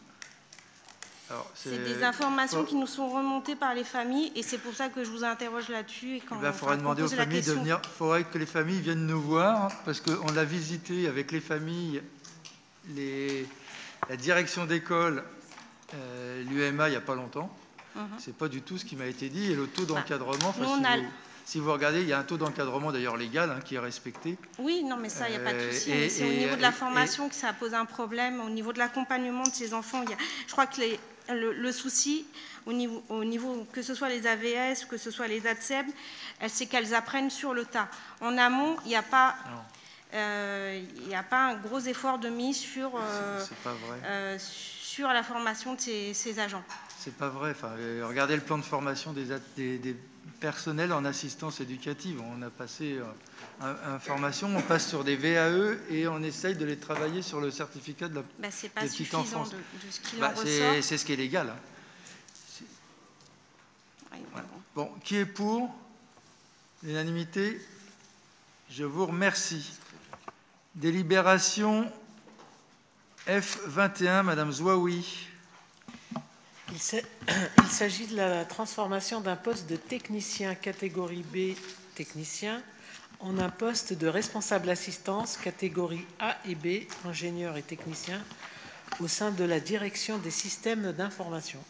C'est des informations qui nous sont remontées par les familles et c'est pour ça que je vous interroge là-dessus. Il ben, faudrait demander aux familles de venir. Il faudrait que les familles viennent nous voir parce qu'on l'a visité avec les familles, les, la direction d'école, euh, l'U M A il n'y a pas longtemps. Mm-hmm. C'est pas du tout ce qui m'a été dit et le taux d'encadrement. Bah, si, a... si vous regardez, il y a un taux d'encadrement d'ailleurs légal hein, qui est respecté. Oui, non, mais ça, il n'y a pas de souci. Euh, c'est au niveau de la formation et, que ça pose un problème. Au niveau de l'accompagnement de ces enfants, il y a... je crois que les Le, le souci, au niveau, au niveau, que ce soit les A V S, que ce soit les A T S E B, c'est qu'elles apprennent sur le tas. En amont, il n'y a pas... Euh, il n'y a pas un gros effort de mise sur, euh, c'est pas vrai. Euh, sur la formation de ces, ces agents. C'est pas vrai. Enfin, regardez le plan de formation des, des, des personnels en assistance éducative. On a passé euh, une formation, on passe sur des V A E et on essaye de les travailler sur le certificat de la bah, c'est pas des petites enfances. De, de ce qu'il bah, en ressort. C'est ce qui est légal. Hein. Oui, voilà. Bon, qui est pour l'unanimité? Je vous remercie. Délibération F vingt et un, Madame Zouaoui. Il s'agit de la transformation d'un poste de technicien catégorie B, technicien, en un poste de responsable assistance catégorie A et B, ingénieur et technicien, au sein de la direction des systèmes d'information.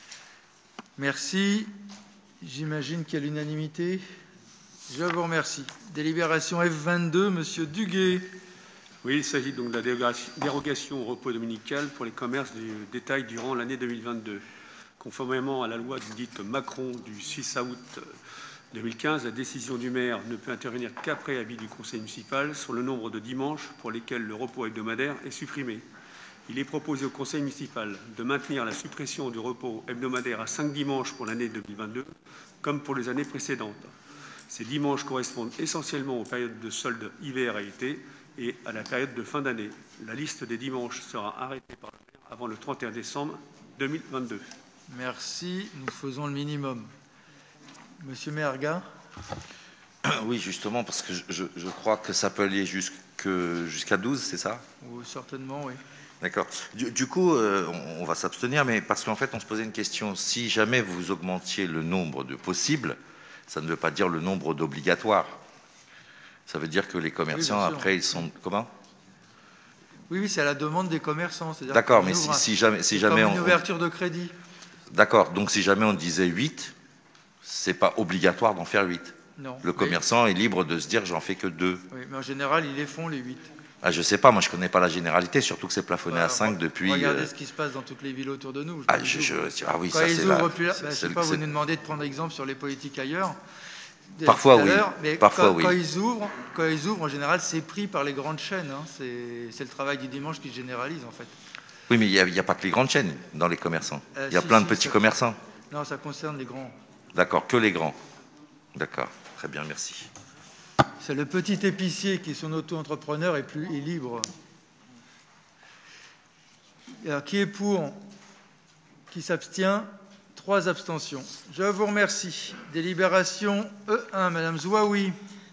Merci. J'imagine qu'il y a l'unanimité. Je vous remercie. Délibération F vingt-deux, Monsieur Duguay. Oui, il s'agit donc de la dérogation au repos dominical pour les commerces du détail durant l'année deux mille vingt-deux. Conformément à la loi dite Macron du six août deux mille quinze, la décision du maire ne peut intervenir qu'après avis du conseil municipal sur le nombre de dimanches pour lesquels le repos hebdomadaire est supprimé. Il est proposé au conseil municipal de maintenir la suppression du repos hebdomadaire à cinq dimanches pour l'année deux mille vingt-deux, comme pour les années précédentes. Ces dimanches correspondent essentiellement aux périodes de solde hiver et été, et à la période de fin d'année. La liste des dimanches sera arrêtée par le maire avant le trente et un décembre deux mille vingt-deux. Merci. Nous faisons le minimum. Monsieur Merga. Oui, justement, parce que je, je crois que ça peut aller jusqu'à douze, c'est ça? Oui, certainement, oui. D'accord. Du, du coup, euh, on, on va s'abstenir, mais parce qu'en fait, on se posait une question. Si jamais vous augmentiez le nombre de possibles, ça ne veut pas dire le nombre d'obligatoires. Ça veut dire que les commerçants, oui, après, ils sont... Comment? Oui, oui, c'est à la demande des commerçants. D'accord, mais si, si jamais... Si jamais comme une on, ouverture de crédit. D'accord, donc si jamais on disait huit, c'est pas obligatoire d'en faire huit. Non. Le commerçant oui. est libre de se dire, j'en fais que deux. Oui, mais en général, ils les font, les huit. Ah, je sais pas, moi je connais pas la généralité, surtout que c'est plafonné voilà, à cinq depuis... Regardez euh... ce qui se passe dans toutes les villes autour de nous. Ah, je, je, ah oui, Quand ça c'est là. Plus... Bah, je sais pas, vous nous demandez de prendre exemple sur les politiques ailleurs. Parfois oui, mais parfois quand, oui. Quand ils ouvrent, quand ils ouvrent, en général, c'est pris par les grandes chaînes. Hein. C'est le travail du dimanche qui se généralise, en fait. Oui, mais il n'y a, a pas que les grandes chaînes dans les commerçants. Il euh, y a si, plein si, de petits ça... commerçants. Non, ça concerne les grands. D'accord, que les grands. D'accord, très bien, merci. C'est le petit épicier qui est son auto-entrepreneur et plus est libre. Alors, qui est pour? Qui s'abstient? Trois abstentions. Je vous remercie. Délibération E un, Madame Zouaoui.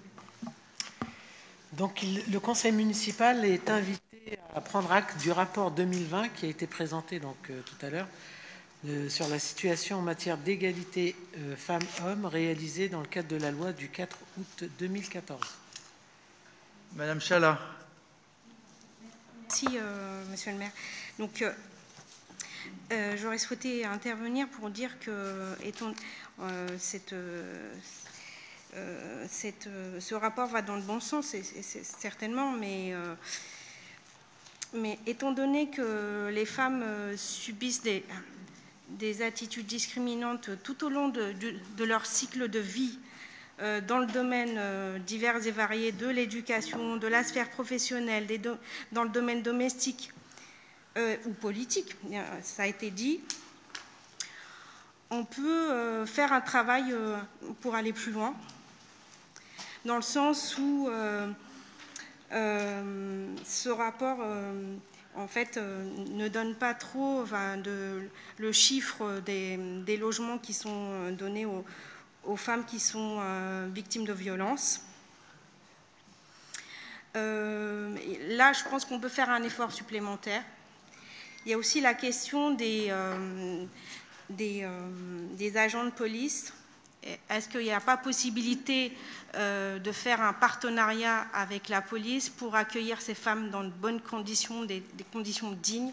Donc, il, le conseil municipal est invité à prendre acte du rapport deux mille vingt qui a été présenté donc, euh, tout à l'heure euh, sur la situation en matière d'égalité euh, femmes-hommes réalisée dans le cadre de la loi du quatre août deux mille quatorze. Madame Chala. Merci, euh, Monsieur le maire. Donc, euh, Euh, j'aurais souhaité intervenir pour dire que étant, euh, cette, euh, cette, euh, ce rapport va dans le bon sens, et, et, et, certainement, mais, euh, mais étant donné que les femmes euh, subissent des, des attitudes discriminantes tout au long de, de, de leur cycle de vie, euh, dans le domaine euh, divers et varié de l'éducation, de la sphère professionnelle, des do, dans le domaine domestique, Euh, ou politique, ça a été dit, on peut euh, faire un travail euh, pour aller plus loin, dans le sens où euh, Euh, ce rapport, euh, en fait, euh, ne donne pas trop enfin, de, le chiffre des, des logements qui sont donnés aux, aux femmes qui sont euh, victimes de violences. Euh, là, je pense qu'on peut faire un effort supplémentaire. Il y a aussi la question des, euh, des, euh, des agents de police. Est-ce qu'il n'y a pas possibilité euh, de faire un partenariat avec la police pour accueillir ces femmes dans de bonnes conditions, des, des conditions dignes?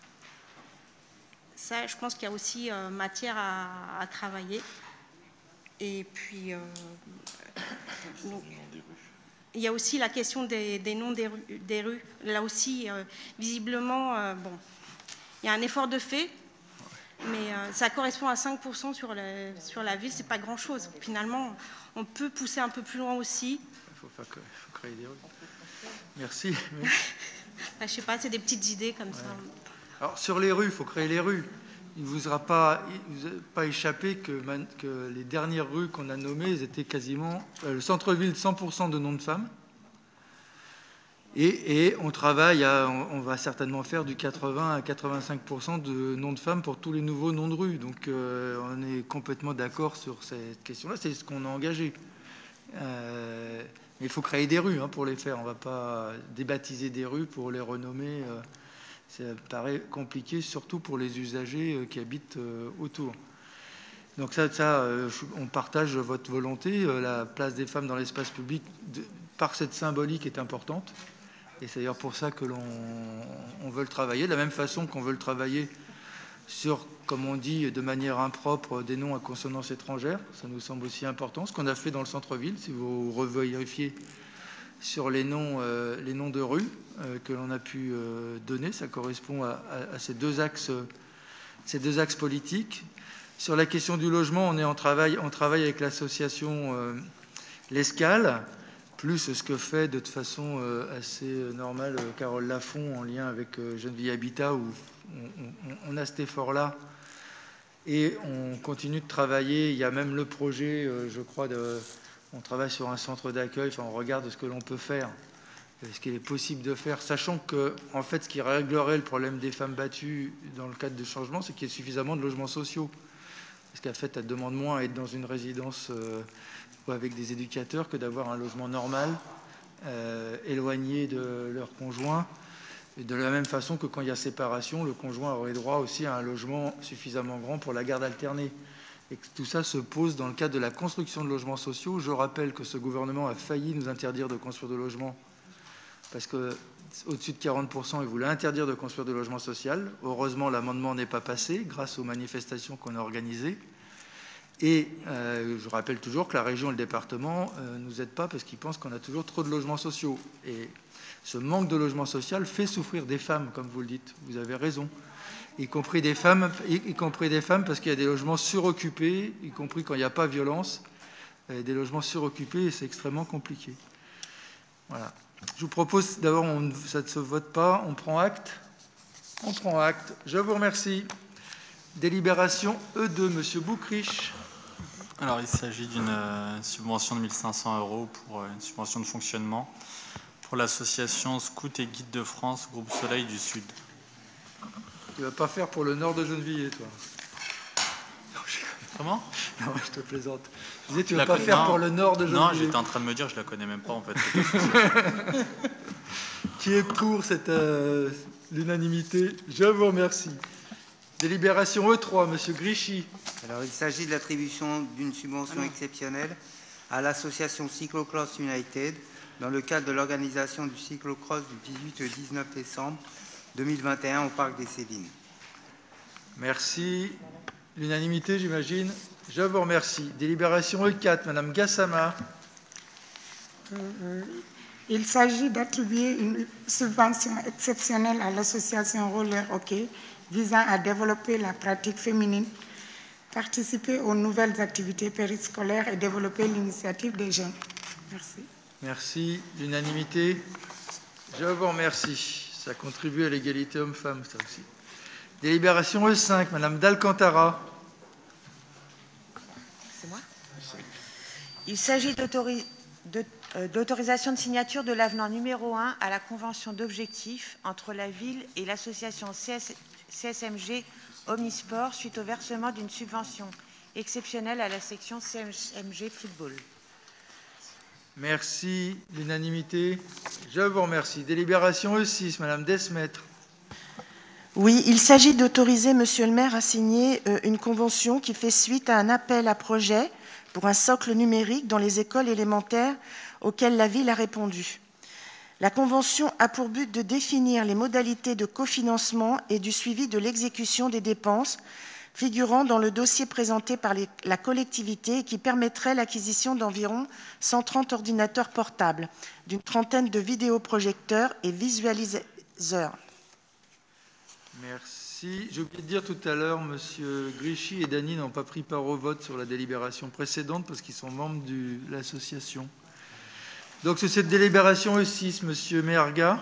Ça, je pense qu'il y a aussi euh, matière à, à travailler. Et puis, euh, donc, il y a aussi la question des, des noms des rues, des rues. Là aussi, euh, visiblement, euh, bon, il y a un effort de fait. Mais euh, ça correspond à cinq pour cent sur la, sur la ville, c'est pas grand-chose. Finalement, on peut pousser un peu plus loin aussi. Il faut, faire, faut créer des rues. Merci. Oui. Je sais pas, c'est des petites idées comme ouais. ça. Alors, sur les rues, il faut créer les rues. Il ne vous aura pas, vous a pas échappé que, man, que les dernières rues qu'on a nommées, elles étaient quasiment... Euh, le centre-ville, cent pour cent de noms de femmes. Et, et on travaille, à, on, on va certainement faire du quatre-vingts à quatre-vingt-cinq pour cent de noms de femmes pour tous les nouveaux noms de rue. Donc euh, on est complètement d'accord sur cette question-là, c'est ce qu'on a engagé. Euh, mais il faut créer des rues hein, pour les faire, on ne va pas débaptiser des rues pour les renommer. Euh, ça paraît compliqué, surtout pour les usagers euh, qui habitent euh, autour. Donc ça, ça euh, on partage votre volonté. Euh, la place des femmes dans l'espace public, de, par cette symbolique, est importante. Et c'est d'ailleurs pour ça que l'on on veut le travailler, de la même façon qu'on veut le travailler sur, comme on dit, de manière impropre, des noms à consonance étrangère. Ça nous semble aussi important. Ce qu'on a fait dans le centre-ville, si vous revérifiez sur les noms, euh, les noms de rues euh, que l'on a pu euh, donner, ça correspond à, à, à ces, deux axes, ces deux axes politiques. Sur la question du logement, on est en travail, on travaille avec l'association euh, L'Escale, plus ce que fait de toute façon euh, assez normale euh, Carole Lafont en lien avec euh, Jeune Vie Habitat, où on, on, on a cet effort-là et on continue de travailler. Il y a même le projet, euh, je crois, de, on travaille sur un centre d'accueil, enfin on regarde ce que l'on peut faire, ce qu'il est possible de faire, sachant que en fait ce qui réglerait le problème des femmes battues dans le cadre de changement, c'est qu'il y ait suffisamment de logements sociaux. Parce qu'en fait, elles demandent moins à être dans une résidence euh, ou avec des éducateurs que d'avoir un logement normal, euh, éloigné de leur conjoint. Et de la même façon que quand il y a séparation, le conjoint aurait droit aussi à un logement suffisamment grand pour la garde alternée. Et que tout ça se pose dans le cadre de la construction de logements sociaux. Je rappelle que ce gouvernement a failli nous interdire de construire de logements parce qu'au-dessus de quarante pour cent, il voulait interdire de construire de logements sociaux. Heureusement, l'amendement n'est pas passé grâce aux manifestations qu'on a organisées. Et euh, je rappelle toujours que la région et le département ne euh, nous aident pas parce qu'ils pensent qu'on a toujours trop de logements sociaux. Et ce manque de logements sociaux fait souffrir des femmes, comme vous le dites. Vous avez raison. Y compris des femmes, y, y compris des femmes parce qu'il y a des logements suroccupés, y compris quand il n'y a pas violence. Il y a des logements suroccupés et c'est extrêmement compliqué. Voilà. Je vous propose d'abord, ça ne se vote pas, on prend acte. On prend acte. Je vous remercie. Délibération E deux, Monsieur Boucriche. Alors, il s'agit d'une euh, subvention de mille cinq cents euros pour euh, une subvention de fonctionnement pour l'association Scouts et Guides de France, Groupe Soleil du Sud. Tu ne vas pas faire pour le nord de Gennevilliers, toi? Comment? Non, je te plaisante. Je disais, tu ne vas pas faire non. pour le nord de Gennevilliers. Non, j'étais en train de me dire, je ne la connais même pas, en fait. Qui est pour cette euh, l'unanimité? Je vous remercie. Délibération E trois, Monsieur Grichy. Alors, il s'agit de l'attribution d'une subvention ah exceptionnelle à l'association Cyclocross United dans le cadre de l'organisation du cyclocross du dix-huit au dix-neuf décembre deux mille vingt et un au Parc des Célines. Merci. L'unanimité, j'imagine. Je vous remercie. Délibération E quatre, Madame Gassama. Euh, il s'agit d'attribuer une subvention exceptionnelle à l'association Roller Hockey visant à développer la pratique féminine, participer aux nouvelles activités périscolaires et développer l'initiative des jeunes. Merci. Merci. L'unanimité. Je vous remercie. Ça contribue à l'égalité homme-femme, ça aussi. Délibération E cinq, Madame d'Alcantara. C'est moi. Il s'agit d'autorisation de signature de l'avenant numéro un à la convention d'objectifs entre la ville et l'association C S M G Omnisport suite au versement d'une subvention exceptionnelle à la section C S M G Football. Merci. L'unanimité. Je vous remercie. Délibération E six, Madame Desmaîtres. Oui, il s'agit d'autoriser Monsieur le maire à signer euh, une convention qui fait suite à un appel à projet pour un socle numérique dans les écoles élémentaires auxquelles la ville a répondu. La convention a pour but de définir les modalités de cofinancement et du suivi de l'exécution des dépenses figurant dans le dossier présenté par les, la collectivité et qui permettrait l'acquisition d'environ cent trente ordinateurs portables, d'une trentaine de vidéoprojecteurs et visualiseurs. Merci. J'ai oublié de dire tout à l'heure, M. Grichy et Dany n'ont pas pris part au vote sur la délibération précédente parce qu'ils sont membres de l'association. Donc, sur cette délibération E six, M. Merga.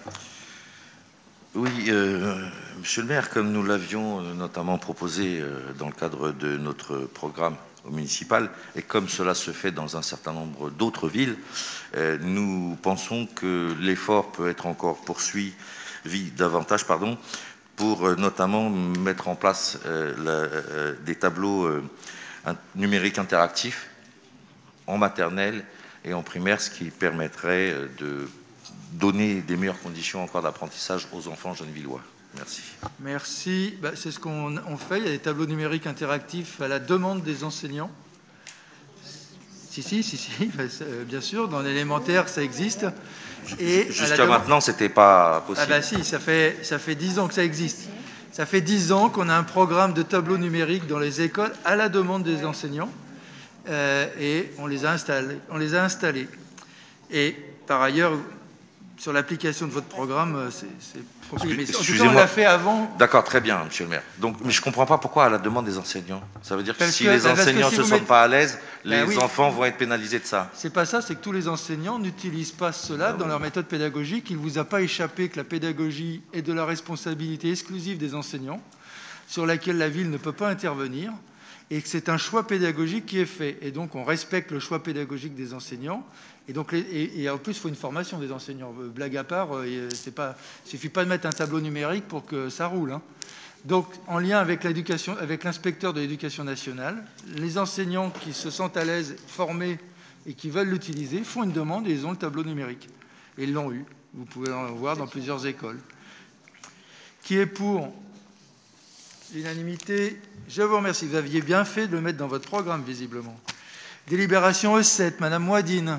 Oui, euh, Monsieur le maire, comme nous l'avions notamment proposé euh, dans le cadre de notre programme municipal, et comme cela se fait dans un certain nombre d'autres villes, euh, nous pensons que l'effort peut être encore poursuivi davantage, pardon, pour euh, notamment mettre en place euh, la, euh, des tableaux euh, numériques interactifs en maternelle et en primaire, ce qui permettrait euh, de donner des meilleures conditions encore d'apprentissage aux enfants gennevillois. Merci. Merci. Ben, c'est ce qu'on on fait. Il y a des tableaux numériques interactifs à la demande des enseignants. Si, si, si, si, ben, bien sûr. Dans l'élémentaire, ça existe. Et jusqu'à demande... maintenant, c'était pas possible. Ah ben si, ça fait ça fait dix ans que ça existe. Ça fait dix ans qu'on a un programme de tableaux numériques dans les écoles à la demande des enseignants, euh, et on les a installés. On les a installés. Et par ailleurs, sur l'application de votre programme, c'est compliqué. Mais en tout cas, on l'a fait avant. D'accord, très bien, Monsieur le maire. Donc, mais je ne comprends pas pourquoi à la demande des enseignants. Ça veut dire que parce si que, les enseignants ne si se sentent mettez... pas à l'aise, ben les oui. enfants vont être pénalisés de ça. C'est pas ça, c'est que tous les enseignants n'utilisent pas cela ah, dans oui. leur méthode pédagogique. Il ne vous a pas échappé que la pédagogie est de la responsabilité exclusive des enseignants, sur laquelle la ville ne peut pas intervenir, et que c'est un choix pédagogique qui est fait. Et donc, on respecte le choix pédagogique des enseignants. Et, donc, et, et en plus, il faut une formation des enseignants. Blague à part, il ne suffit pas de mettre un tableau numérique pour que ça roule. Hein. Donc, en lien avec l'éducation, avec l'inspecteur de l'éducation nationale, les enseignants qui se sentent à l'aise, formés et qui veulent l'utiliser, font une demande et ils ont le tableau numérique. Et ils l'ont eu. Vous pouvez en voir dans plusieurs écoles. Qui est pour l'unanimité? Je vous remercie. Vous aviez bien fait de le mettre dans votre programme, visiblement. Délibération E sept, Madame Moadine.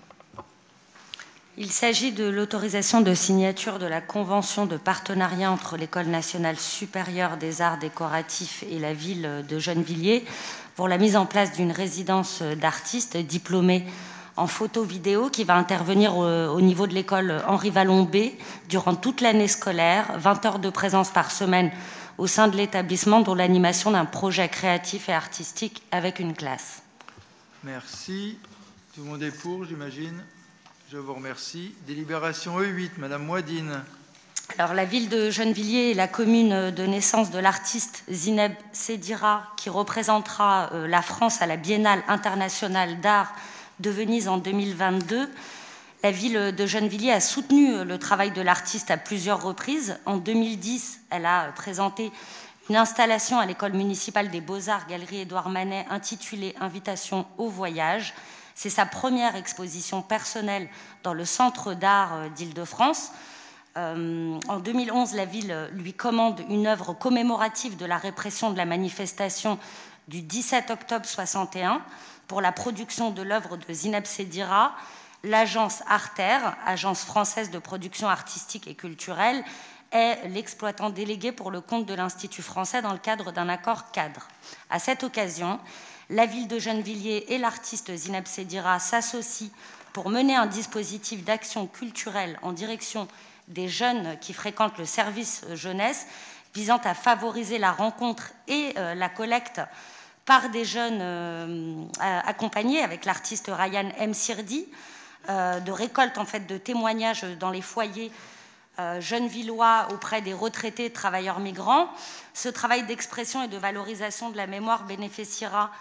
Il s'agit de l'autorisation de signature de la convention de partenariat entre l'École nationale supérieure des arts décoratifs et la ville de Gennevilliers pour la mise en place d'une résidence d'artistes diplômés en photo-vidéo qui va intervenir au niveau de l'école Henri Vallon-B durant toute l'année scolaire, vingt heures de présence par semaine au sein de l'établissement, dont l'animation d'un projet créatif et artistique avec une classe. Merci. Tout le monde est pour, j'imagine. Je vous remercie. Délibération E huit, Madame Moadine. Alors, la ville de Gennevilliers est la commune de naissance de l'artiste Zineb Sedira, qui représentera euh, la France à la Biennale internationale d'art de Venise en deux mille vingt-deux. La ville de Gennevilliers a soutenu le travail de l'artiste à plusieurs reprises. En deux mille dix, elle a présenté une installation à l'école municipale des Beaux-Arts, Galerie Édouard Manet, intitulée « Invitation au voyage ». C'est sa première exposition personnelle dans le Centre d'art d'Île-de-France. Euh, en deux mille onze, la ville lui commande une œuvre commémorative de la répression de la manifestation du dix-sept octobre soixante et un pour la production de l'œuvre de Zineb Sedira. L'agence Arter, agence française de production artistique et culturelle, est l'exploitant délégué pour le compte de l'Institut français dans le cadre d'un accord cadre. À cette occasion, la ville de Gennevilliers et l'artiste Zineb Sedira s'associent pour mener un dispositif d'action culturelle en direction des jeunes qui fréquentent le service jeunesse, visant à favoriser la rencontre et euh, la collecte par des jeunes euh, accompagnés avec l'artiste Ryan M. Sirdi, euh, de récolte en fait, de témoignages dans les foyers euh, gennevillois auprès des retraités travailleurs migrants. Ce travail d'expression et de valorisation de la mémoire bénéficiera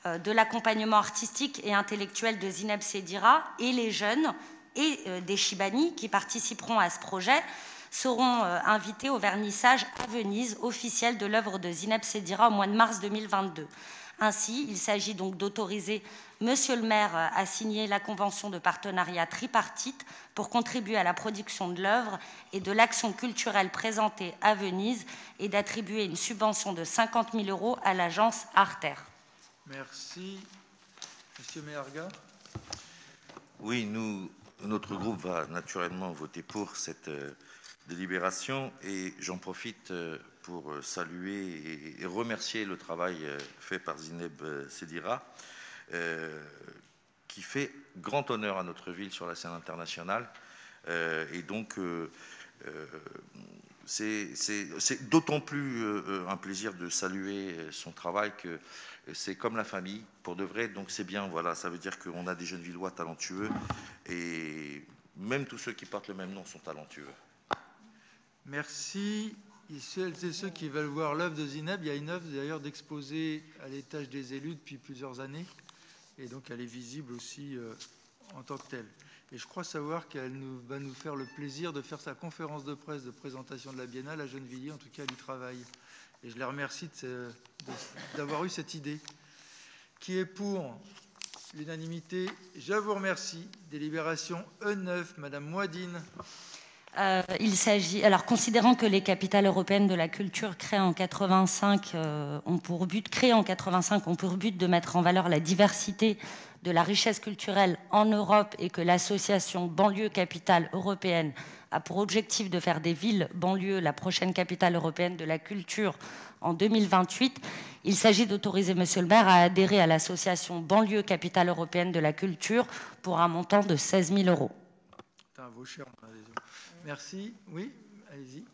euh, de l'accompagnement artistique et intellectuel de Zineb Sedira et les jeunes et euh, des Chibani qui participeront à ce projet seront euh, invités au vernissage à Venise officiel de l'œuvre de Zineb Sedira au mois de mars deux mille vingt-deux. Ainsi, il s'agit donc d'autoriser Monsieur le maire à signer la convention de partenariat tripartite pour contribuer à la production de l'œuvre et de l'action culturelle présentée à Venise et d'attribuer une subvention de cinquante mille euros à l'agence Arter. Merci. Monsieur Meharga. Oui, nous, notre groupe va naturellement voter pour cette euh, délibération et j'en profite euh, pour saluer et remercier le travail fait par Zineb Sedira, euh, qui fait grand honneur à notre ville sur la scène internationale. Euh, et donc, euh, euh, c'est d'autant plus euh, un plaisir de saluer son travail que c'est comme la famille, pour de vrai. Donc c'est bien, voilà, ça veut dire qu'on a des jeunes Villois talentueux et même tous ceux qui portent le même nom sont talentueux. Merci. Et celles et ceux qui veulent voir l'œuvre de Zineb, il y a une œuvre d'ailleurs d'exposer à l'étage des élus depuis plusieurs années. Et donc elle est visible aussi euh, en tant que telle. Et je crois savoir qu'elle nous, va nous faire le plaisir de faire sa conférence de presse de présentation de la Biennale à Gennevilliers. En tout cas, elle y travaille. Et je les remercie d'avoir eu cette idée. Qui est pour l'unanimité? Je vous remercie. Délibération E neuf, Madame Mouadine. Euh, il s'agit, alors considérant que les capitales européennes de la culture créées en quatre-vingt-cinq euh, ont pour but, créées en quatre-vingt-cinq ont pour but de mettre en valeur la diversité de la richesse culturelle en Europe et que l'association Banlieue Capitale Européenne a pour objectif de faire des villes banlieues la prochaine capitale européenne de la culture en deux mille vingt-huit, il s'agit d'autoriser Monsieur le maire à adhérer à l'association Banlieue Capitale Européenne de la culture pour un montant de seize mille euros. Putain, vos chers, merci. Oui, allez-y.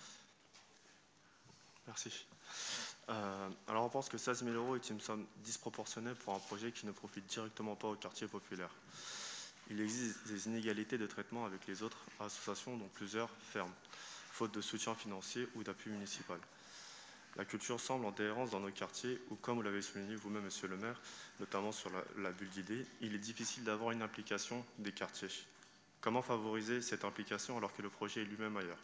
Merci. Euh, alors on pense que seize mille euros est une somme disproportionnée pour un projet qui ne profite directement pas au quartier populaire. Il existe des inégalités de traitement avec les autres associations, dont plusieurs ferment, faute de soutien financier ou d'appui municipal. La culture semble en déhérence dans nos quartiers où, comme vous l'avez souligné vous-même, Monsieur le maire, notamment sur la, la bulle d'idées, il est difficile d'avoir une implication des quartiers. Comment favoriser cette implication alors que le projet est lui-même ailleurs?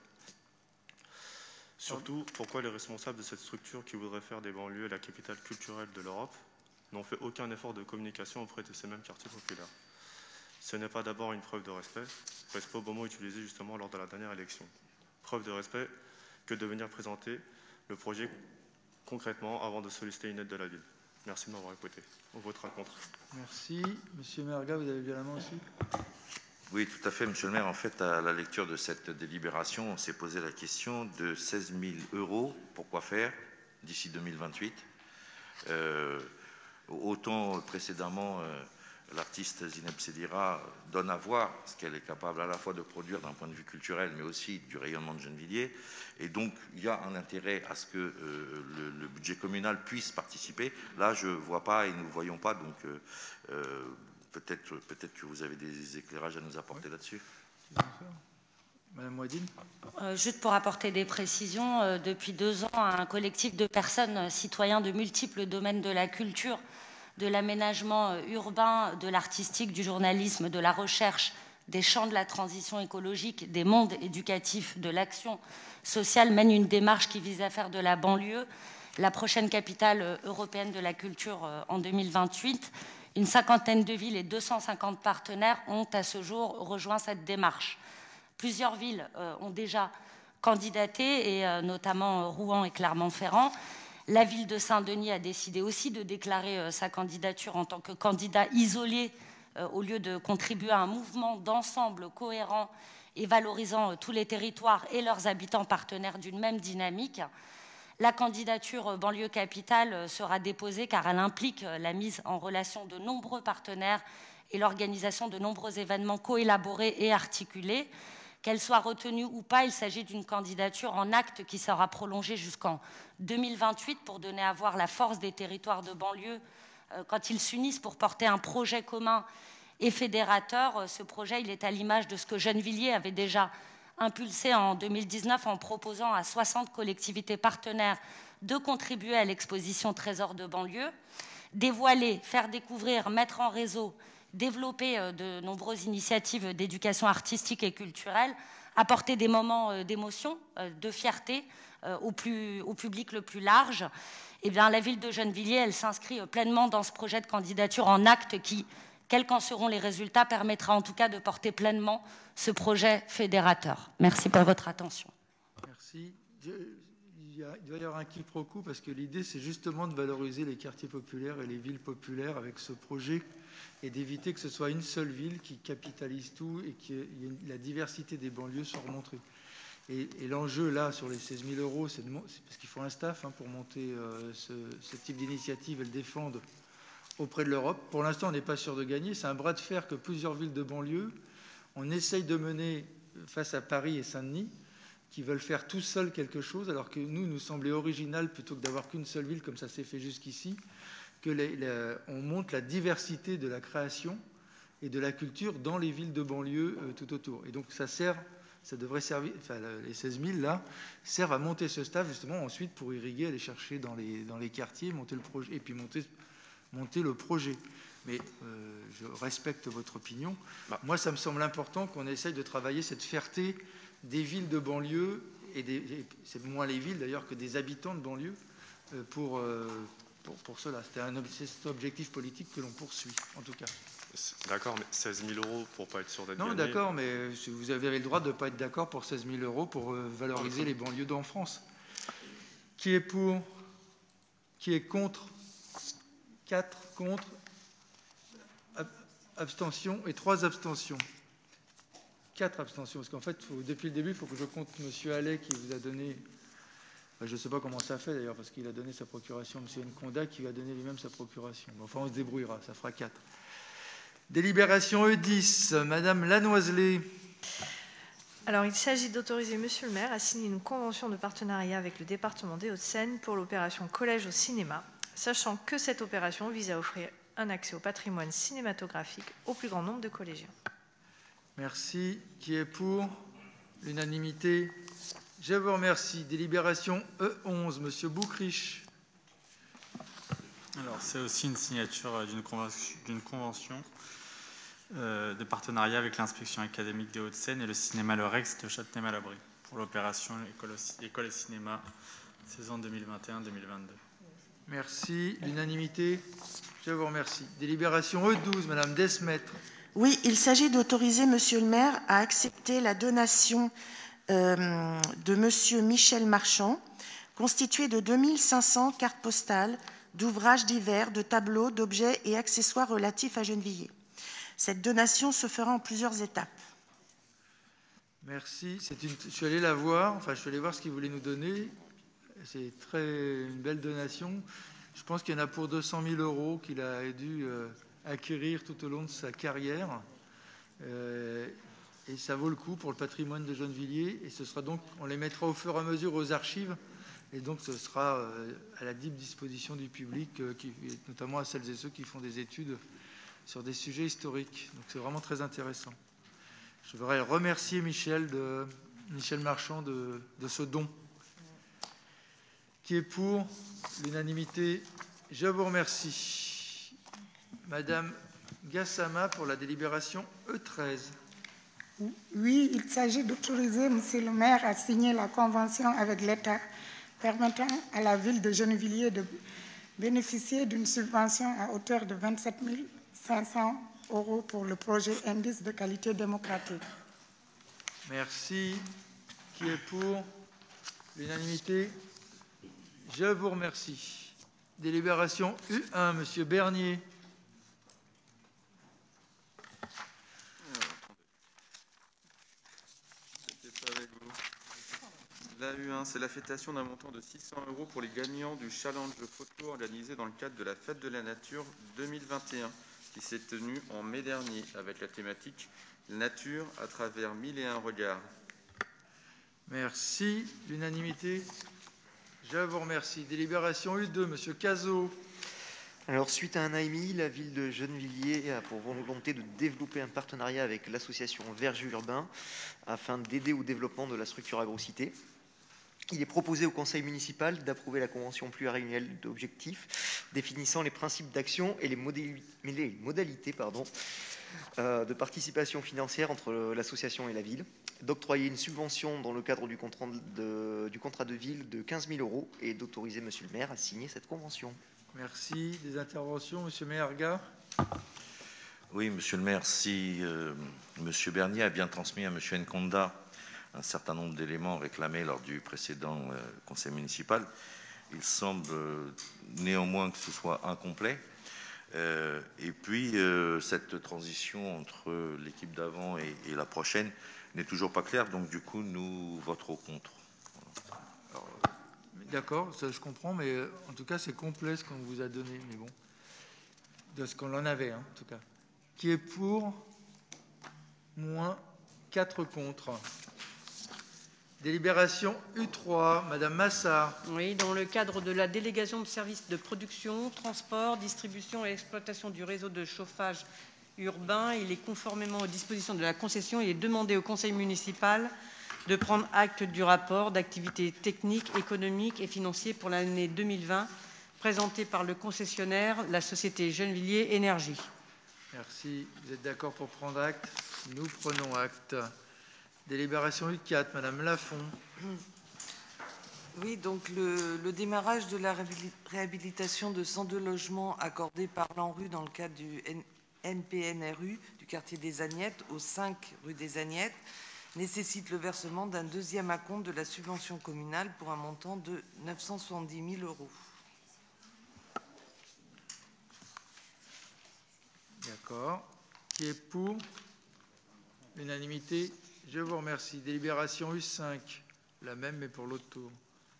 Surtout, pourquoi les responsables de cette structure qui voudraient faire des banlieues la capitale culturelle de l'Europe n'ont fait aucun effort de communication auprès de ces mêmes quartiers populaires? Ce n'est pas d'abord une preuve de respect, respect au beau mot utilisé justement lors de la dernière élection. Preuve de respect que de venir présenter le projet concrètement avant de solliciter une aide de la ville. Merci de m'avoir écouté. On votera contre. Merci. Monsieur Meharga, vous avez bien la main aussi? Oui, tout à fait, Monsieur le maire. En fait, à la lecture de cette délibération, on s'est posé la question de seize mille euros. Pourquoi faire d'ici deux mille vingt-huit? euh, Autant précédemment, euh, l'artiste Zineb Sedira donne à voir ce qu'elle est capable à la fois de produire d'un point de vue culturel, mais aussi du rayonnement de Gennevilliers. Et donc, il y a un intérêt à ce que euh, le, le budget communal puisse participer. Là, je ne vois pas et nous ne voyons pas. Donc, euh, euh, peut-être peut que vous avez des éclairages à nous apporter oui. là-dessus. Madame Mouadine. Euh, juste pour apporter des précisions, euh, depuis deux ans, un collectif de personnes, euh, citoyens de multiples domaines de la culture, de l'aménagement euh, urbain, de l'artistique, du journalisme, de la recherche, des champs de la transition écologique, des mondes éducatifs, de l'action sociale, mène une démarche qui vise à faire de la banlieue la prochaine capitale euh, européenne de la culture euh, en deux mille vingt-huit. Une cinquantaine de villes et deux cent cinquante partenaires ont à ce jour rejoint cette démarche. Plusieurs villes euh, ont déjà candidaté, et euh, notamment euh, Rouen et Clermont-Ferrand. La ville de Saint-Denis a décidé aussi de déclarer euh, sa candidature en tant que candidat isolé euh, au lieu de contribuer à un mouvement d'ensemble cohérent et valorisant euh, tous les territoires et leurs habitants partenaires d'une même dynamique. La candidature banlieue capitale sera déposée car elle implique la mise en relation de nombreux partenaires et l'organisation de nombreux événements coélaborés et articulés. Qu'elle soit retenue ou pas, il s'agit d'une candidature en acte qui sera prolongée jusqu'en deux mille vingt-huit pour donner à voir la force des territoires de banlieue quand ils s'unissent pour porter un projet commun et fédérateur. Ce projet, il est à l'image de ce que Gennevilliers avait déjà impulsé en deux mille dix-neuf en proposant à soixante collectivités partenaires de contribuer à l'exposition Trésor de banlieue. dévoiler, faire découvrir, mettre en réseau, développer de nombreuses initiatives d'éducation artistique et culturelle, apporter des moments d'émotion, de fierté au, plus, au public le plus large. Eh bien, la ville de Gennevilliers, elle s'inscrit pleinement dans ce projet de candidature en acte qui, quels qu'en seront les résultats, permettra en tout cas de porter pleinement ce projet fédérateur. Merci pour votre attention. Merci. Il, y a, il doit y avoir un quiproquo parce que l'idée, c'est justement de valoriser les quartiers populaires et les villes populaires avec ce projet et d'éviter que ce soit une seule ville qui capitalise tout et que la diversité des banlieues soit remontrée. Et, et l'enjeu, là, sur les seize mille euros, c'est parce qu'il faut un staff hein, pour monter euh, ce, ce type d'initiative et le défendre auprès de l'Europe. Pour l'instant, on n'est pas sûr de gagner. C'est un bras de fer que plusieurs villes de banlieue, on essaye de mener face à Paris et Saint-Denis, qui veulent faire tout seuls quelque chose, alors que nous, nous semblait original, plutôt que d'avoir qu'une seule ville, comme ça s'est fait jusqu'ici, que les, les, on montre la diversité de la création et de la culture dans les villes de banlieue euh, tout autour. Et donc ça sert, ça devrait servir, enfin les seize mille là, servent à monter ce staff justement ensuite pour irriguer, aller chercher dans les, dans les quartiers, monter le projet, et puis monter, monter le projet. Mais euh, je respecte votre opinion. Bah. Moi, ça me semble important qu'on essaye de travailler cette fierté des villes de banlieue, et, et c'est moins les villes d'ailleurs que des habitants de banlieue, euh, pour, euh, pour, pour cela. C'est un cet objectif politique que l'on poursuit, en tout cas. D'accord, mais seize mille euros pour ne pas être sûr d'être Non, gagné. d'accord, mais vous avez le droit de ne pas être d'accord pour seize mille euros pour euh, valoriser les banlieues en France. Qui est pour? Qui est contre? quatre contre. Abstention et trois abstentions. Quatre abstentions, parce qu'en fait, faut, depuis le début, il faut que je compte M. Allais qui vous a donné, enfin, je ne sais pas comment ça fait d'ailleurs, parce qu'il a donné sa procuration, M. Nkonda qui va donner lui-même sa procuration. Bon, enfin, on se débrouillera, ça fera quatre. Délibération E dix, Madame Lanoiselet. Alors, il s'agit d'autoriser Monsieur le maire à signer une convention de partenariat avec le département des Hauts-de-Seine pour l'opération Collège au cinéma, sachant que cette opération vise à offrir un accès au patrimoine cinématographique au plus grand nombre de collégiens. Merci. Qui est pour? L'unanimité. Je vous remercie. Délibération E onze, Monsieur Boucriche. Alors, c'est aussi une signature d'une convention, d'une convention euh, de partenariat avec l'inspection académique des Hauts-de-Seine et le cinéma Le Rex de Châtenay-Malabry pour l'opération École, École et Cinéma, saison deux mille vingt et un deux mille vingt-deux. Merci. L'unanimité. Je vous remercie. Délibération E douze, Madame Desmaîtres. Oui, il s'agit d'autoriser Monsieur le maire à accepter la donation euh, de Monsieur Michel Marchand, constituée de deux mille cinq cents cartes postales, d'ouvrages divers, de tableaux, d'objets et accessoires relatifs à Gennevilliers. Cette donation se fera en plusieurs étapes. Merci. C'est une... Je suis allé la voir, enfin je suis allé voir ce qu'il voulait nous donner. C'est très une belle donation. Je pense qu'il y en a pour deux cent mille euros qu'il a dû euh, acquérir tout au long de sa carrière. Euh, et ça vaut le coup pour le patrimoine de Gennevilliers. Et ce sera donc, on les mettra au fur et à mesure aux archives. Et donc ce sera euh, à la libre disposition du public, euh, qui, notamment à celles et ceux qui font des études sur des sujets historiques. Donc c'est vraiment très intéressant. Je voudrais remercier Michel, de, Michel Marchand de, de ce don. Qui est pour? L'unanimité. Je vous remercie. Madame Gassama pour la délibération E treize. Oui, il s'agit d'autoriser Monsieur le maire à signer la convention avec l'État permettant à la ville de Gennevilliers de bénéficier d'une subvention à hauteur de vingt-sept mille cinq cents euros pour le projet Indice de qualité démocratique. Merci. Qui est pour? L'unanimité. Je vous remercie. Délibération U un, Monsieur Bernier. C'était pas avec vous. La U un, c'est l'affectation d'un montant de six cents euros pour les gagnants du challenge photo organisé dans le cadre de la Fête de la Nature deux mille vingt et un, qui s'est tenue en mai dernier, avec la thématique « Nature à travers mille et un regards ». Merci. L'unanimité. Je vous remercie. Délibération U deux, Monsieur Cazot. Alors, suite à un A M I, la ville de Gennevilliers a pour volonté de développer un partenariat avec l'association Verger Urbain afin d'aider au développement de la structure agrocité. Il est proposé au conseil municipal d'approuver la convention pluriannuelle d'objectifs définissant les principes d'action et les, modali les modalités pardon, euh, de participation financière entre l'association et la ville, d'octroyer une subvention dans le cadre du contrat de, du contrat de ville de quinze mille euros et d'autoriser monsieur le maire à signer cette convention. Merci. Des interventions, monsieur Meherga. Oui, monsieur le maire, si euh, monsieur Bernier a bien transmis à monsieur Nkonda un certain nombre d'éléments réclamés lors du précédent euh, conseil municipal, il semble euh, néanmoins que ce soit incomplet. Euh, et puis, euh, cette transition entre l'équipe d'avant et, et la prochaine n'est toujours pas claire, donc du coup, nous voterons contre. D'accord, ça je comprends, mais euh, en tout cas, c'est complet ce qu'on vous a donné, mais bon, de ce qu'on en avait, hein, en tout cas. Qui est pour? Moins quatre contre. Délibération U trois, Madame Massard. Oui, dans le cadre de la délégation de services de production, transport, distribution et exploitation du réseau de chauffage urbain, il est conformément aux dispositions de la concession, il est demandé au conseil municipal de prendre acte du rapport d'activité technique, économique et financier pour l'année deux mille vingt, présenté par le concessionnaire, la société Gennevilliers Énergie. Merci. Vous êtes d'accord pour prendre acte? Nous prenons acte. Délibération U quatre, Madame Lafont. Oui, donc le, le démarrage de la réhabilitation de cent deux logements accordés par l'ANRU dans le cadre du N P N R U du quartier des Agnettes, au cinq rue des Agnettes, nécessite le versement d'un deuxième acompte de la subvention communale pour un montant de neuf cent soixante-dix mille euros. D'accord. Qui est pour? L'unanimité. Je vous remercie. Délibération U cinq. La même, mais pour l'autre tour.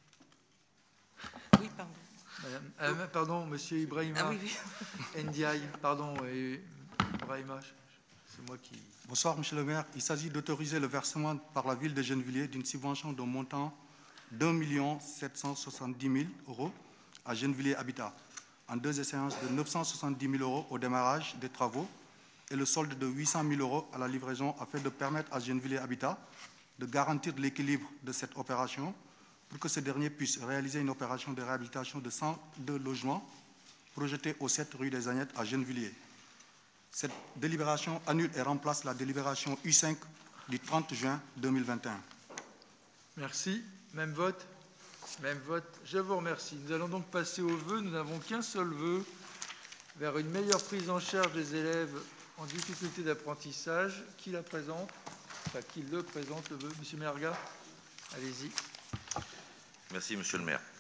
Oui, pardon. Madame, euh, pardon, monsieur Ibrahima. Ah oui, oui. Ndiaye, pardon. Et Ibrahima, c'est moi qui... Bonsoir, monsieur le maire. Il s'agit d'autoriser le versement par la ville de Gennevilliers d'une subvention de montant d'un million sept cent soixante-dix mille euros à Gennevilliers Habitat, en deux échéances de neuf cent soixante-dix mille euros au démarrage des travaux et le solde de huit cent mille euros à la livraison, afin de permettre à Gennevilliers Habitat de garantir l'équilibre de cette opération pour que ce dernier puisse réaliser une opération de réhabilitation de cent deux logements projetés au sept rue des Agnettes à Gennevilliers. Cette délibération annule et remplace la délibération U cinq du trente juin deux mille vingt et un. Merci. Même vote? Même vote. Je vous remercie. Nous allons donc passer au vœu. Nous n'avons qu'un seul vœu vers une meilleure prise en charge des élèves en difficulté d'apprentissage. Qui la présente? Enfin, qui le présente, le vœu? Monsieur Meherga, allez-y. Merci, monsieur le maire.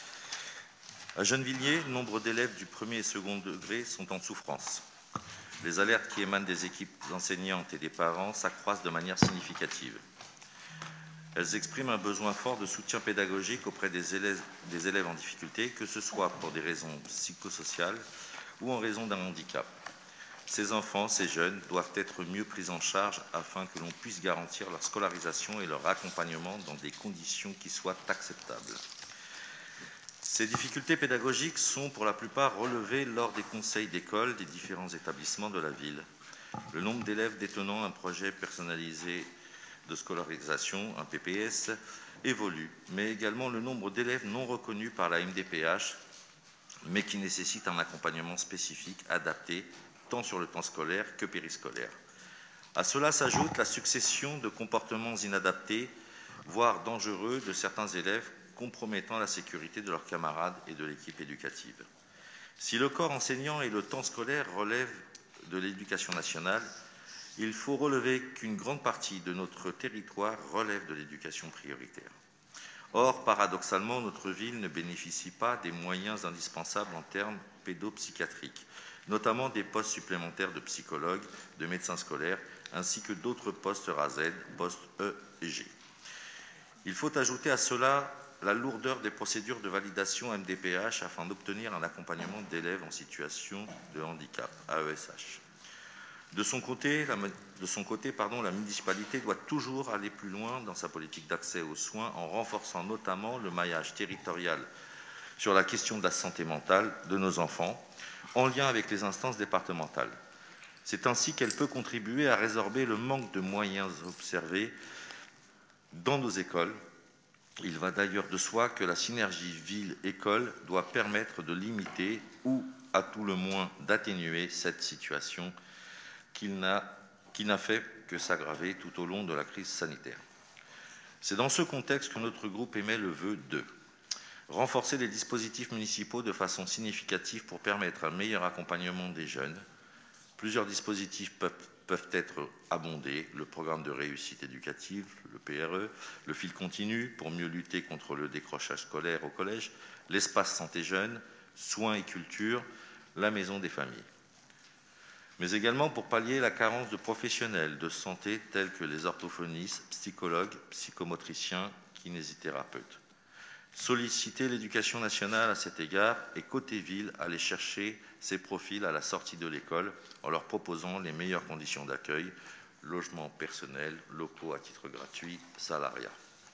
À Gennevilliers, nombre d'élèves du premier et second degré sont en souffrance. Les alertes qui émanent des équipes enseignantes et des parents s'accroissent de manière significative. Elles expriment un besoin fort de soutien pédagogique auprès des élèves, des élèves en difficulté, que ce soit pour des raisons psychosociales ou en raison d'un handicap. Ces enfants, ces jeunes, doivent être mieux pris en charge afin que l'on puisse garantir leur scolarisation et leur accompagnement dans des conditions qui soient acceptables. Ces difficultés pédagogiques sont pour la plupart relevées lors des conseils d'école des différents établissements de la ville. Le nombre d'élèves détenant un projet personnalisé de scolarisation, un P P S, évolue, mais également le nombre d'élèves non reconnus par la M D P H, mais qui nécessitent un accompagnement spécifique adapté tant sur le temps scolaire que périscolaire. À cela s'ajoute la succession de comportements inadaptés, voire dangereux, de certains élèves, compromettant la sécurité de leurs camarades et de l'équipe éducative. Si le corps enseignant et le temps scolaire relèvent de l'éducation nationale, il faut relever qu'une grande partie de notre territoire relève de l'éducation prioritaire. Or, paradoxalement, notre ville ne bénéficie pas des moyens indispensables en termes pédopsychiatriques, notamment des postes supplémentaires de psychologues, de médecins scolaires, ainsi que d'autres postes R A Z, postes E et G. Il faut ajouter à cela la lourdeur des procédures de validation M D P H afin d'obtenir un accompagnement d'élèves en situation de handicap, A E S H. De son côté, la, de son côté pardon, la municipalité doit toujours aller plus loin dans sa politique d'accès aux soins en renforçant notamment le maillage territorial sur la question de la santé mentale de nos enfants, en lien avec les instances départementales. C'est ainsi qu'elle peut contribuer à résorber le manque de moyens observés dans nos écoles Il va d'ailleurs de soi que la synergie ville-école doit permettre de limiter ou, à tout le moins, d'atténuer cette situation qui n'a qui n'a fait que s'aggraver tout au long de la crise sanitaire. C'est dans ce contexte que notre groupe émet le vœu de renforcer les dispositifs municipaux de façon significative pour permettre un meilleur accompagnement des jeunes. Plusieurs dispositifs peuvent, peuvent être abondés, le programme de réussite éducative, le P R E, le fil continu pour mieux lutter contre le décrochage scolaire au collège, l'espace santé jeunes, soins et culture, la maison des familles. Mais également pour pallier la carence de professionnels de santé tels que les orthophonistes, psychologues, psychomotriciens, kinésithérapeutes. Solliciter l'éducation nationale à cet égard et côté ville aller chercher ces profils à la sortie de l'école en leur proposant les meilleures conditions d'accueil, logement personnel, locaux à titre gratuit, salariat.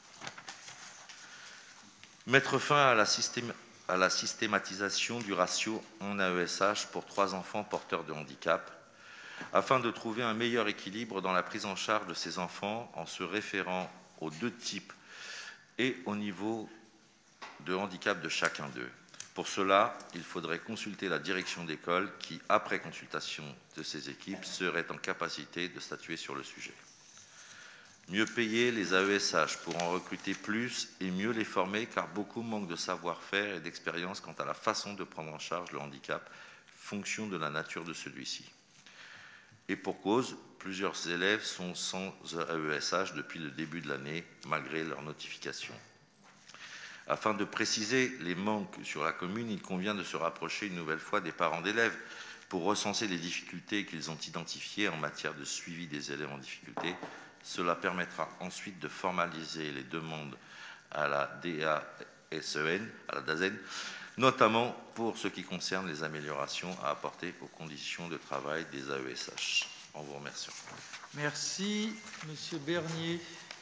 Mettre fin à la, systém à la systématisation du ratio en A E S H pour trois enfants porteurs de handicap afin de trouver un meilleur équilibre dans la prise en charge de ces enfants en se référant aux deux types et au niveau de handicap de chacun d'eux. Pour cela, il faudrait consulter la direction d'école qui, après consultation de ces équipes, serait en capacité de statuer sur le sujet. Mieux payer les A E S H pour en recruter plus et mieux les former car beaucoup manquent de savoir-faire et d'expérience quant à la façon de prendre en charge le handicap, fonction de la nature de celui-ci. Et pour cause, plusieurs élèves sont sans A E S H depuis le début de l'année, malgré leur notification. Afin de préciser les manques sur la commune, il convient de se rapprocher une nouvelle fois des parents d'élèves pour recenser les difficultés qu'ils ont identifiées en matière de suivi des élèves en difficulté. Cela permettra ensuite de formaliser les demandes à la D A S E N, à la D A Z E N, notamment pour ce qui concerne les améliorations à apporter aux conditions de travail des A E S H. En vous remerciant. Merci. Monsieur Bernier.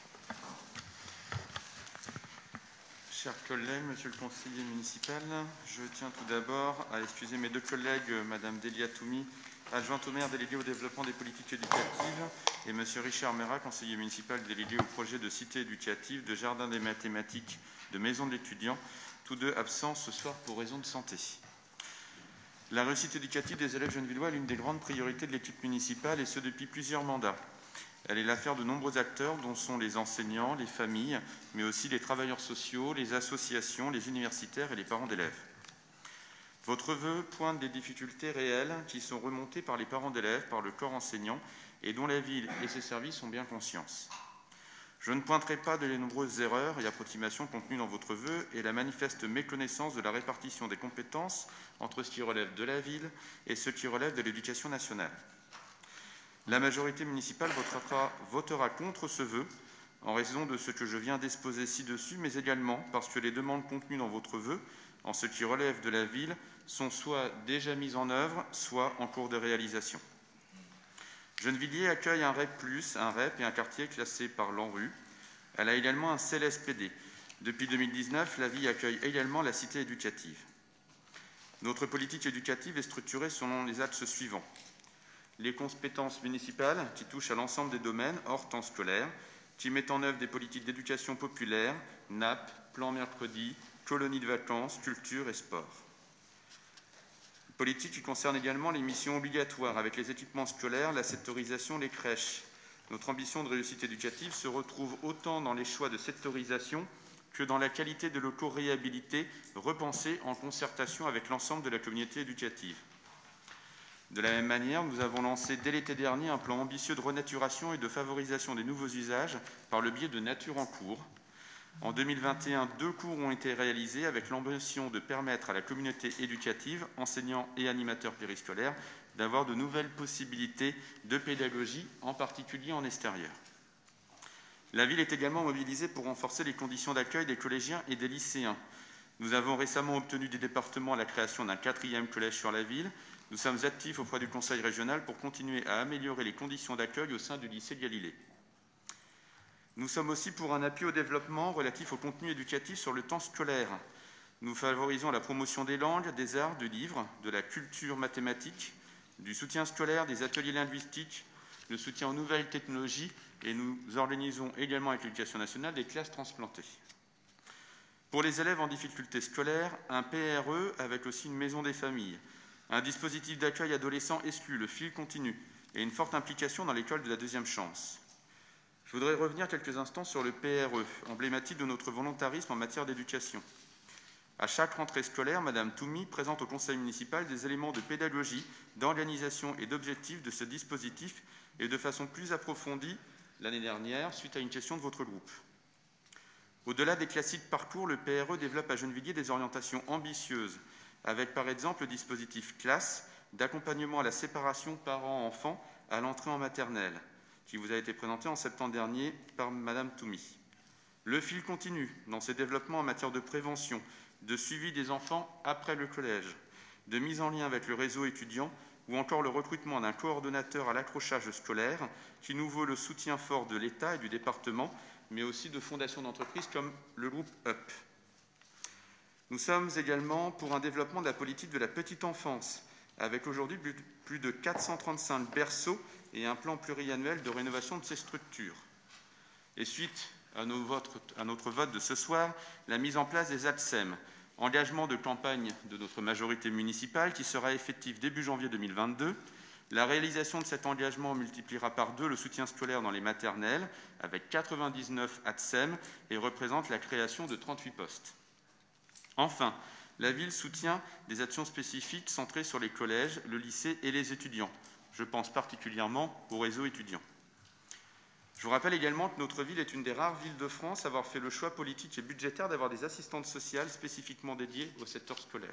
Chers collègues, monsieur le conseiller municipal, je tiens tout d'abord à excuser mes deux collègues, madame Delia Toumi, adjointe au maire délégué au développement des politiques éducatives, et monsieur Richard Mera, conseiller municipal délégué au projet de cité éducative, de jardin des mathématiques, de maison de l'étudiant, tous deux absents ce soir pour raison de santé. La réussite éducative des élèves genevillois est l'une des grandes priorités de l'équipe municipale, et ce depuis plusieurs mandats. Elle est l'affaire de nombreux acteurs, dont sont les enseignants, les familles, mais aussi les travailleurs sociaux, les associations, les universitaires et les parents d'élèves. Votre vœu pointe des difficultés réelles qui sont remontées par les parents d'élèves, par le corps enseignant, et dont la ville et ses services ont bien conscience. Je ne pointerai pas de les nombreuses erreurs et approximations contenues dans votre vœu et la manifeste méconnaissance de la répartition des compétences entre ce qui relève de la ville et ce qui relève de l'éducation nationale. La majorité municipale votera, votera contre ce vœu en raison de ce que je viens d'exposer ci-dessus, mais également parce que les demandes contenues dans votre vœu, en ce qui relève de la ville, sont soit déjà mises en œuvre, soit en cours de réalisation. Gennevilliers accueille un R E P plus, un R E P et un quartier classé par l'ANRU. Elle a également un C L S P D. Depuis deux mille dix-neuf, la ville accueille également la cité éducative. Notre politique éducative est structurée selon les axes suivants. Les compétences municipales qui touchent à l'ensemble des domaines hors temps scolaire, qui mettent en œuvre des politiques d'éducation populaire, N A P, plan mercredi, colonies de vacances, culture et sport. Politique qui concerne également les missions obligatoires avec les équipements scolaires, la sectorisation, les crèches. Notre ambition de réussite éducative se retrouve autant dans les choix de sectorisation que dans la qualité de locaux réhabilités, repensés en concertation avec l'ensemble de la communauté éducative. De la même manière, nous avons lancé dès l'été dernier un plan ambitieux de renaturation et de favorisation des nouveaux usages par le biais de Nature en cours. En deux mille vingt et un, deux cours ont été réalisés avec l'ambition de permettre à la communauté éducative, enseignants et animateurs périscolaires, d'avoir de nouvelles possibilités de pédagogie, en particulier en extérieur. La ville est également mobilisée pour renforcer les conditions d'accueil des collégiens et des lycéens. Nous avons récemment obtenu des départements la création d'un quatrième collège sur la ville. Nous sommes actifs auprès du Conseil régional pour continuer à améliorer les conditions d'accueil au sein du lycée Galilée. Nous sommes aussi pour un appui au développement relatif au contenu éducatif sur le temps scolaire. Nous favorisons la promotion des langues, des arts, du livre, de la culture mathématique, du soutien scolaire, des ateliers linguistiques, le soutien aux nouvelles technologies et nous organisons également avec l'Éducation nationale des classes transplantées. Pour les élèves en difficulté scolaire, un P R E avec aussi une maison des familles, un dispositif d'accueil adolescent exclu, le fil continu, et une forte implication dans l'école de la deuxième chance. Je voudrais revenir quelques instants sur le P R E, emblématique de notre volontarisme en matière d'éducation. À chaque rentrée scolaire, Madame Toumi présente au conseil municipal des éléments de pédagogie, d'organisation et d'objectifs de ce dispositif et de façon plus approfondie l'année dernière, suite à une question de votre groupe. Au-delà des classiques parcours, le P R E développe à Gennevilliers des orientations ambitieuses, avec par exemple le dispositif classe d'accompagnement à la séparation parents-enfants à l'entrée en maternelle, qui vous a été présenté en septembre dernier par Madame Toumi. Le fil continue dans ses développements en matière de prévention, de suivi des enfants après le collège, de mise en lien avec le réseau étudiant ou encore le recrutement d'un coordonnateur à l'accrochage scolaire qui nous vaut le soutien fort de l'État et du département, mais aussi de fondations d'entreprises comme le groupe U P. Nous sommes également pour un développement de la politique de la petite enfance, avec aujourd'hui plus de quatre cent trente-cinq berceaux et un plan pluriannuel de rénovation de ces structures. Et suite à, nos votes, à notre vote de ce soir, la mise en place des A T S E M, engagement de campagne de notre majorité municipale qui sera effectif début janvier deux mille vingt-deux. La réalisation de cet engagement multipliera par deux le soutien scolaire dans les maternelles, avec quatre-vingt-dix-neuf A T S E M et représente la création de trente-huit postes. Enfin, la ville soutient des actions spécifiques centrées sur les collèges, le lycée et les étudiants. Je pense particulièrement au réseau étudiant. Je vous rappelle également que notre ville est une des rares villes de France à avoir fait le choix politique et budgétaire d'avoir des assistantes sociales spécifiquement dédiées au secteur scolaire.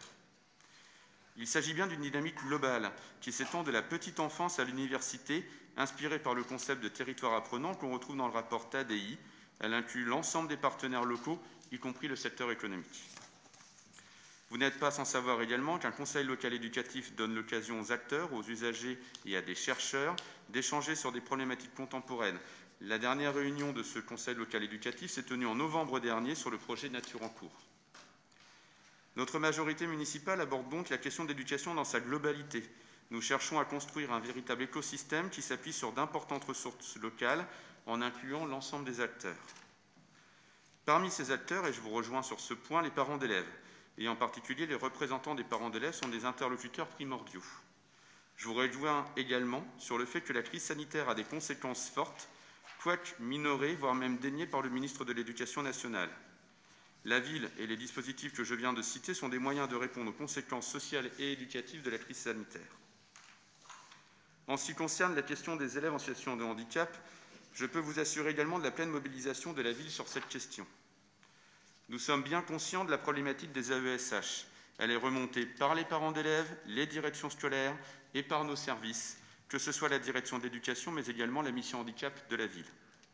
Il s'agit bien d'une dynamique globale qui s'étend de la petite enfance à l'université, inspirée par le concept de territoire apprenant qu'on retrouve dans le rapport T A D I. Elle inclut l'ensemble des partenaires locaux, y compris le secteur économique. Vous n'êtes pas sans savoir également qu'un conseil local éducatif donne l'occasion aux acteurs, aux usagers et à des chercheurs d'échanger sur des problématiques contemporaines. La dernière réunion de ce conseil local éducatif s'est tenue en novembre dernier sur le projet Nature en cours. Notre majorité municipale aborde donc la question de l'éducation dans sa globalité. Nous cherchons à construire un véritable écosystème qui s'appuie sur d'importantes ressources locales en incluant l'ensemble des acteurs. Parmi ces acteurs, et je vous rejoins sur ce point, les parents d'élèves, et en particulier les représentants des parents d'élèves sont des interlocuteurs primordiaux. Je vous rejoins également sur le fait que la crise sanitaire a des conséquences fortes, quoique minorées, voire même déniées par le ministre de l'Éducation nationale. La ville et les dispositifs que je viens de citer sont des moyens de répondre aux conséquences sociales et éducatives de la crise sanitaire. En ce qui concerne la question des élèves en situation de handicap, je peux vous assurer également de la pleine mobilisation de la ville sur cette question. Nous sommes bien conscients de la problématique des A E S H. Elle est remontée par les parents d'élèves, les directions scolaires et par nos services, que ce soit la direction de l'éducation, mais également la mission handicap de la ville.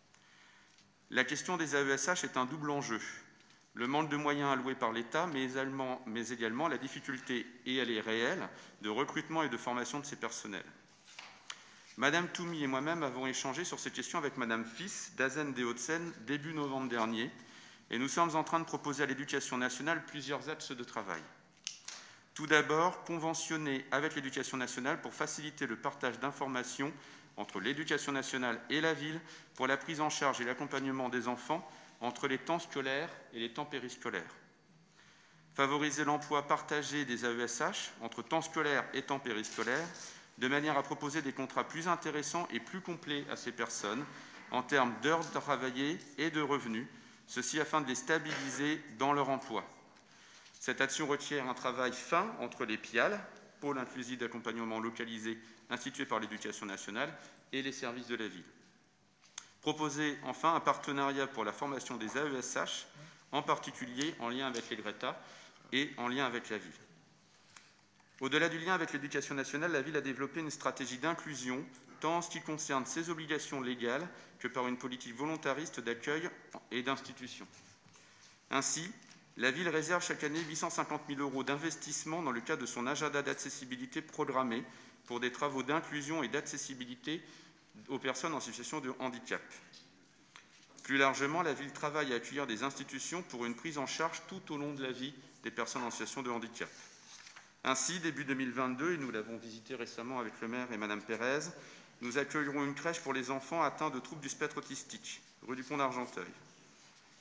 La question des A E S H est un double enjeu. Le manque de moyens alloués par l'État, mais également, mais également la difficulté, et elle est réelle, de recrutement et de formation de ces personnels. Madame Toumi et moi-même avons échangé sur ces questions avec Madame Fils d'A S E N des Hauts-de-Seine début novembre dernier, et nous sommes en train de proposer à l'Éducation nationale plusieurs axes de travail. Tout d'abord, conventionner avec l'Éducation nationale pour faciliter le partage d'informations entre l'Éducation nationale et la ville pour la prise en charge et l'accompagnement des enfants entre les temps scolaires et les temps périscolaires. Favoriser l'emploi partagé des A E S H entre temps scolaire et temps périscolaire, de manière à proposer des contrats plus intéressants et plus complets à ces personnes en termes d'heures travaillées et de revenus, ceci afin de les stabiliser dans leur emploi. Cette action requiert un travail fin entre les P I A L, pôle inclusif d'accompagnement localisé institué par l'Éducation nationale, et les services de la ville. Proposer enfin un partenariat pour la formation des A E S H, en particulier en lien avec les Greta et en lien avec la ville. Au-delà du lien avec l'Éducation nationale, la ville a développé une stratégie d'inclusion, tant en ce qui concerne ses obligations légales que par une politique volontariste d'accueil et d'institution. Ainsi, la ville réserve chaque année huit cent cinquante mille euros d'investissement dans le cadre de son agenda d'accessibilité programmé pour des travaux d'inclusion et d'accessibilité aux personnes en situation de handicap. Plus largement, la ville travaille à accueillir des institutions pour une prise en charge tout au long de la vie des personnes en situation de handicap. Ainsi, début deux mille vingt-deux, et nous l'avons visité récemment avec le maire et Madame Pérez, nous accueillerons une crèche pour les enfants atteints de troubles du spectre autistique, rue du Pont d'Argenteuil.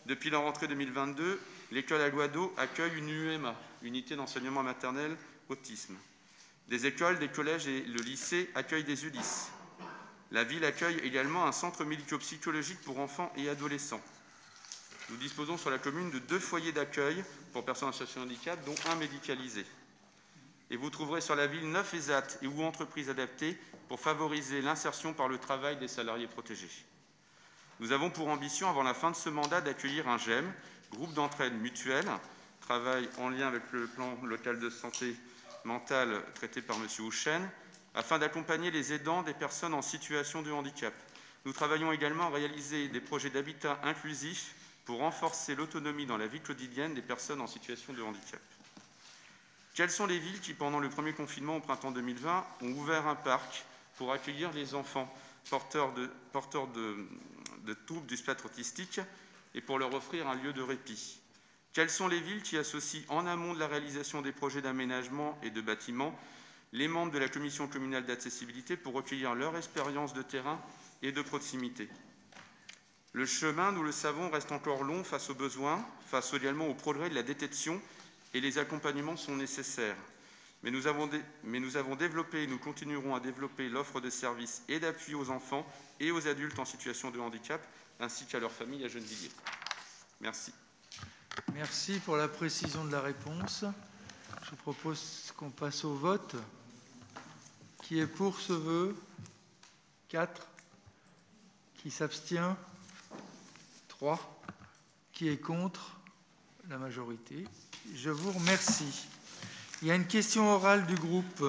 Depuis la rentrée deux mille vingt-deux, l'école Aguado accueille une U M A, unité d'enseignement maternel autisme. Des écoles, des collèges et le lycée accueillent des Ulysse. La ville accueille également un centre médico-psychologique pour enfants et adolescents. Nous disposons sur la commune de deux foyers d'accueil pour personnes en situation de handicap, dont un médicalisé. Et vous trouverez sur la ville neuf E S A T et ou entreprises adaptées pour favoriser l'insertion par le travail des salariés protégés. Nous avons pour ambition, avant la fin de ce mandat, d'accueillir un G E M, groupe d'entraide mutuelle, travail en lien avec le plan local de santé mentale traité par M. Houchen, afin d'accompagner les aidants des personnes en situation de handicap. Nous travaillons également à réaliser des projets d'habitat inclusif pour renforcer l'autonomie dans la vie quotidienne des personnes en situation de handicap. Quelles sont les villes qui, pendant le premier confinement au printemps deux mille vingt, ont ouvert un parc pour accueillir les enfants porteurs de, porteurs de, de troubles du spectre autistique et pour leur offrir un lieu de répit? Quelles sont les villes qui associent en amont de la réalisation des projets d'aménagement et de bâtiments les membres de la commission communale d'accessibilité pour recueillir leur expérience de terrain et de proximité? Le chemin, nous le savons, reste encore long face aux besoins, face également au progrès de la détection, et les accompagnements sont nécessaires. Mais nous avons, dé... Mais nous avons développé et nous continuerons à développer l'offre de services et d'appui aux enfants et aux adultes en situation de handicap, ainsi qu'à leurs familles à Gennevilliers. Merci. Merci pour la précision de la réponse. Je propose qu'on passe au vote. Qui est pour ce vœu? Quatre. Qui s'abstient? Trois. Qui est contre? La majorité. Je vous remercie. Il y a une question orale du groupe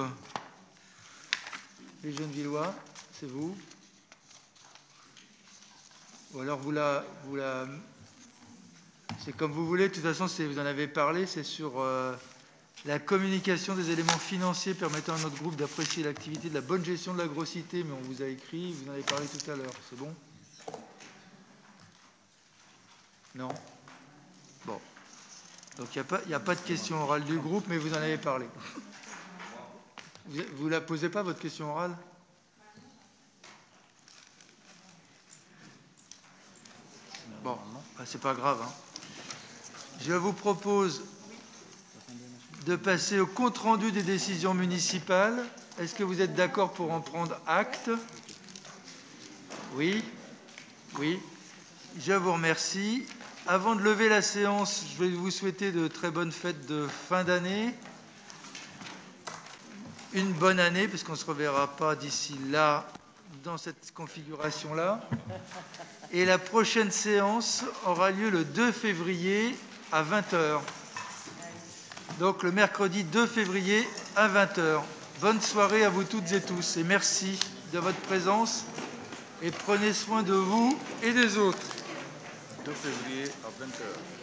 Les Gennevillois. C'est vous? Ou alors vous la... Vous la c'est comme vous voulez. De toute façon, vous en avez parlé. C'est sur euh, la communication des éléments financiers permettant à notre groupe d'apprécier l'activité de la bonne gestion de l'agrocité. Mais on vous a écrit. Vous en avez parlé tout à l'heure. C'est bon? Non? Bon. Donc il n'y a, a pas de question orale du groupe, mais vous en avez parlé. Vous ne la posez pas, votre question orale? Bon, ben, c'est pas grave. Hein. Je vous propose de passer au compte-rendu des décisions municipales. Est-ce que vous êtes d'accord pour en prendre acte? Oui? Oui. Je vous remercie. Avant de lever la séance, je vais vous souhaiter de très bonnes fêtes de fin d'année. Une bonne année, parce qu'on ne se reverra pas d'ici là, dans cette configuration-là. Et la prochaine séance aura lieu le deux février à vingt heures. Donc le mercredi deux février à vingt heures. Bonne soirée à vous toutes et tous, et merci de votre présence. Et prenez soin de vous et des autres. deux février à vingt heures.